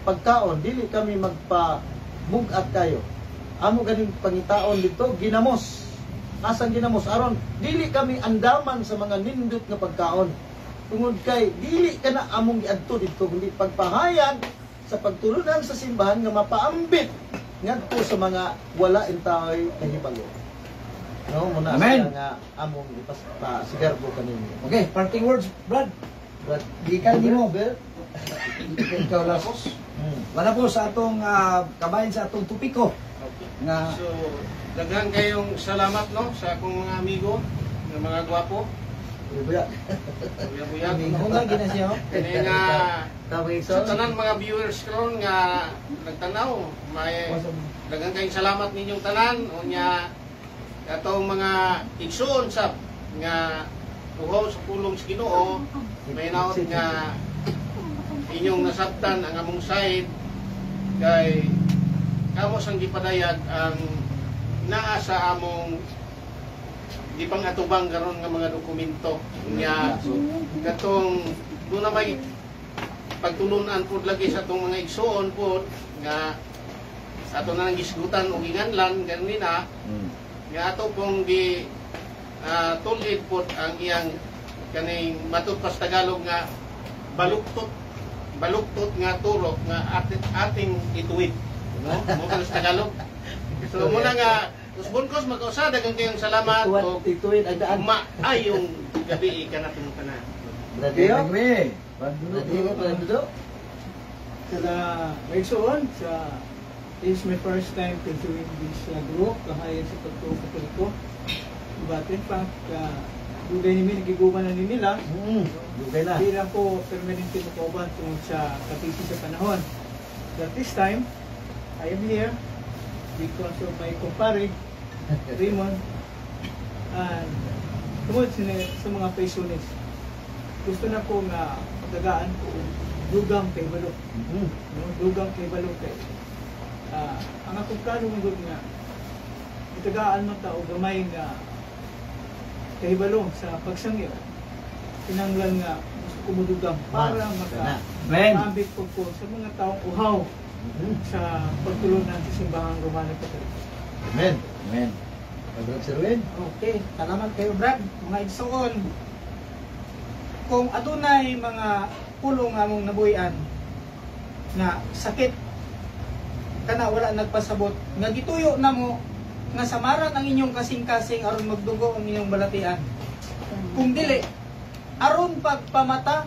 pagkaon dili kami magpa bugat kayo. Amo ganing pangitaon dito ginamos. Asan ginamos aron dili kami andaman sa mga nindot nga pagkaon. Tungod kay dili kana among giadto dito kundi pagpahayag sa pagtulunan sa simbahan nga mapaambit ngadto sa mga wala intaoy kahibalo. No, muna Amen. sa nga among ipaspa sigarbo kaninyo. Okay, parting words, Brad. But Gikan nimo. Bel. Ikaw lapos. Hmm. Wala po sa atong uh, kabayan sa atong tupiko. Nga, So, daghan kayong salamat no sa akong mga amigo, ng mga gwapo. Buya. Buyag-buyag. Unga gina siya. Kini nga Tawag sa sa tanan mga viewers karon nga nagtanaw, may daghan kayong salamat ninyong tanan unya atong mga igsoon sab nga tuhaw sa pulong sa Ginoo, may naot nga inyong nasabtan ang among side kay kamo sang gipadayag ang naa sa among gipang atubang karon nga mga dokumento nya katong doon na may pagtulunan pud lagi sa atong mga igsoon pud nga ato na nang gisgutan og inganlan ganina nga ato pong gi uh, tulid pud ang iyang kaning matud pas Tagalog nga baluktot baluktot nga turok nga ating ating ituwid no mo sa Tagalog so muna nga usbon kos magkausa daghang kayong salamat o tituin ang daan. maayong gabi ka na tumuka na Radio. Agree. Radio pa dito. Sa Maigsoon, sa this is my first time to join this uh, group, kahayan sa Pagtuo Katoliko. But in fact, uh, dugay nimi nagiguman na nila. Hmm. Dugay na. Hindi lang po permanente makauban tungkol sa kapisi sa panahon. But this time, I am here because of my kumpare, Raymond, and tungkol sa, sa mga paisones. Gusto na ko nga pagdagaan ko dugang kay Balok. Hmm. No? Dugang kay Balok kay. Uh, ang akong plano ng nga, itagaan man ta o gamay nga kay Balok sa pagsangyo. Tinanglan nga gusto ko mudugang para maka Amen. maambit ko ko sa mga taong uhaw sa pagtulunan sa simbahang Romano Katoliko. Amen. Amen. Brad Sirwin. Okay, salamat kayo Brad, mga igsoon. Kung adunay mga pulong among nabuhian na sakit kana wala nagpasabot nga gituyo na mo nga samaran ang inyong kasing-kasing aron magdugo ang inyong balatian. Kung dili aron pagpamata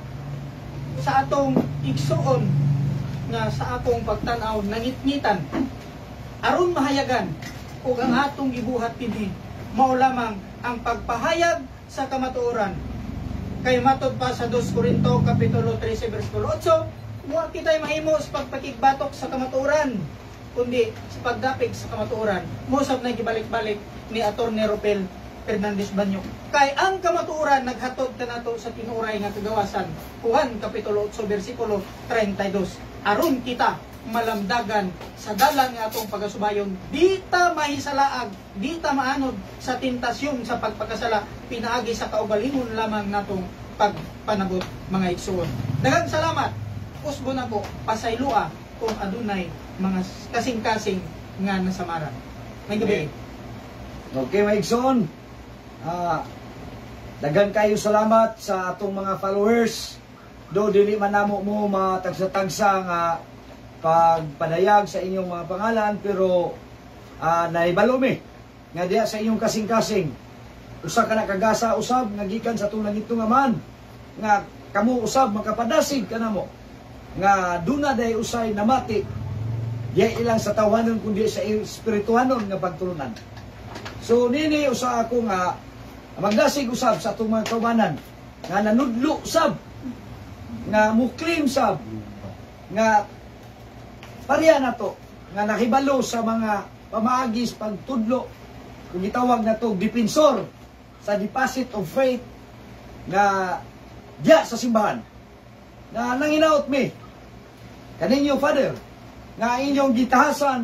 sa atong igsoon nga sa akong pagtan-aw nangitngitan aron mahayagan ug ang atong gibuhat dinhi mao lamang ang pagpahayag sa kamatuoran. Kay matod pa sa dos Corinto kapitulo thirteen bersikulo eight, wa kitay mahimo sa pagpakigbatok sa kamatuoran, kundi sa pagdapig sa kamatuoran. Mosab na gibalik-balik ni Attorney Ropel Fernandez Banyo. Kay ang kamatuoran naghatod kanato sa tinuray nga kagawasan. Juan kapitulo eight bersikulo thirty-two. Aron kita malamdagan sa dalan nga atong pagasubayon, di ta mahisalaag, di ta maanod sa tentasyon sa pagpakasala, pinaagi sa kaugalingon lamang natong pagpanabot mga igsoon. Daghang salamat. Usbo na ko pasaylua kung adunay mga kasing-kasing nga nasamaran. May gabi. Okay, maigsoon. Ah, daghan kayo salamat sa atong mga followers. Do dili man namo mo matagsa-tagsa nga pagpadayag sa inyong mga pangalan, pero uh, naibalo mi nga diya sa inyong kasing-kasing usa ka na kagasa usab nga gikan sa tulang ito nga man nga kamo usab makapadasig kanamo nga duna day usay namati diya ilang sa tawanon kundi sa espirituhanon nga pagtulunan. So nini usa ako nga magdasig usab sa atong mga kaubanan nga nanudlo usab nga muklim sab nga pareha na to nga nakibalo sa mga pamaagis pagtudlo kung gitawag na to dipensor sa deposit of faith nga diya sa simbahan na nanginaot mi kaninyo Father nga inyong gitahasan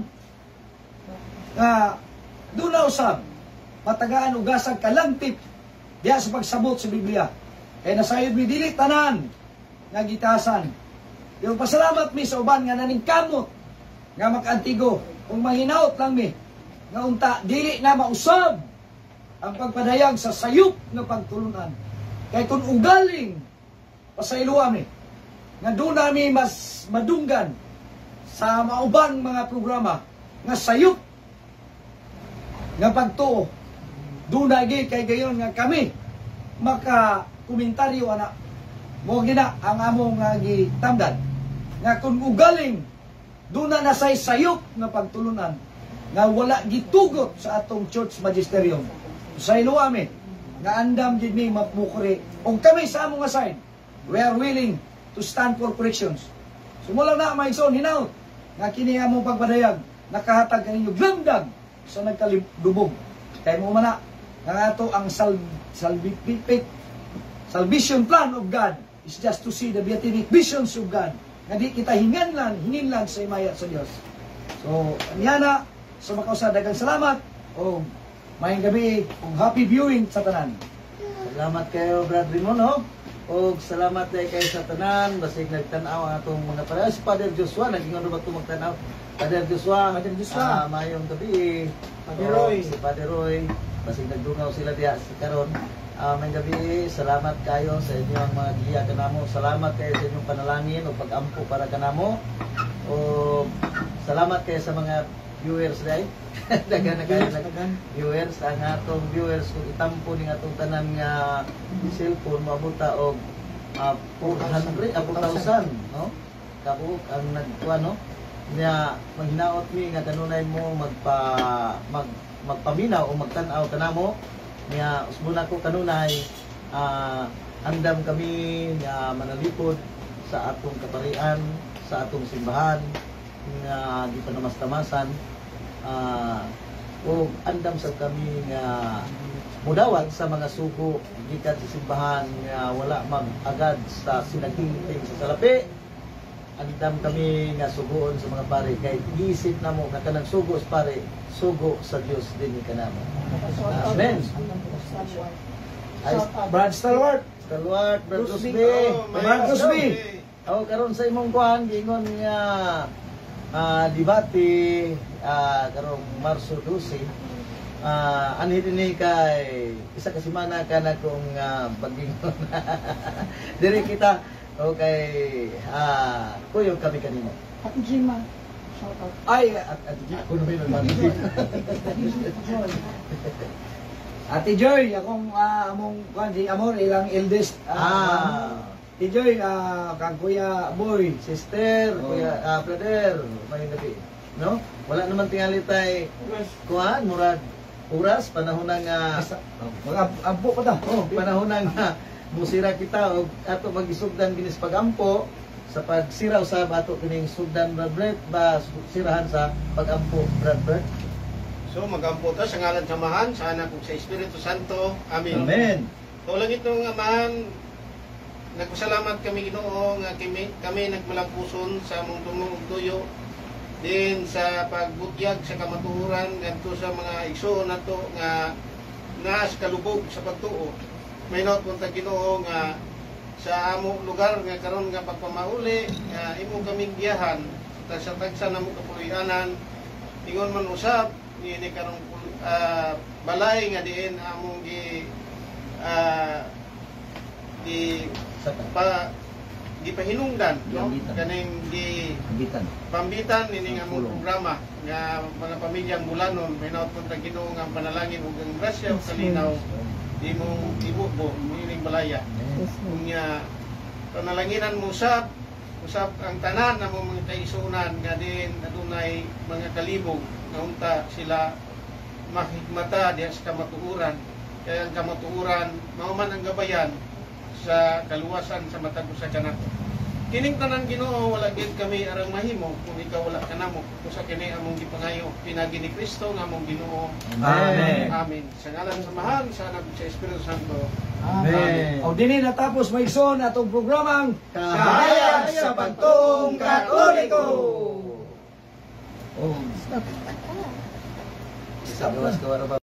nga duna usab matagaan ugasag kalangtip diya sa pagsabot sa Biblia kay nasayod mi dili tanan nga gitahasan Yung pasalamat mi sa uban nga naning kamot nga makaantigo. Kung mahinaot lang mi nga unta dili na mausab ang pagpadayag sa sayop nga pagtulunan. Kay kung ugaling pasayloa mi nga doon nami mas madunggan sa maubang mga programa nga sayop nga pagtuo doon lagi kay gayon nga kami maka komentaryo ana mo gina ang among nga gitamdan nga kung ugaling doon na nasay sayop nga pagtulunan nga wala gitugot sa atong church magisterium saylo ami nga andam gid mi mapmukuri ug kami sa among side we are willing to stand for corrections. Sumula na maigsoon hinaut nga kini among pagpadayag nakahatag kaninyo glamdag sa nagkalubog. Kay mo man na nga ato ang sal salvipit salvation plan of God is just to see the beatific visions of God. Nga di kita hinganlan, hinginlan sa imaya sa Dios. So, niya na sa makausa daghang salamat o mayong gabi ug happy viewing sa tanan. Salamat kayo, Brad Rimon, ho? O salamat tayo kayo sa tanan, basig nagtanaw ang atong mga para. Si Father Joshua, naging ano ba ito magtanaw? Father Joshua, Father Joshua. ah, mayong gabi. Father O, Roy. Si Father Roy, basig nagdungaw sila diya sa karon. Ah, mayong gabi, salamat kayo sa inyong mga giya kanamo. Salamat kayo sa inyong panalangin o pag-ampo para kanamo. O salamat kayo sa mga viewers dai. Dagan na kayo na viewers, ang atong viewers kung itampo ning atong tanan nga cellphone mabuta og uh, four hundred ah, four thousand, no? Kabuok ang nagkuha, no? Nya maghinaot mi nga kanunay mo magpa mag magpaminaw o magtan-aw kanamo. Nya usbon ako kanunay uh, andam kami nga manalipod sa atong kaparian, sa atong simbahan nga gipanamastaman uh, o andam sa kami nga mudawat sa mga sugo gikan sa simbahan nga wala mag-agad sa sinagingting sa salapi. Andam kami nga sugoon sa mga pare kay isip namo nga kanang sugo sa pare sugo sa Dios dinhi kanamo. Amen. Ay, Brad Stalwart, Stalwart, Brad Rusby. Rusby. Oh, may Brad Rusby. Ako karon sa imong kuan gingon nga ah, debate ah, karong Marso twelve. Ah, anhi dinhi kay isa ka semana kana kung uh, bagingon. Diri kita okay ah kuyo kami kanimo. At Jima. Shout out. ay At at ako na may Ate Joy, akong uh, among kuan si Amor ilang eldest Ah, Ate Joy, ah, kang Kuya Boy. sister, Oh. kuya, ah, brother, may gabi. No? Wala naman tingali tay kuan murag oras panahon nga Mga ampo pa ta. oh, panahon nga musira kita og ato magisugdan kinis pagampo sa pagsira usab ato kining sugdan Brad Brett ba sirahan sa pagampo Brad Brett. So magampo ta sa ngalan sa Amahan, sa Anak ug sa Espiritu Santo. Amen. Amen. Tulad itong Amahan, nagpasalamat kami Ginoo nga kami, kami nagmalampuson sa among tumo ug tuyo din sa pagbutyag sa kamatuoran ngadto sa mga igsoon nato nga naa sa kalubog sa pagtuo. May naot punta Ginoo nga sa amo lugar nga karon nga pagpamauli nga imo kaming giyahan sa tagsa namo kapuloy-anan ingon man usab ni karong uh, balay nga diin among gi uh, di pa di pahinungdan no Pambitan. kaning di Bitan. pambitan ini nga among programa nga mga pamilyang Bulanon may naot punta Ginoo nga panalangin ug ang grasya ug kalinaw di mo ibubo nining balaya unya panalanginan mo usab usab ang tanan ng mga kaisunan nga din adunay mga kalibog nga unta sila mahigmata diha sa kamatuoran kaya ang kamatuoran mao man ang gabayan sa kaluwasan sa matag usa ka nato kining tanan Ginoo wala gid kami arang mahimo kung ikaw wala kanamo usa kini among gipangayo pinagi ni Kristo nga among Ginoo. Amen. Amen. Sa ngalan sa Mahal sa Anak sa Espiritu Santo. Amen. O dinhi natapos maigsoon atong programang Kahayag sa Pagtuong Katoliko. Oh. Sa gawas ka wala ba?